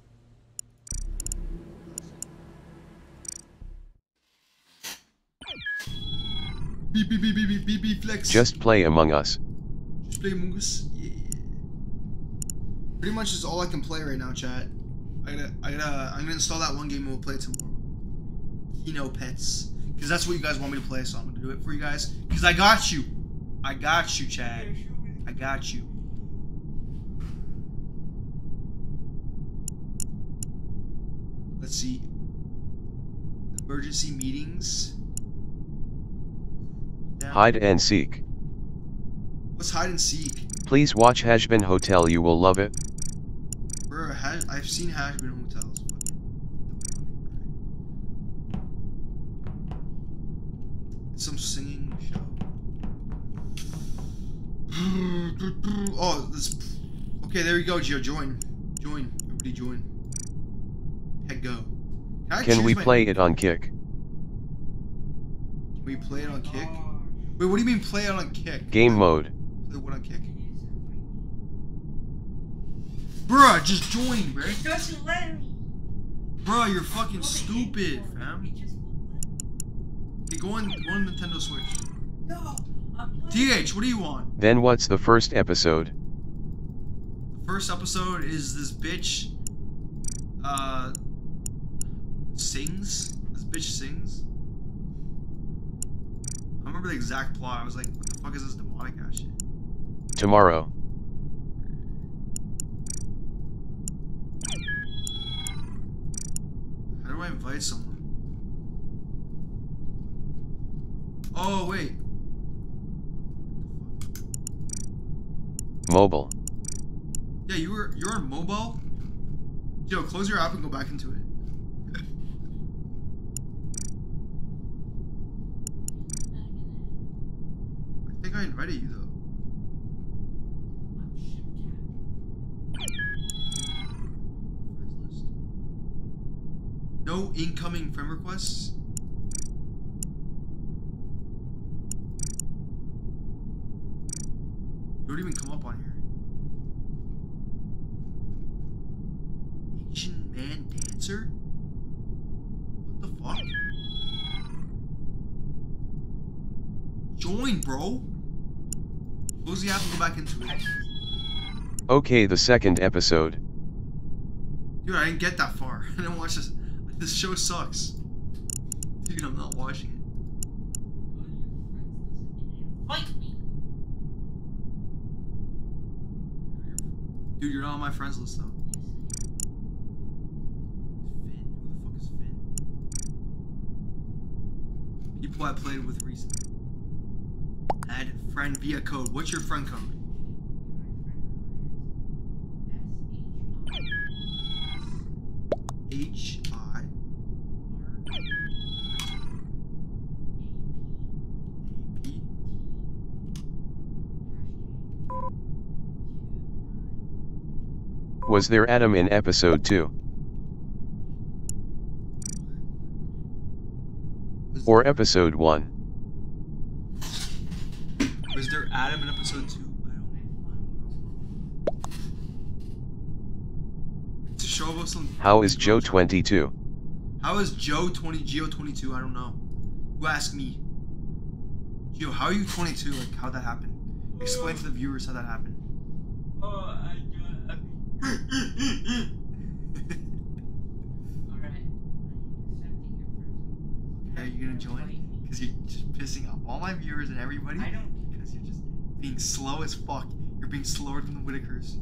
[SPEAKER 3] Beep, flex.
[SPEAKER 4] Just play Among Us.
[SPEAKER 3] Just play Among Us? Yeah. Pretty much is all I can play right now, chat. I'm gonna install that one game and we'll play it tomorrow. Kino Pets. Because that's what you guys want me to play, so I'm gonna do it for you guys. Because I got you. I got you, Chad. I got you. Let's see. Emergency meetings.
[SPEAKER 4] Hide and seek.
[SPEAKER 3] What's hide and seek?
[SPEAKER 4] Please watch Hajbin Hotel, you will love it.
[SPEAKER 3] Bro, I've seen Hajbin Hotels. It's some singing show. Oh, this. Okay, there you go, Gio. Join. Everybody join. Head go.
[SPEAKER 4] Can we play it on Kick?
[SPEAKER 3] Can we play it on Kick? Wait, what do you mean play it on Kick?
[SPEAKER 4] Game mode.
[SPEAKER 3] Play what on Kick? Bruh, just join, bruh.
[SPEAKER 17] It doesn't let me.
[SPEAKER 3] Bruh, you're fucking stupid, fam. Hey, go on Nintendo Switch.
[SPEAKER 17] No,
[SPEAKER 3] TH, what do you want?
[SPEAKER 4] Then what's the first episode?
[SPEAKER 3] The first episode is this bitch, sings. This bitch sings. I remember the exact plot. I was like, what the fuck is this demonic ass shit?
[SPEAKER 4] Tomorrow.
[SPEAKER 3] How do I invite someone? Oh, wait.
[SPEAKER 4] Mobile.
[SPEAKER 3] Yeah, you're on mobile? Yo, close your app and go back into it. I think I invited you, though. No incoming friend requests? You don't even come up on here. Asian man dancer? What the fuck? Join, bro. Close the app and go back into it.
[SPEAKER 4] Okay, the second episode.
[SPEAKER 3] Dude, I didn't get that far. I didn't watch this. This show sucks. Dude, I'm not watching it.
[SPEAKER 17] Invite me.
[SPEAKER 3] Dude, you're not on my friends list though. Finn? Who the fuck is Finn? People I played with recently. Add friend via code. What's your friend code? H-I
[SPEAKER 4] Was there Adam in episode 2? Or episode 1?
[SPEAKER 3] Was there Adam in episode 2? To show us some.
[SPEAKER 4] How is Joe 22?
[SPEAKER 3] How is Geo 22? I don't know. You ask me. Geo, how are you 22? Like, how'd that happen? Explain to the viewers how that happened. Are you gonna join? Because you're just pissing off all my viewers and everybody? I don't. Because you're just being slow as fuck. You're being slower than the Whitakers.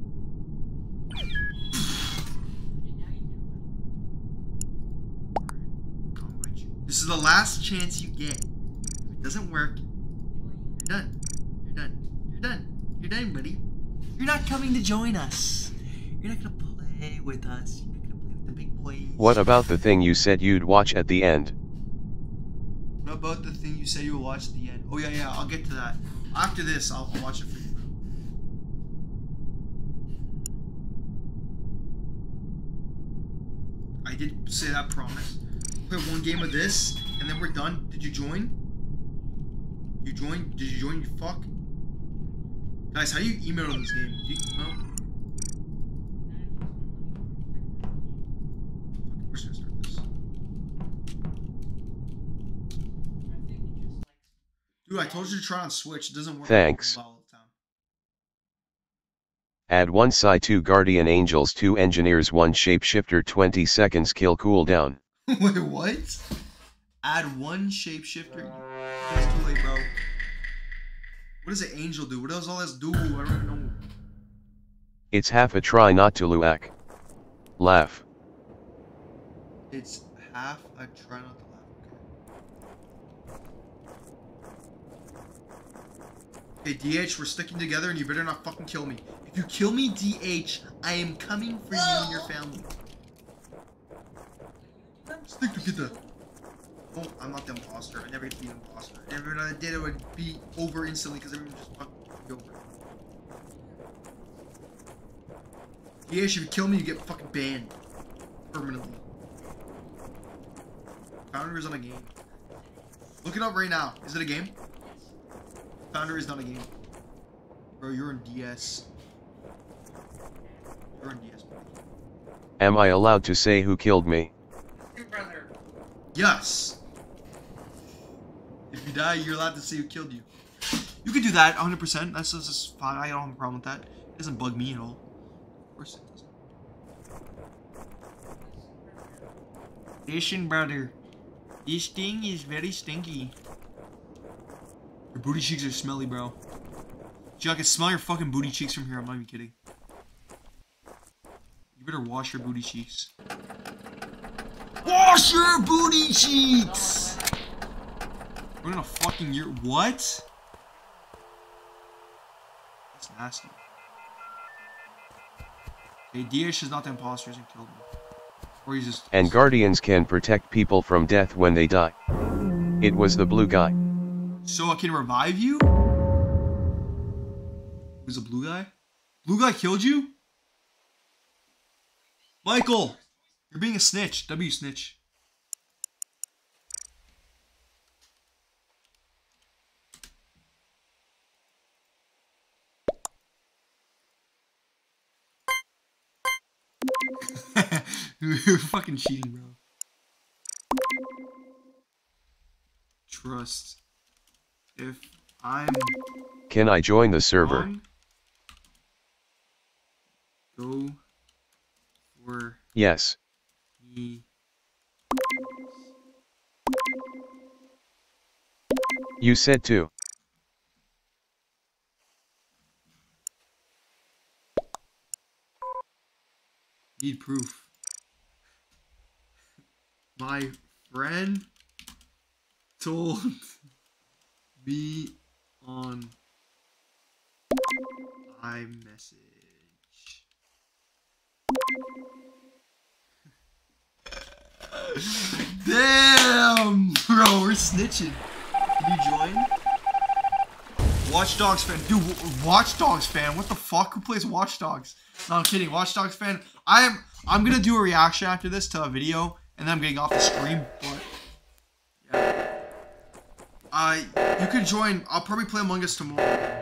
[SPEAKER 3] This is the last chance you get. If it doesn't work, you're done. You're done. You're done. You're done, buddy. You're not coming to join us. You're not gonna play with us. You're not gonna play with the big boys.
[SPEAKER 4] What about the thing you said you'd watch at the end?
[SPEAKER 3] What about the thing you say you'll watch at the end? Oh yeah, I'll get to that. After this, I'll watch it for you. I did say that promise. Play one game of this, and then we're done. Did you join? You joined? Did you join, you fuck? Guys, how do you email on this game? Do you email? We're just gonna start this. Dude, I told you to try on Switch. It doesn't work.
[SPEAKER 4] Thanks. Add 1 Psi 2 Guardian Angels 2 Engineers 1 Shapeshifter 20 seconds kill cooldown.
[SPEAKER 3] Wait, what? Add 1 Shapeshifter? That's too late, bro. What does an angel do? What does all this do? I don't even know.
[SPEAKER 4] It's half a try not to luac. Laugh.
[SPEAKER 3] It's half a try not to laugh. Hey, DH, we're sticking together and you better not fucking kill me. If you kill me, DH, I am coming for you and your family. Stick together. Oh, I'm not the imposter. I never get to be an imposter. And if I did, it would be over instantly because everyone would just fucking be over. DH, if you kill me, you get fucking banned. Permanently. Founder is on a game. Look it up right now. Is it a game? Founder is not a game. Bro, you're in DS. You're in DS.
[SPEAKER 4] Am I allowed to say who killed me?
[SPEAKER 3] Yes. If you die, you're allowed to say who killed you. You can do that 100%. That's just fine. I don't have a problem with that. It doesn't bug me at all. Of course it doesn't. Listen, brother. This thing is very stinky. Your booty cheeks are smelly, bro. Gee, I can smell your fucking booty cheeks from here. I'm not even kidding. You better wash your booty cheeks. Wash your booty cheeks! We're gonna fucking year. What? That's nasty. Okay, DH is not the imposters and killed me. Or he's just.
[SPEAKER 4] And guardians can protect people from death when they die. It was the blue guy.
[SPEAKER 3] So I can revive you? Who's the blue guy? Blue guy killed you? Michael! You're being a snitch. W snitch. You're fucking cheating, bro. Trust. If I'm...
[SPEAKER 4] Can I join the server?
[SPEAKER 3] wrong, go for...
[SPEAKER 4] Yes. You said to.
[SPEAKER 3] Need proof. My friend told me on iMessage. Damn, bro, we're snitching. Can you join? Watch Dogs fan, dude. Watch Dogs fan. What the fuck? Who plays Watch Dogs? No, I'm kidding. Watch Dogs fan. I'm gonna do a reaction after this to a video, and then I'm getting off the stream. But yeah, you can join. I'll probably play Among Us tomorrow.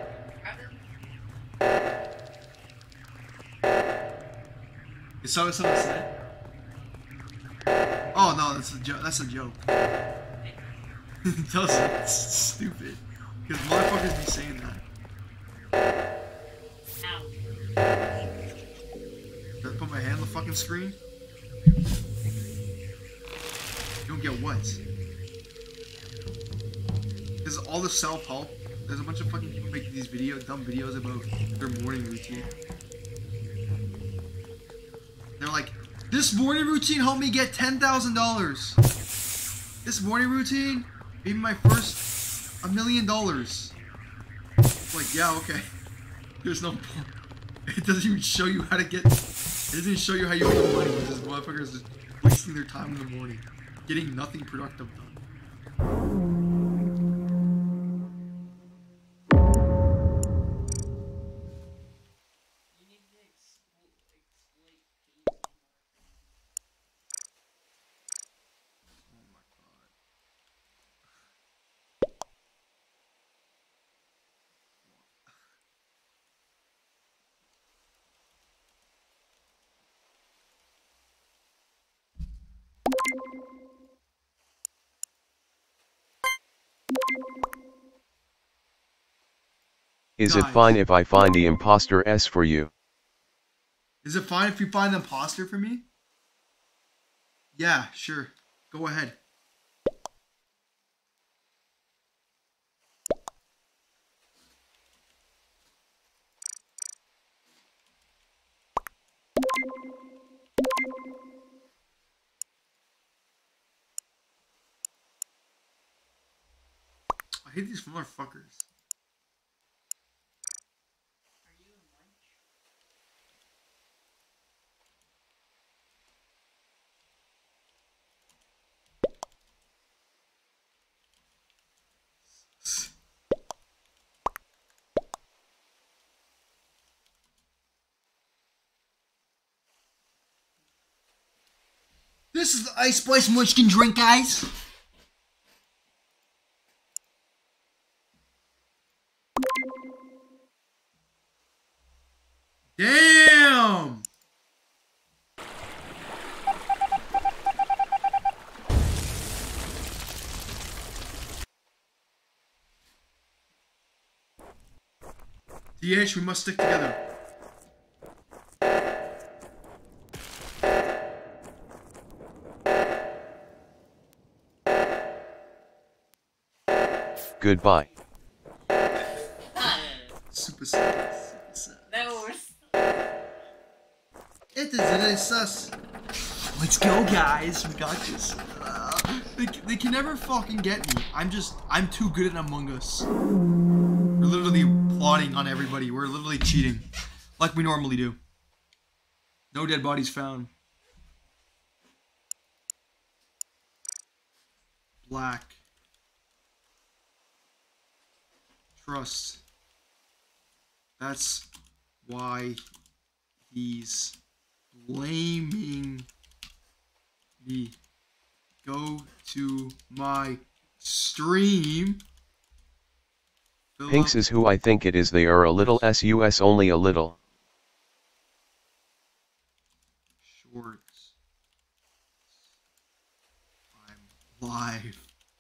[SPEAKER 3] Is that what someone said? Oh no, that's a joke. That's a joke. It doesn't. It's stupid. Because motherfuckers be saying that. Did I put my hand on the fucking screen? You don't get what? This is all the self-help. There's a bunch of fucking people making these dumb videos about their morning routine. They're like, this morning routine helped me get $10,000. This morning routine gave me my first $1 million. Like, yeah, okay. There's no point. It doesn't even show you how to get. It doesn't even show you how you make money. This motherfucker is just wasting their time in the morning, getting nothing productive done.
[SPEAKER 4] Is it fine if I find the imposter S for you?
[SPEAKER 3] Is it fine if you find the imposter for me? Yeah, sure. Go ahead. I I hate these motherfuckers. This is the Ice Spice Munchkin drink, guys. Damn! DH, we must stick together.
[SPEAKER 4] Goodbye.
[SPEAKER 3] Super sad.
[SPEAKER 14] That was.
[SPEAKER 3] It is really sus. Let's go, guys. We got this. They can never fucking get me. I'm too good at Among Us. We're literally plotting on everybody. We're literally cheating. Like we normally do. No dead bodies found. Black. Trust. That's why he's blaming me. Go to my stream.
[SPEAKER 4] Pinks is who I think it is. They are a little sus, only a little.
[SPEAKER 3] Shorts. I'm live.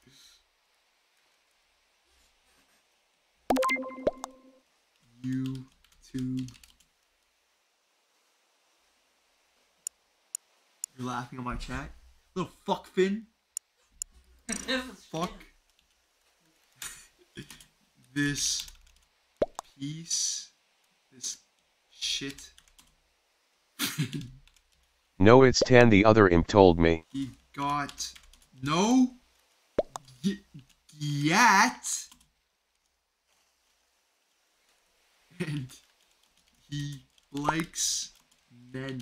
[SPEAKER 3] YouTube. You're laughing on my chat? Little fuck Finn. Fuck. This piece. This shit.
[SPEAKER 4] No, it's Tan, the other imp told me.
[SPEAKER 3] He got no yet. And he likes men.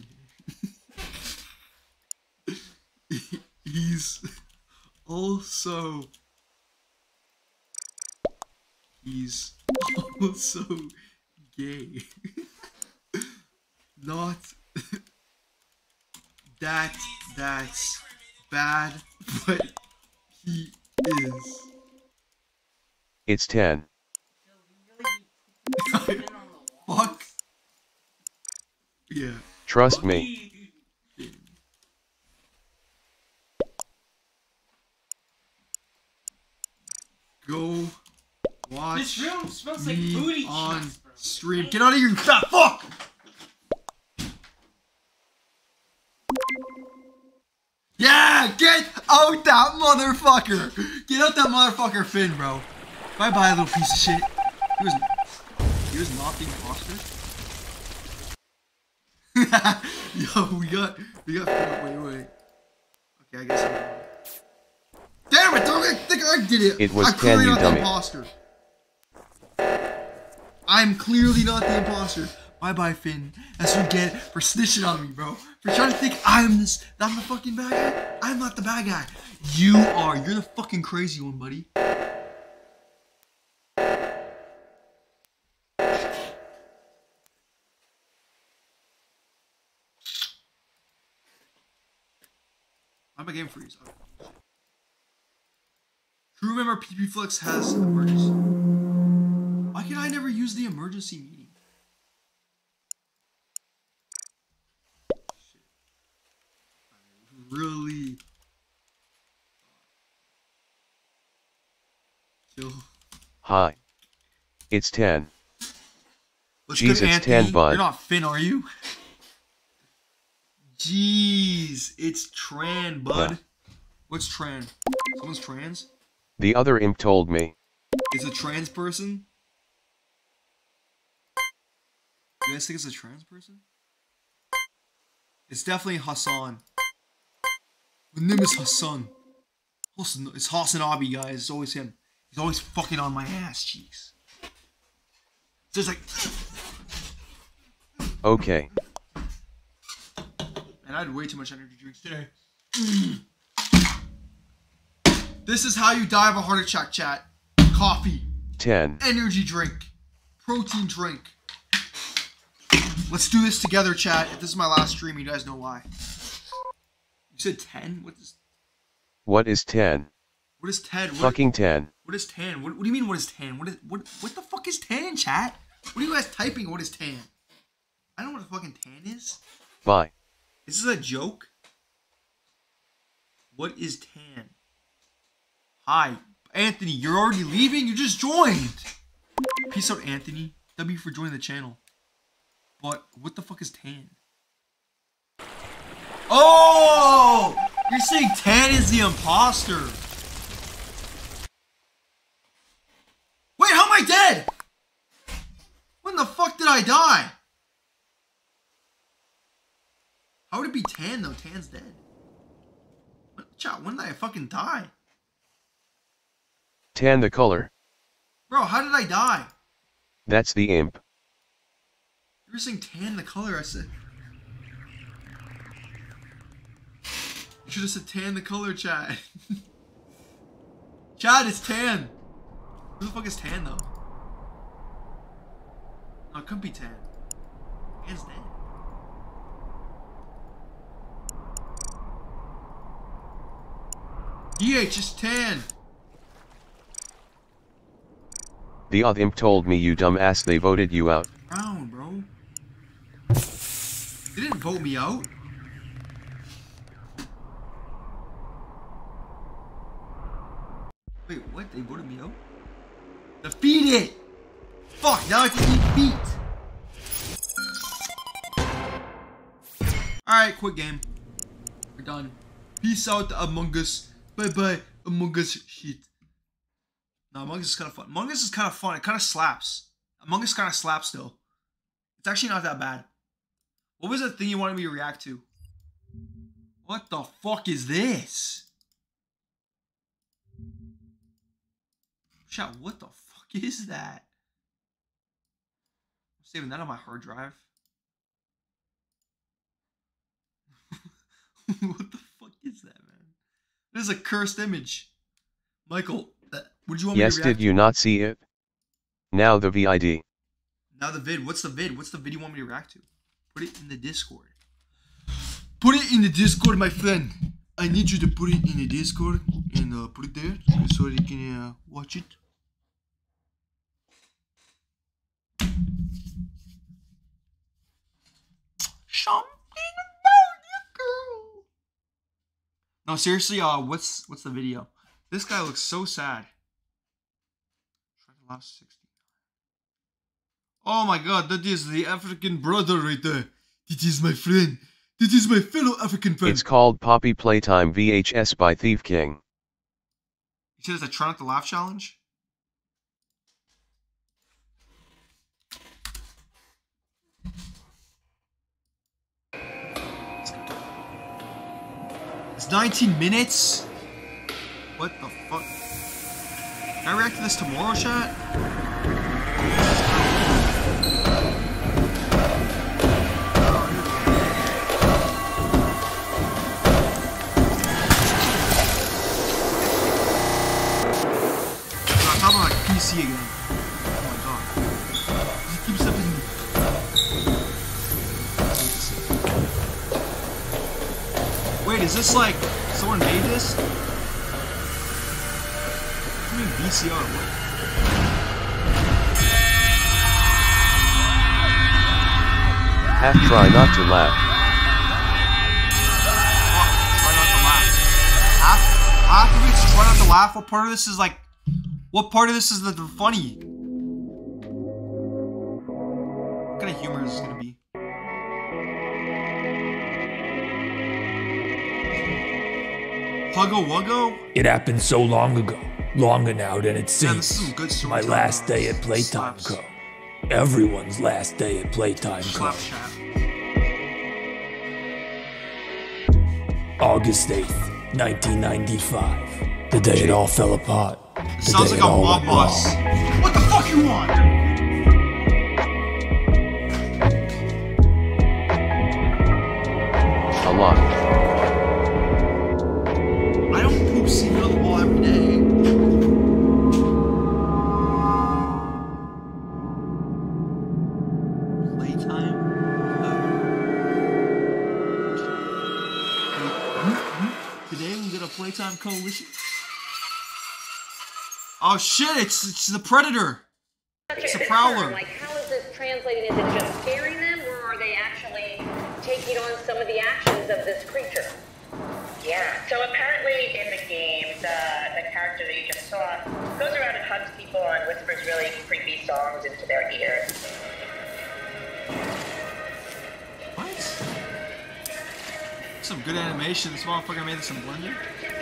[SPEAKER 3] He's also gay. Not that's bad, but he is.
[SPEAKER 4] It's 10.
[SPEAKER 3] Fuck. Yeah.
[SPEAKER 4] Trust me.
[SPEAKER 3] Go watch
[SPEAKER 17] this room smells like
[SPEAKER 3] me
[SPEAKER 17] booty
[SPEAKER 3] on
[SPEAKER 17] shots, bro.
[SPEAKER 3] stream. Get out of here, you fat fuck! Yeah, get out that motherfucker! Get out that motherfucker, Finn, bro. Bye bye, little piece of shit. He was not the imposter. Yo, we got wait. Okay, I guess I'm... Damn it, don't think I did it.
[SPEAKER 4] It was
[SPEAKER 3] I'm clearly
[SPEAKER 4] 10, you
[SPEAKER 3] not
[SPEAKER 4] dummy.
[SPEAKER 3] the imposter. I'm clearly not the imposter. Bye bye, Finn. That's what you get for snitching on me, bro. For trying to think I'm the fucking bad guy. I'm not the bad guy. You are. You're the fucking crazy one, buddy. I'm a game freeze. Oh, True member PP Flex has emergency. Why can I never use the emergency meeting? Shit. I really kill.
[SPEAKER 4] Hi. It's 10.
[SPEAKER 3] What's
[SPEAKER 4] Jeez,
[SPEAKER 3] good,
[SPEAKER 4] it's
[SPEAKER 3] Anthony?
[SPEAKER 4] 10, bud.
[SPEAKER 3] You're not Finn, are you? Jeez, it's Tran, bud.
[SPEAKER 4] Yeah.
[SPEAKER 3] What's Tran? Someone's trans?
[SPEAKER 4] The other imp told me.
[SPEAKER 3] It's a trans person? You guys think it's a trans person? It's definitely Hassan. My name is Hassan. It's Hassan Abi, guys. It's always him. He's always fucking on my ass cheeks. So it's like...
[SPEAKER 4] Okay.
[SPEAKER 3] And I had way too much energy drinks today. This is how you die of a heart attack, chat. Coffee.
[SPEAKER 4] 10.
[SPEAKER 3] Energy drink. Protein drink. Let's do this together, chat. If this is my last stream, you guys know why. You said 10? What is
[SPEAKER 4] 10?
[SPEAKER 3] What is 10?
[SPEAKER 4] Fucking 10.
[SPEAKER 3] What is 10? What do you mean what is 10? What the fuck is 10, chat? What are you guys typing? What is 10? I don't know what a fucking 10 is.
[SPEAKER 4] Bye.
[SPEAKER 3] Is this a joke? What is 10? Hi. Anthony, you're already leaving? You just joined. Peace out, Anthony. W for joining the channel. But what the fuck is 10? Oh! You're saying 10 is the imposter. Wait, how am I dead? When the fuck did I die? How would it be 10 though? 10's dead. Chat, when did I fucking die?
[SPEAKER 4] 10 the color.
[SPEAKER 3] Bro, how did I die?
[SPEAKER 4] That's the imp.
[SPEAKER 3] You were saying 10 the color, I said. You should have said 10 the color, chat. Chat, it's 10. Who the fuck is 10 though? No, it couldn't be 10. 10's dead. DH is 10.
[SPEAKER 4] The odd imp told me, you dumbass, they voted you out.
[SPEAKER 3] Brown, bro. They didn't vote me out. Wait, what? They voted me out? Defeat it! Fuck, now I can eat feet. Alright, quick game. We're done. Peace out, Among Us. Bye bye, Among Us shit. No, Among Us is kind of fun. Among Us is kind of fun. It kind of slaps. Among Us kind of slaps though. It's actually not that bad. What was the thing you wanted me to react to? What the fuck is this? Chat, what the fuck is that? I'm saving that on my hard drive. What the fuck is that, man? This is a cursed image. Michael, what do you want me to react to?
[SPEAKER 4] Yes, did you not see it? Now the VID.
[SPEAKER 3] Now the vid. What's the vid? What's the vid you want me to react to? Put it in the Discord. Put it in the Discord, my friend. I need you to put it in the Discord and put it there so you can watch it. Something about you, girl. No, seriously, what's the video? This guy looks so sad. Try to last 60. Oh my god, that is the African brother right there. This is my friend. This is my fellow African friend.
[SPEAKER 4] It's called Poppy Playtime VHS by Thief King.
[SPEAKER 3] You said it's a try not to laugh challenge? It's 19 minutes? What the fuck? Can I react to this tomorrow, chat? I'm on like PC again. Oh my god. Just keep stepping. Wait, is this like someone made this? I mean VCR, what?
[SPEAKER 4] Half try not to laugh.
[SPEAKER 3] Try not to laugh. Half of it's try not to laugh. What part of this is like? What part of this is the funny? What kind of humor is this gonna be? Huggo Wuggo?
[SPEAKER 7] It happened so long ago. Longer now than it
[SPEAKER 3] Yeah, this is
[SPEAKER 7] seems.
[SPEAKER 3] some good story.
[SPEAKER 7] My last day at Playtime Co. Everyone's last day at Playtime Co.
[SPEAKER 3] Slap chat.
[SPEAKER 7] August 8th, 1995. The day it all fell apart.
[SPEAKER 3] Sounds like a mob boss. What the fuck you want?
[SPEAKER 4] A lot.
[SPEAKER 3] I don't poop semen on the wall every day. Playtime? Today we get a Playtime Coalition. Oh shit, it's the Predator. It's a Prowler.
[SPEAKER 8] Like, how is this translating? Is it just scaring them, or are they actually taking on some of the actions of this creature?
[SPEAKER 9] Yeah, so apparently in the game, the character that you just saw goes around and hugs people and whispers really creepy songs into their ears.
[SPEAKER 3] What? Some good animation. This motherfucker made this in Blender.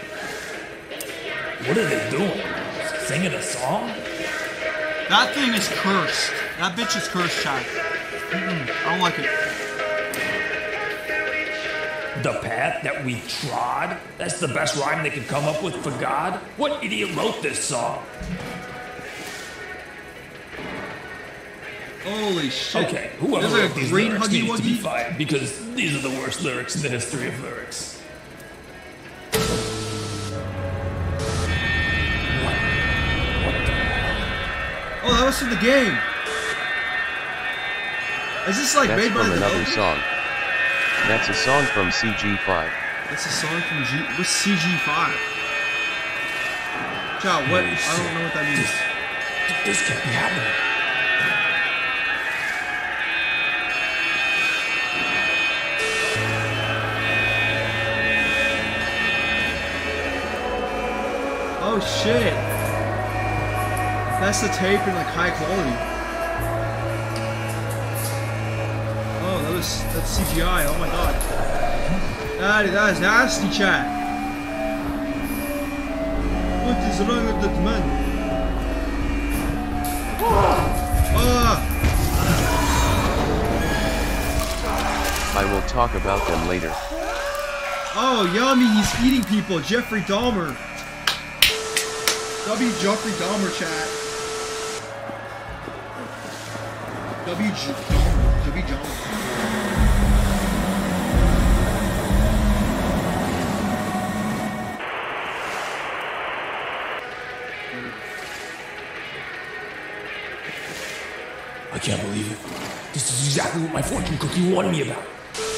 [SPEAKER 7] What are they doing? Singing a song?
[SPEAKER 3] That thing is cursed. That bitch is cursed, chat. I don't like it.
[SPEAKER 7] The path that we trod? That's the best rhyme they could come up with for God? What idiot wrote this song?
[SPEAKER 3] Holy shit.
[SPEAKER 7] Okay, whoever
[SPEAKER 3] There's
[SPEAKER 7] wrote
[SPEAKER 3] a
[SPEAKER 7] these
[SPEAKER 3] green
[SPEAKER 7] lyrics
[SPEAKER 3] huggy
[SPEAKER 7] needs to be
[SPEAKER 3] wuggy.
[SPEAKER 7] fired because these are the worst lyrics in the history of lyrics.
[SPEAKER 3] Oh, that was from the game. Is this like
[SPEAKER 4] That's
[SPEAKER 3] made by
[SPEAKER 4] from
[SPEAKER 3] the
[SPEAKER 4] another song. That's a song from CG5.
[SPEAKER 3] That's a song from what's CG5? Child, what? I don't know what that means.
[SPEAKER 7] This can't be happening.
[SPEAKER 3] Oh shit. That's the tape in like high quality. Oh, that's CGI. Oh my god. That is nasty, chat. What is wrong with that man?
[SPEAKER 4] I will talk about them later.
[SPEAKER 3] Oh, yummy, he's eating people. Jeffrey Dahmer. W. Jeffrey Dahmer, chat. W. Dahmer. W. Dahmer.
[SPEAKER 7] I can't believe it. This is exactly what my fortune cookie warned me about.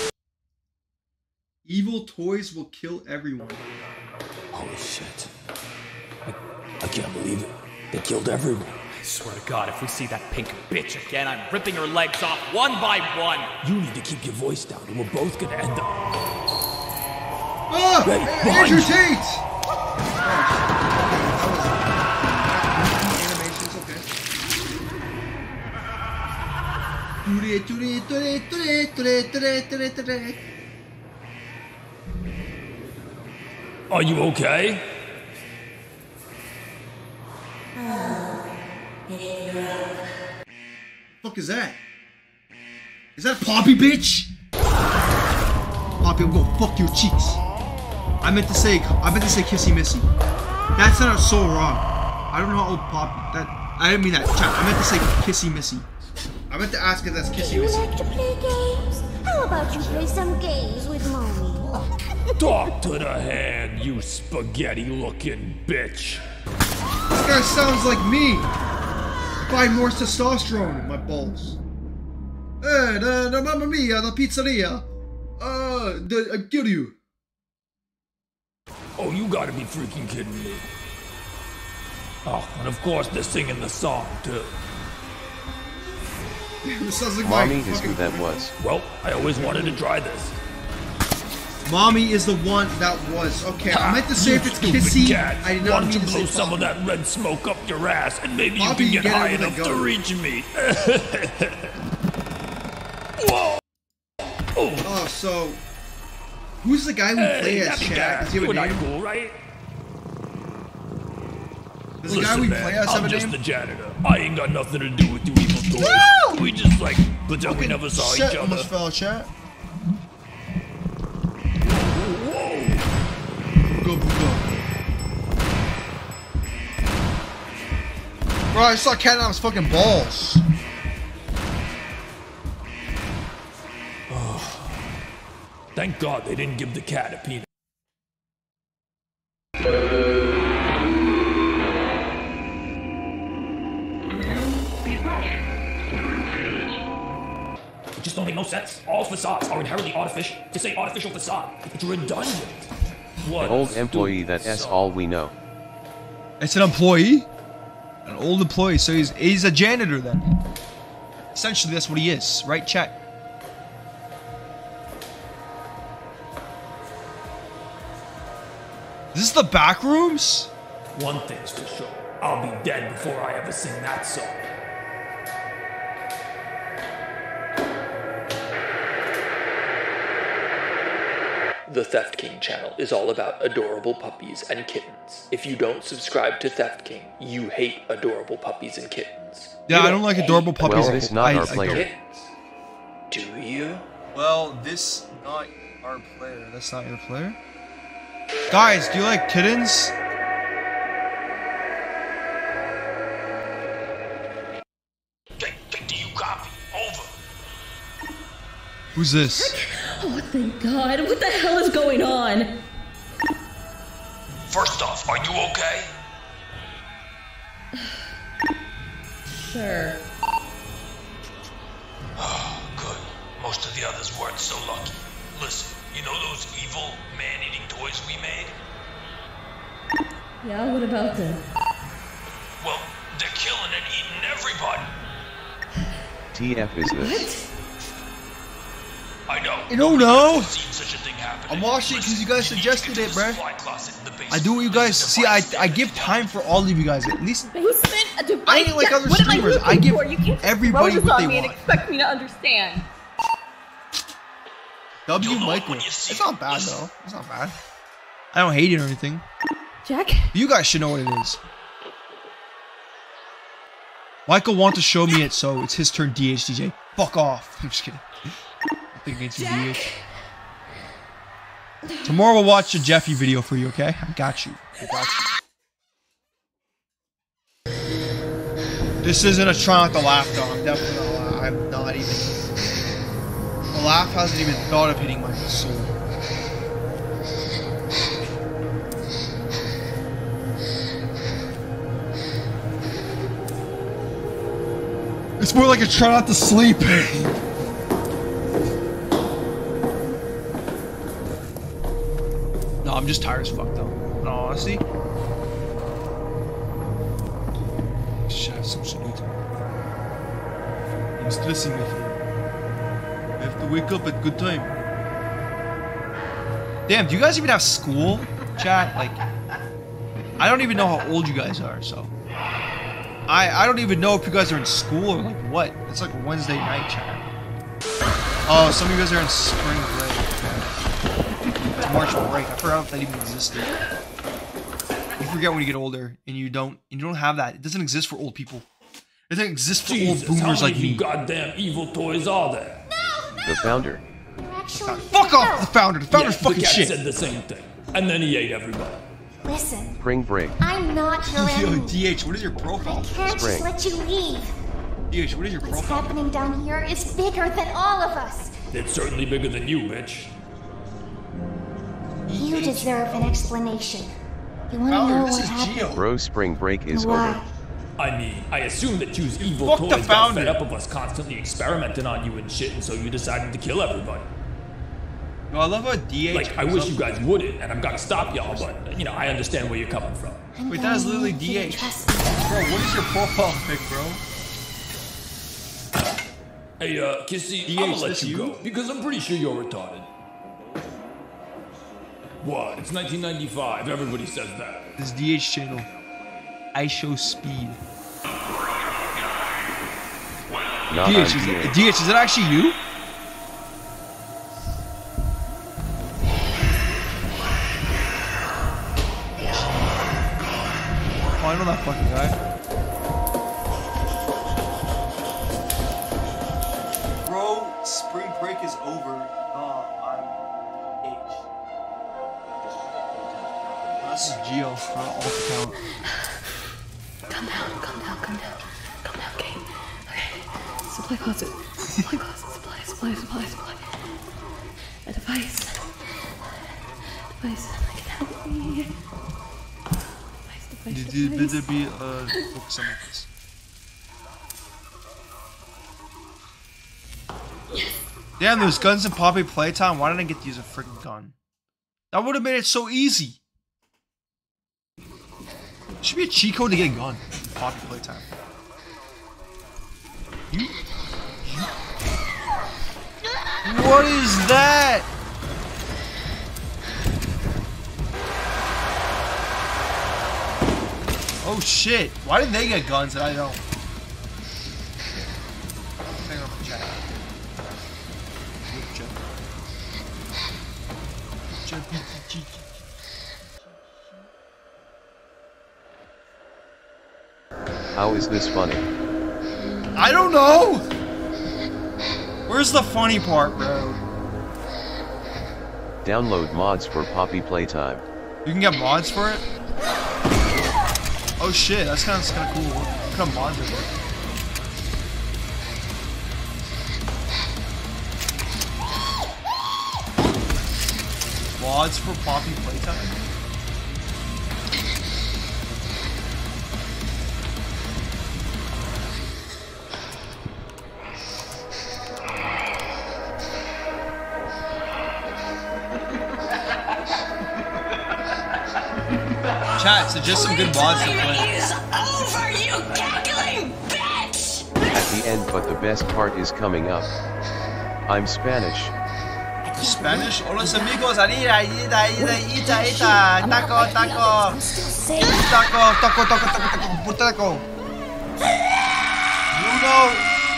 [SPEAKER 3] Evil toys will kill everyone.
[SPEAKER 7] Holy shit. I can't believe it. They killed everyone.
[SPEAKER 23] I swear to God, if we see that pink bitch again, I'm ripping her legs off one by one.
[SPEAKER 7] You need to keep your voice down, or we're both gonna end up.
[SPEAKER 3] Ah!
[SPEAKER 7] Hey,
[SPEAKER 3] Andrew
[SPEAKER 7] you.
[SPEAKER 3] Tate!
[SPEAKER 7] Are you okay?
[SPEAKER 3] Fuck is that? Is that Poppy, bitch? Poppy, I'm gonna fuck your cheeks. I meant to say kissy missy. That sounded so wrong. I don't know how old Poppy. I didn't mean that. Chat. I meant to say kissy missy. I meant to ask if that's kissy
[SPEAKER 13] You
[SPEAKER 3] missy.
[SPEAKER 13] like to play games? How about you play some games with mommy?
[SPEAKER 7] Talk to the hand, you spaghetti-looking bitch.
[SPEAKER 3] This guy sounds like me. Find more testosterone in my balls. Hey, the Mamma Mia, the pizzeria. I kill you.
[SPEAKER 7] Oh, you gotta be freaking kidding me. Oh, and of course they're singing the song, too.
[SPEAKER 3] This sounds like
[SPEAKER 4] Mommy is who that was.
[SPEAKER 7] Well, I always wanted to try this.
[SPEAKER 3] Mommy is the one that was. Okay, I meant to say if it's kissy.
[SPEAKER 7] Cat.
[SPEAKER 3] I did not
[SPEAKER 7] Why don't
[SPEAKER 3] mean
[SPEAKER 7] you
[SPEAKER 3] to say
[SPEAKER 7] blow some of
[SPEAKER 3] Poppy.
[SPEAKER 7] that red smoke up your ass, and maybe
[SPEAKER 3] Poppy,
[SPEAKER 7] you can get
[SPEAKER 3] get it
[SPEAKER 7] high
[SPEAKER 3] with a
[SPEAKER 7] enough to
[SPEAKER 3] gun.
[SPEAKER 7] reach me. Whoa!
[SPEAKER 3] Oh, so who's the guy we play as, Chad? Does he have a name?
[SPEAKER 7] Cool, right?
[SPEAKER 3] Does the guy we
[SPEAKER 7] man,
[SPEAKER 3] play as have
[SPEAKER 7] I'm
[SPEAKER 3] a
[SPEAKER 7] just
[SPEAKER 3] name?
[SPEAKER 7] the janitor. I ain't got nothing to do with you evil toys.
[SPEAKER 3] No!
[SPEAKER 7] We just like pretend we never saw
[SPEAKER 3] Shit
[SPEAKER 7] each other.
[SPEAKER 3] almost fell, chat. Go, go. Bro, I saw Cat on his fucking balls.
[SPEAKER 7] Thank God they didn't give the cat a peanut. It just don't make no sense. All facades are inherently artificial. To say artificial facade, it's redundant. What?
[SPEAKER 4] An old employee, that's all we know.
[SPEAKER 3] It's an employee? An old employee, so he's a janitor then. Essentially, that's what he is, right, chat? Is this the back rooms?
[SPEAKER 7] One thing's for sure. I'll be dead before I ever sing that song.
[SPEAKER 6] The Theft King channel is all about adorable puppies and kittens. If you don't subscribe to Theft King, you hate adorable puppies and kittens.
[SPEAKER 3] Yeah, I don't like adorable puppies.
[SPEAKER 4] Well, this not our player.
[SPEAKER 6] Do you?
[SPEAKER 3] Well, this not our player. That's not your player? Guys, do you like kittens?
[SPEAKER 7] Do you copy? Over.
[SPEAKER 3] Who's this?
[SPEAKER 11] Oh, thank God. What the hell is going on?
[SPEAKER 7] First off, are you okay?
[SPEAKER 11] Sure.
[SPEAKER 7] Oh, good. Most of the others weren't so lucky. Listen, you know those evil man-eating toys we made?
[SPEAKER 11] Yeah, what about them?
[SPEAKER 7] Well, they're killing and eating everybody.
[SPEAKER 4] TF is this?
[SPEAKER 7] I know.
[SPEAKER 3] I don't know.
[SPEAKER 7] Such a thing happen.
[SPEAKER 3] I'm watching it because you guys suggested it, bruh. I do what you guys see. I give time for all of you guys. At least
[SPEAKER 11] Basement, a device.
[SPEAKER 3] I ain't like other
[SPEAKER 11] What am
[SPEAKER 3] streamers.
[SPEAKER 11] looking
[SPEAKER 3] I give
[SPEAKER 11] for? You can't
[SPEAKER 3] everybody
[SPEAKER 11] throw this
[SPEAKER 3] what
[SPEAKER 11] on
[SPEAKER 3] they
[SPEAKER 11] me and
[SPEAKER 3] want.
[SPEAKER 11] expect me to understand.
[SPEAKER 3] W Michael. It's not bad though. It's not bad. I don't hate it or anything.
[SPEAKER 11] Jack?
[SPEAKER 3] You guys should know what it is. Michael wants to show me it, so it's his turn. DHDJ. Fuck off. I'm just kidding. Nothing against you, DH. Tomorrow we'll watch a Jeffy video for you, okay? I got you. I got you. This isn't a try not to laugh though. I'm definitely not laugh. I'm not even. The laugh hasn't even thought of hitting my soul. It's more like a try not to sleep. No, I'm just tired as fuck though. In all honesty. Should have some sleep. I'm stressing my friend. I have to wake up at good time. Damn, do you guys even have school, chat? Like, I don't even know how old you guys are, so. I don't even know if you guys are in school or like what. It's like Wednesday night, chat. Oh, some of you guys are in spring break. It's March break. I forgot if that even existed. You forget when you get older, and you don't have that. It doesn't exist for old people. It doesn't exist for old boomers like me.
[SPEAKER 7] Goddamn evil toys are there?
[SPEAKER 4] The founder.
[SPEAKER 3] Fuck off the founder. The founder's fucking
[SPEAKER 7] the cat
[SPEAKER 3] shit.
[SPEAKER 7] said the same thing, and then he ate everybody.
[SPEAKER 12] Listen.
[SPEAKER 4] Spring break.
[SPEAKER 12] I'm not your enemy.
[SPEAKER 3] Yo, DH, what is your profile?
[SPEAKER 12] I can't just let you leave.
[SPEAKER 3] DH, what is your
[SPEAKER 12] What's
[SPEAKER 3] profile?
[SPEAKER 12] happening down here is bigger than all of us.
[SPEAKER 7] It's certainly bigger than you, bitch.
[SPEAKER 12] You deserve an explanation. You want to know what happened?
[SPEAKER 4] Bro, spring break is
[SPEAKER 12] Why?
[SPEAKER 4] over.
[SPEAKER 7] I mean, I assume that you's evil
[SPEAKER 3] Fuck the
[SPEAKER 7] toys got
[SPEAKER 3] founder.
[SPEAKER 7] fed up of us constantly experimenting on you and shit, and so you decided to kill everybody.
[SPEAKER 3] No, I love how DH.
[SPEAKER 7] Like, I wish you guys wouldn't, and I'm gonna stop y'all, but, you know, I understand where you're coming from.
[SPEAKER 3] Wait, that is literally DH. Bro, what is your profile pic, bro?
[SPEAKER 7] Hey, Kissy, I'm gonna let you go, because I'm pretty sure you're retarded. What? It's 1995. Everybody says that.
[SPEAKER 3] This DH channel. I show speed.
[SPEAKER 4] Not
[SPEAKER 3] DH,
[SPEAKER 4] on
[SPEAKER 3] DH, is that actually you? Oh, I know that fucking guy. Bro, spring break is over. I'm H. This is Geo, alt account.
[SPEAKER 11] Calm down, calm down, calm down. Supply closet. Supply closet. Supply. A device. Device that can help me.
[SPEAKER 3] Device. Better be focus on this. Damn, there's guns in Poppy Playtime. Why didn't I get to use a freaking gun? That would have made it so easy. Should be a cheat code to get a gun. Poppy Playtime. What is that? Oh shit! Why did they get guns and I don't?
[SPEAKER 4] How is this funny?
[SPEAKER 3] I don't know! Where's the funny part, bro?
[SPEAKER 4] Download mods for Poppy Playtime.
[SPEAKER 3] You can get mods for it? Oh shit, that's kind of cool. What kind of mods are there? Mods for Poppy Playtime? Chat, suggest some good mods to play.
[SPEAKER 13] Over, you cackling bitch!
[SPEAKER 4] At the end, but the best part is coming up. I'm Spanish.
[SPEAKER 3] Spanish? Hola amigos, ita, taco. Bruno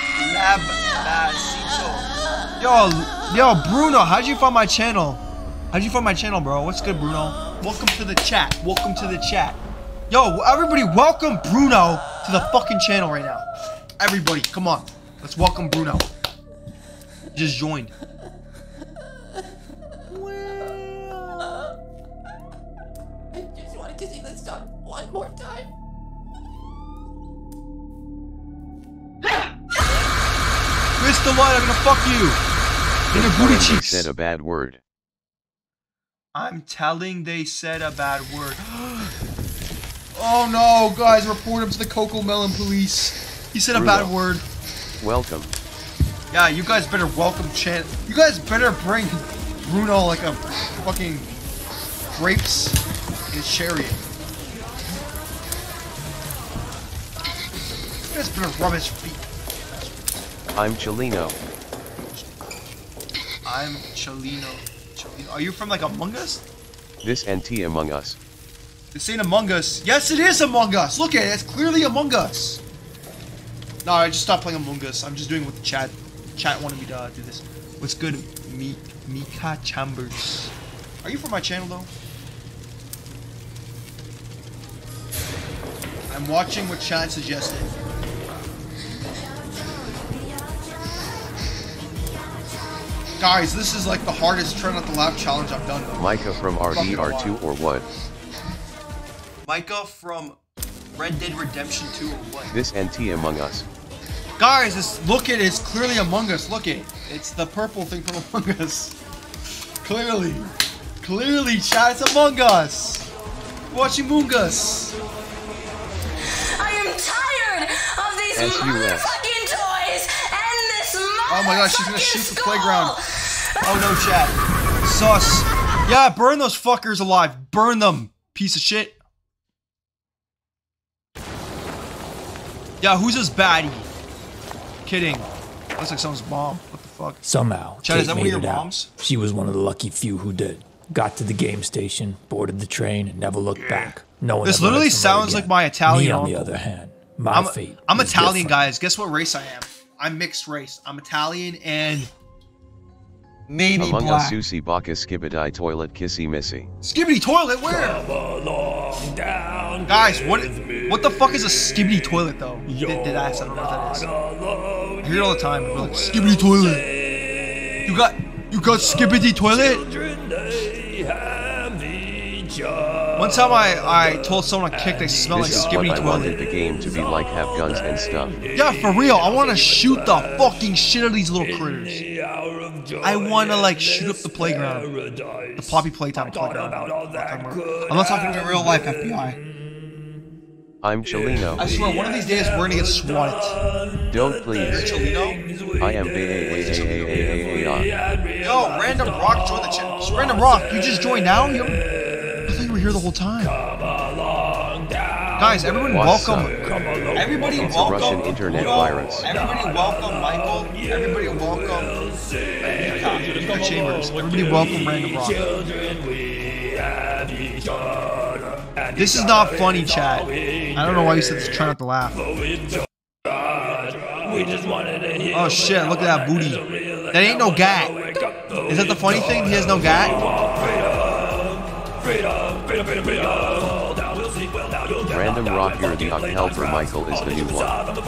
[SPEAKER 3] Labasito. Yo, Bruno, how'd you find my channel? How'd you find my channel, bro? What's good, Bruno? Welcome to the chat. Welcome to the chat. Yo, everybody, welcome Bruno to the fucking channel right now. Everybody, come on. Let's welcome Bruno. Just joined.
[SPEAKER 13] I just wanted to see this done one more time.
[SPEAKER 3] Mr. Light, I'm gonna fuck you. In your booty cheeks.
[SPEAKER 4] Said a bad word.
[SPEAKER 3] I'm telling they said a bad word. Oh no, guys, report him to the Coco Melon police. He said a bad word.
[SPEAKER 4] Welcome.
[SPEAKER 3] Yeah, you guys better welcome Chan. You guys better bring Bruno like a fucking grapes in his chariot. You guys better rub his feet.
[SPEAKER 4] I'm Chileno.
[SPEAKER 3] I'm Chileno. Are you from like Among Us?
[SPEAKER 4] This NT Among Us.
[SPEAKER 3] This ain't Among Us. Yes, it is Among Us. Look at it. It's clearly Among Us. No, I just stopped playing Among Us. I'm just doing what the chat wanted me to do this. What's good, Mika Chambers? Are you from my channel though? I'm watching what chat suggested. Guys, this is like the hardest try not to laugh challenge I've done though.
[SPEAKER 4] Micah from RDR2 or what?
[SPEAKER 3] Micah from Red Dead Redemption 2 or what?
[SPEAKER 4] This NT Among Us.
[SPEAKER 3] Guys, look at it. It's clearly Among Us. Look at it. It's the purple thing from Among Us. Clearly. Clearly, chat, it's Among Us. Watching Among Us.
[SPEAKER 13] I am tired of these motherfucking toys and this motherfucking
[SPEAKER 3] Oh my gosh, she's gonna shoot the playground. Oh no, chat. Sus. Yeah, burn those fuckers alive. Burn them, piece of shit. Yeah, who's this baddie? Kidding. Looks like someone's mom. What the fuck?
[SPEAKER 7] Somehow,
[SPEAKER 3] Chad, is
[SPEAKER 7] Kate
[SPEAKER 3] that one of
[SPEAKER 7] made
[SPEAKER 3] your
[SPEAKER 7] it out.
[SPEAKER 3] moms?
[SPEAKER 7] She was one of the lucky few who did. Got to the game station, boarded the train, and never looked back. No one
[SPEAKER 3] This
[SPEAKER 7] ever
[SPEAKER 3] literally
[SPEAKER 7] heard from her
[SPEAKER 3] sounds
[SPEAKER 7] again.
[SPEAKER 3] like my Italian
[SPEAKER 7] Me, on the
[SPEAKER 3] uncle.
[SPEAKER 7] other hand, my fate.
[SPEAKER 3] I'm
[SPEAKER 7] was
[SPEAKER 3] Italian,
[SPEAKER 7] different.
[SPEAKER 3] guys. Guess what race I am? I'm mixed race. I'm Italian and maybe
[SPEAKER 4] Among
[SPEAKER 3] black.
[SPEAKER 4] Us Susie Baka Skibidi Toilet Kissy Missy.
[SPEAKER 3] Skibbity toilet? Where? Guys, what the fuck is a skibbity toilet though? Did I ask? I don't know what that is. I hear it all the time. We're like, skibbity toilet. You got skibbity toilet? One time I told someone I kicked, they smell like
[SPEAKER 4] This is
[SPEAKER 3] skibbity
[SPEAKER 4] what I wanted
[SPEAKER 3] toilet.
[SPEAKER 4] the game to be like, have guns and stuff.
[SPEAKER 3] Yeah, for real. I want to shoot the fucking shit out of these little critters. I want to like shoot up the playground. The Poppy Playtime playground. I'm not talking about real life FBI.
[SPEAKER 4] I'm Cholino.
[SPEAKER 3] I swear, one of these days we're gonna get swatted.
[SPEAKER 4] Don't please.
[SPEAKER 3] You're Cholino?
[SPEAKER 4] I am
[SPEAKER 3] Yo, Random Rock joined the channel. Random Rock, you just joined now? I thought you were here the whole time. Guys, everyone welcome. Everybody
[SPEAKER 4] It's
[SPEAKER 3] welcome.
[SPEAKER 4] a Russian internet virus.
[SPEAKER 3] Everybody welcome Michael. Everybody welcome Mika Chambers. Everybody welcome Random Rock. This is not funny, chat. I don't know why you said this. Try not to laugh. Oh shit, look at that booty. That ain't no gat. Is that the funny thing? He has no gat?
[SPEAKER 4] Random Rock here, the helper Michael is the new one.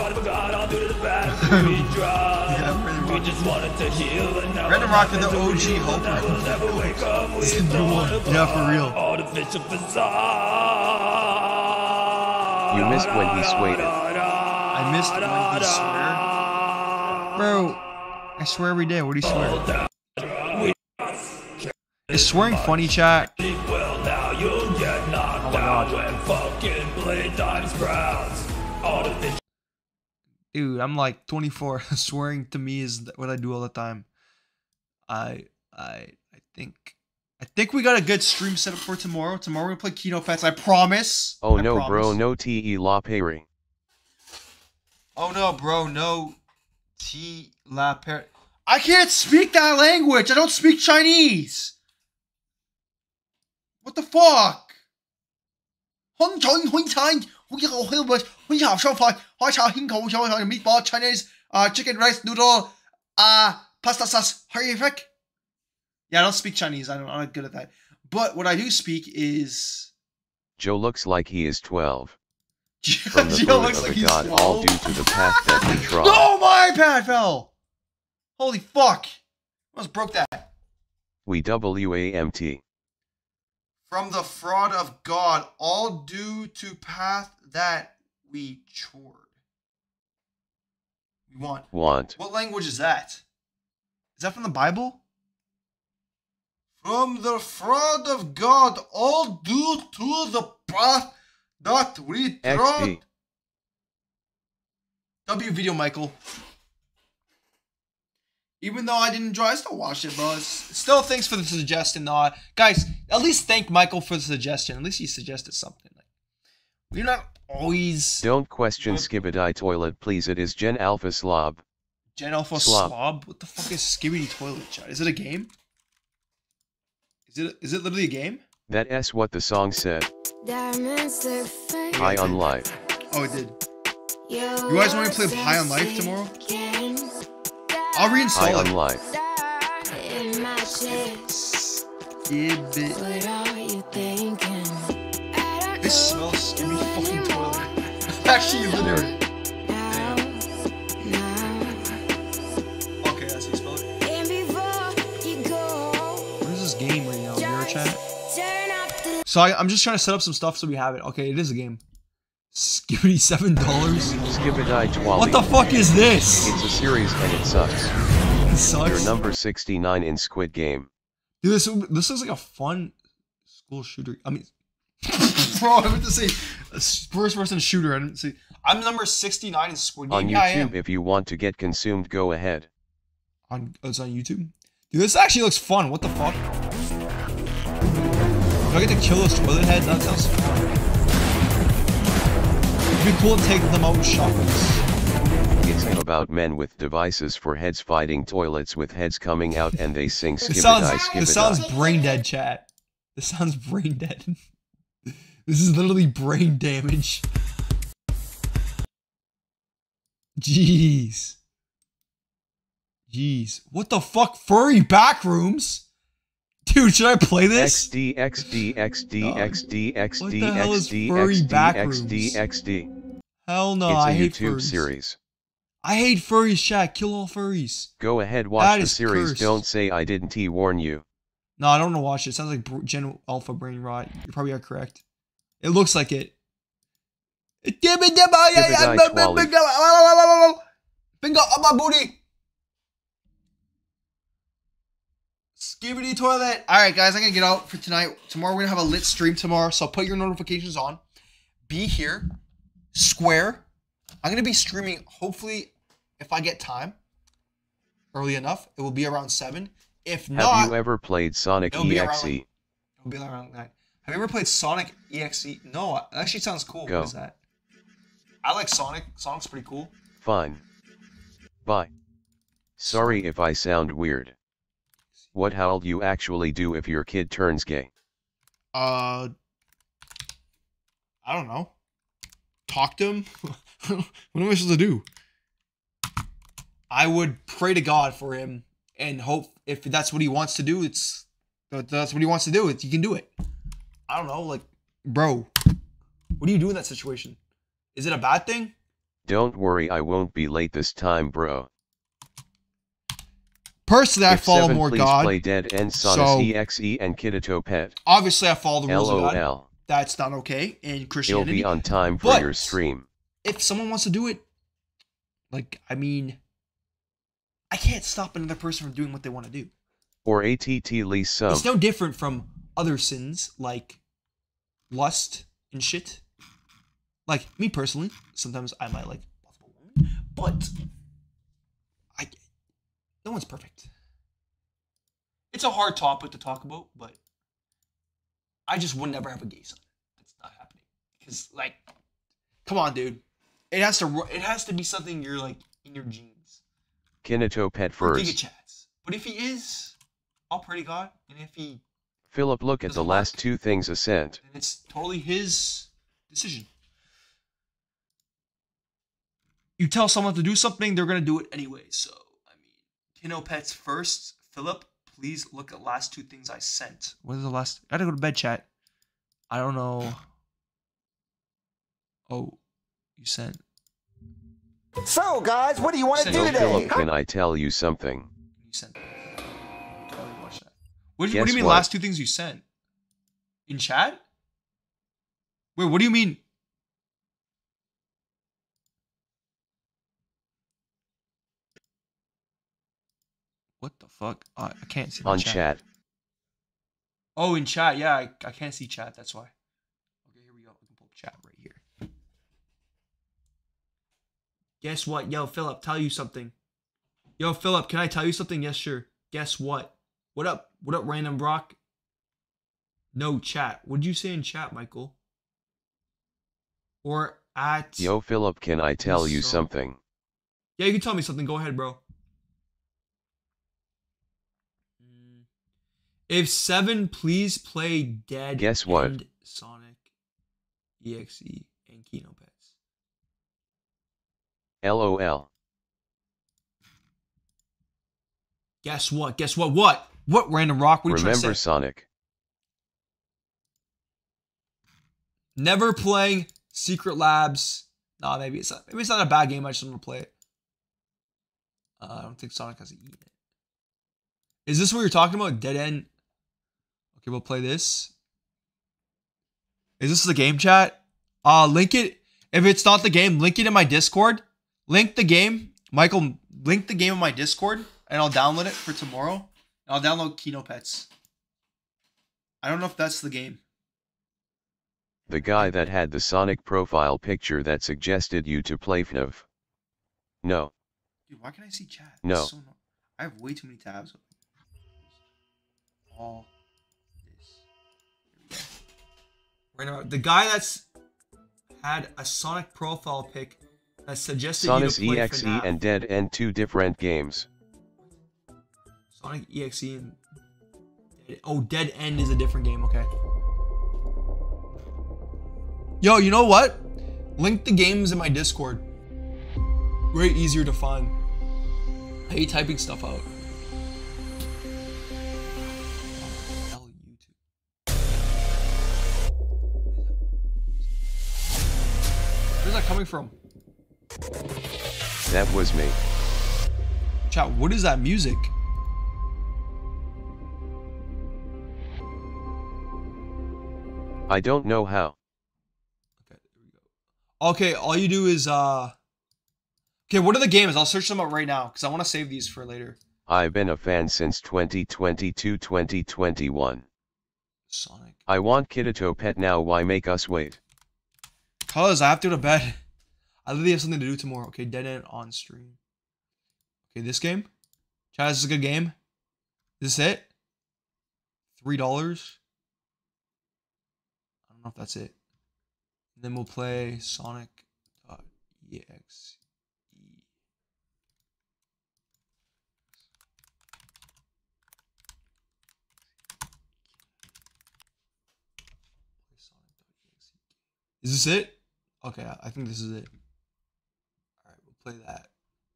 [SPEAKER 3] Random Rock is the OG Hulk. This is the new one. Yeah, for real.
[SPEAKER 4] You missed when he swayed it.
[SPEAKER 3] I missed when he swear. Bro, I swear every day. What do you swear? Is swearing funny, chat? Oh my god. Dude, I'm like 24. Swearing to me is what I do all the time. I think we got a good stream set up for tomorrow. Tomorrow we're gonna play Kino Pets. I promise.
[SPEAKER 4] Oh
[SPEAKER 3] I
[SPEAKER 4] no,
[SPEAKER 3] promise.
[SPEAKER 4] bro, no te la pairing.
[SPEAKER 3] Oh no, bro, no T la per. I can't speak that language. I don't speak Chinese. What the fuck? Meatball, Chinese, chicken, rice, noodle, pasta sauce, horrific. Yeah, I don't speak Chinese. I'm not good at that. But what I do speak is...
[SPEAKER 4] Joe looks like he is 12. From the
[SPEAKER 3] Joe
[SPEAKER 4] birth
[SPEAKER 3] looks
[SPEAKER 4] of
[SPEAKER 3] like
[SPEAKER 4] a
[SPEAKER 3] he's
[SPEAKER 4] god,
[SPEAKER 3] 12.
[SPEAKER 4] all due to the path that we trod.
[SPEAKER 3] No, my iPad fell! Holy fuck. I almost broke that.
[SPEAKER 4] We WAMT.
[SPEAKER 3] From the fraud of God, all due to path that we chored. We want. What language is that? Is that from the Bible? From the fraud of God, all due to the path that we trod.
[SPEAKER 4] XD.
[SPEAKER 3] W video, Michael. Even though I didn't enjoy, I still watched it, bro. Still, thanks for the suggestion, though. Guys, at least thank Michael for the suggestion. At least he suggested something. Like, we're not always...
[SPEAKER 4] Don't question Skibidi Toilet, please. It is Gen Alpha Slob.
[SPEAKER 3] Gen Alpha Slob? What the fuck is Skibidi Toilet, chat? Is it a game? Is it literally a game?
[SPEAKER 4] That S what the song said. High on Life.
[SPEAKER 3] Oh, it did. You guys want me to play High on Life tomorrow? I'll reinstall
[SPEAKER 4] High
[SPEAKER 3] it.
[SPEAKER 4] on Life.
[SPEAKER 3] This smells Skibidi fucking toilet. Actually, literally. Okay, that's how you spell it. What is this game right now? Mirror chat? So I'm just trying to set up some stuff so we have it. Okay, it is a game. Skibidi $7.
[SPEAKER 4] Skibidi Twali.
[SPEAKER 3] What the fuck is this?
[SPEAKER 4] It's a series and it sucks.
[SPEAKER 3] It sucks.
[SPEAKER 4] You're number 69 in Squid Game.
[SPEAKER 3] Dude, this looks like a fun school shooter. I mean, bro, I meant to say a first-person shooter. I didn't say. I'm number 69 in Squid Game.
[SPEAKER 4] On
[SPEAKER 3] Yeah, I am.
[SPEAKER 4] YouTube, if you want to get consumed, go ahead.
[SPEAKER 3] It's on YouTube. Dude, this actually looks fun. What the fuck? Do I get to kill those toilet heads? That sounds fun. It'd be cool to take them out with shotguns.
[SPEAKER 4] It's about men with devices for heads fighting toilets with heads coming out and they sing
[SPEAKER 3] This
[SPEAKER 4] Skibidi
[SPEAKER 3] sounds
[SPEAKER 4] Skibidi.
[SPEAKER 3] brain dead, chat. This sounds brain dead. This is literally brain damage. Jeez. What the fuck? Furry backrooms? Dude, should I play this?
[SPEAKER 4] XD XD XD XD XD
[SPEAKER 3] What the hell is
[SPEAKER 4] XD
[SPEAKER 3] furry
[SPEAKER 4] XD
[SPEAKER 3] backrooms?
[SPEAKER 4] XD XD.
[SPEAKER 3] Hell no,
[SPEAKER 4] It's
[SPEAKER 3] I
[SPEAKER 4] a
[SPEAKER 3] hate
[SPEAKER 4] YouTube
[SPEAKER 3] furries.
[SPEAKER 4] series.
[SPEAKER 3] I hate furries, chat. Kill all furries.
[SPEAKER 4] Go ahead, watch
[SPEAKER 3] That
[SPEAKER 4] the
[SPEAKER 3] is
[SPEAKER 4] series.
[SPEAKER 3] cursed.
[SPEAKER 4] Don't say I didn't warn you.
[SPEAKER 3] No, I don't want to watch it. It sounds like Gen Alpha Brain Rot. You probably are correct. It looks like it. Bingo up my booty. Skibidi toilet. Alright guys, I'm gonna get out for tonight. Tomorrow we're gonna have a lit stream tomorrow. So put your notifications on. Be here. Square. I'm gonna be streaming hopefully if I get time. Early enough. It will be around 7. If not,
[SPEAKER 4] have you ever played Sonic EXE?
[SPEAKER 3] It'll be around 9. Have you ever played Sonic EXE? No, it actually sounds cool.
[SPEAKER 4] Go.
[SPEAKER 3] What is that? I like Sonic. Sonic's pretty cool.
[SPEAKER 4] Fine. Bye. Sorry if I sound weird. What how'll you actually do if your kid turns gay?
[SPEAKER 3] I don't know. Talk to him? What am I supposed to do? I would pray to God for him and hope if that's what he wants to do, that's what he wants to do. He can do it. I don't know, like, bro, what do you do in that situation? Is it a bad thing?
[SPEAKER 4] Don't worry, I won't be late this time, bro.
[SPEAKER 3] Personally, I follow more
[SPEAKER 4] please
[SPEAKER 3] God.
[SPEAKER 4] Play Dead End, Sonic EXE, and Kirito Pet.
[SPEAKER 3] Obviously, I follow the rules of God.
[SPEAKER 4] LOL.
[SPEAKER 3] That's not okay in Christianity.
[SPEAKER 4] You'll be on time for your stream.
[SPEAKER 3] If someone wants to do it, like, I mean, I can't stop another person from doing what they want to do.
[SPEAKER 4] Or ATT lease some.
[SPEAKER 3] It's no different from other sins like lust and shit. Like me personally, sometimes I might like multiple women, but no one's perfect. It's a hard topic to talk about, but I just would never have a gay son. That's not happening. Because like, come on, dude. It has to be something you're like in your genes.
[SPEAKER 4] Kirito Pet first.
[SPEAKER 3] Giga-chats. But if he is, I'll pray to God. And if he
[SPEAKER 4] Philip, look at the last two things I sent.
[SPEAKER 3] then it's totally his decision. You tell someone to do something, they're gonna do it anyway. So I mean, Kino Pets first. Philip, please look at last two things I sent. What is the last? I gotta go to bed, chat. I don't know. Oh, you sent.
[SPEAKER 20] So, guys, what do you want to do
[SPEAKER 4] So
[SPEAKER 20] today?
[SPEAKER 4] Philip, can I tell you something?
[SPEAKER 3] You sent. Watch that. What do you
[SPEAKER 4] Guess
[SPEAKER 3] mean
[SPEAKER 4] what?
[SPEAKER 3] last two things you sent? In chat? Wait, what do you mean? What the fuck? I can't see my
[SPEAKER 4] On chat.
[SPEAKER 3] Oh, in chat. Yeah, I can't see chat. That's why. Okay, here we go. We can pull up chat right here. Guess what? Yo, Philip, tell you something. Yo, Philip, can I tell you something? Yes, sure. Guess what? What up? What up, Random Brock? No chat. What did you say in chat, Michael? Or at...
[SPEAKER 4] Yo, Philip, can I tell you something?
[SPEAKER 3] Yeah, you can tell me something. Go ahead, bro. If 7, please play Dead
[SPEAKER 4] Guess what?
[SPEAKER 3] End, Sonic, EXE, and Kino Pets.
[SPEAKER 4] LOL.
[SPEAKER 3] Guess what? Guess what? What? What, Random Rock? What are you trying to say?
[SPEAKER 4] Remember Sonic.
[SPEAKER 3] Never playing Secret Labs. Nah, maybe it's not a bad game. I just don't want to play it. I don't think Sonic has an E in it. Is this what you're talking about? Dead End? Okay, we'll play this. Is this the game, chat? Link it. If it's not the game, link it in my Discord. Link the game. Michael, link the game in my Discord, and I'll download it for tomorrow. I'll download Kino Pets. I don't know if that's the game.
[SPEAKER 4] The guy that had the Sonic profile picture that suggested you to play FNAF. No.
[SPEAKER 3] Dude, why can't I see chat?
[SPEAKER 4] No.
[SPEAKER 3] It's so I have way too many tabs open. All this. Right now, the guy that's had a Sonic profile pic that suggested
[SPEAKER 4] Sonic
[SPEAKER 3] you to play
[SPEAKER 4] EXE
[SPEAKER 3] FNAF.
[SPEAKER 4] and Dead End, two different games.
[SPEAKER 3] Sonic EXE and Dead End is a different game. Okay. Yo, you know what? Link the games in my Discord. Way easier to find. I hate typing stuff out. Where's that coming from?
[SPEAKER 4] That was me.
[SPEAKER 3] Chat, what is that music?
[SPEAKER 4] I don't know how.
[SPEAKER 3] Okay, all you do is okay, what are the games? I'll search them up right now because I want to save these for later.
[SPEAKER 4] I've been a fan since 2022-2021.
[SPEAKER 3] Sonic.
[SPEAKER 4] I want Kirito Pet now. Why make us wait?
[SPEAKER 3] Cause I have to go to bed. I literally have something to do tomorrow. Okay, Dead End on stream. Okay, this game. Chat, this is a good game. Is this it? $3. I don't know if that's it. And then we'll play Sonic.exe. Is this it? Okay, I think this is it. Alright, we'll play that.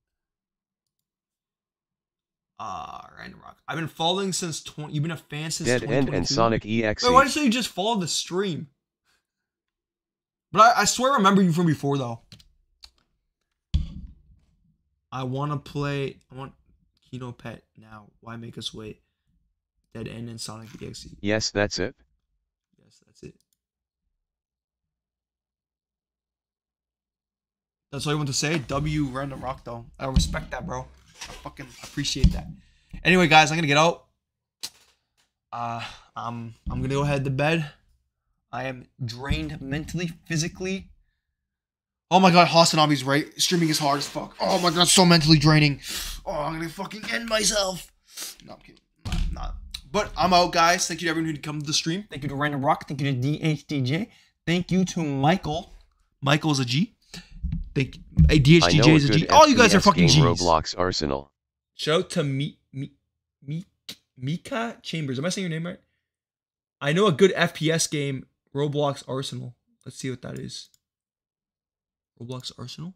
[SPEAKER 3] Random Rock. I've been following since you've been a fan since
[SPEAKER 4] Dead End and Sonic EXE.
[SPEAKER 3] Wait, why did you just follow the stream? But I swear I remember you from before though. I want Kino Pet now. Why make us wait? Dead End and Sonic EXE.
[SPEAKER 4] Yes, that's it.
[SPEAKER 3] Yes, that's it. That's all you want to say? W Random Rock though. I respect that, bro. I fucking appreciate that. Anyway, guys, I'm gonna get out. I'm gonna go head to bed. I am drained mentally, physically. Oh my god, Hasanabi's right. Streaming is hard as fuck. Oh my god, so mentally draining. Oh, I'm gonna fucking end myself. No, I'm kidding. Not. But I'm out, guys. Thank you to everyone who come to the stream. Thank you to Random Rock. Thank you to DHDJ. Thank you to Michael. Michael's a G. Thank you. Hey, DHDJ is a G. All you guys are fucking G's.
[SPEAKER 4] Roblox Arsenal.
[SPEAKER 3] Shout out to Mika Chambers. Am I saying your name right? I know a good FPS game, Roblox Arsenal. Let's see what that is. Roblox Arsenal?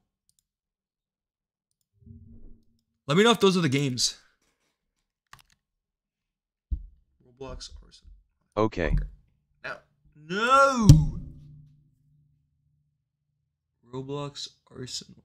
[SPEAKER 3] Let me know if those are the games. Roblox Arsenal.
[SPEAKER 4] Okay.
[SPEAKER 3] Now, no! Roblox Arsenal.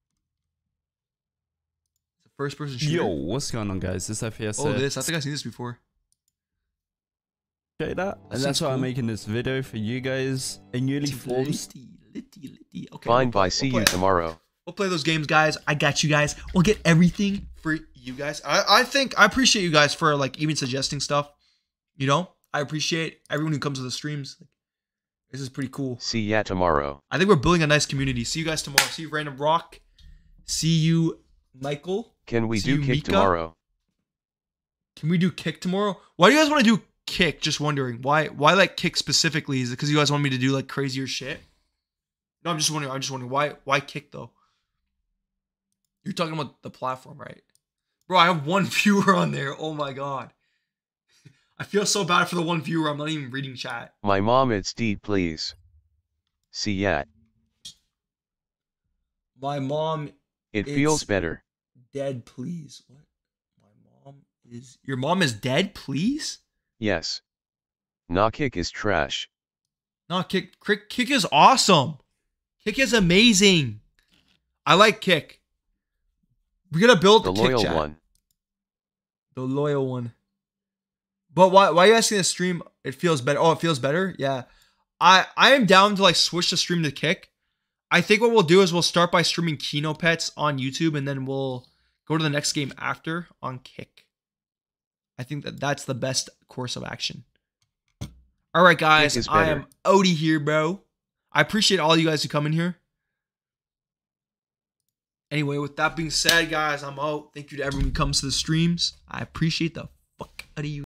[SPEAKER 3] It's a first-person shooter.
[SPEAKER 10] Yo, what's going on, guys? This FPS.
[SPEAKER 3] Oh, this. I think I've seen this before.
[SPEAKER 10] Okay, that. And that's why I'm making this video for you guys. A newly formed.
[SPEAKER 3] Okay,
[SPEAKER 4] Fine, bye. See you tomorrow.
[SPEAKER 3] We'll play those games, guys. I got you guys. We'll get everything for you guys. I think I appreciate you guys for like even suggesting stuff. You know, I appreciate everyone who comes to the streams. This is pretty cool.
[SPEAKER 4] See ya tomorrow.
[SPEAKER 3] I think we're building a nice community. See you guys tomorrow. See you, Random Rock. See you, Michael.
[SPEAKER 4] Can we do Kick tomorrow?
[SPEAKER 3] Can we do Kick tomorrow? Why do you guys want to do Kick? Just wondering. Why like Kick specifically? Is it because you guys want me to do like crazier shit? No, I'm just wondering why Kick though? You're talking about the platform, right? Bro, I have one viewer on there. Oh my god. I feel so bad for the one viewer. I'm not even reading chat.
[SPEAKER 4] My mom, it's D, please. See ya.
[SPEAKER 3] My mom.
[SPEAKER 4] It feels better.
[SPEAKER 3] Dead, please. What? My mom is. Your mom is dead, please?
[SPEAKER 4] Yes. Nah, Kick is trash.
[SPEAKER 3] No, Kick is awesome. Kick is amazing. I like Kick. We gotta build
[SPEAKER 4] the loyal one.
[SPEAKER 3] The loyal one. But why are you asking the stream? It feels better. Oh, it feels better? Yeah. I am down to like switch the stream to Kick. I think what we'll do is we'll start by streaming Kino Pets on YouTube and then we'll go to the next game after on Kick. I think that's the best course of action. All right, guys. I am Odie here, bro. I appreciate all you guys who come in here. Anyway, with that being said, guys, I'm out. Thank you to everyone who comes to the streams. I appreciate the fuck out of you.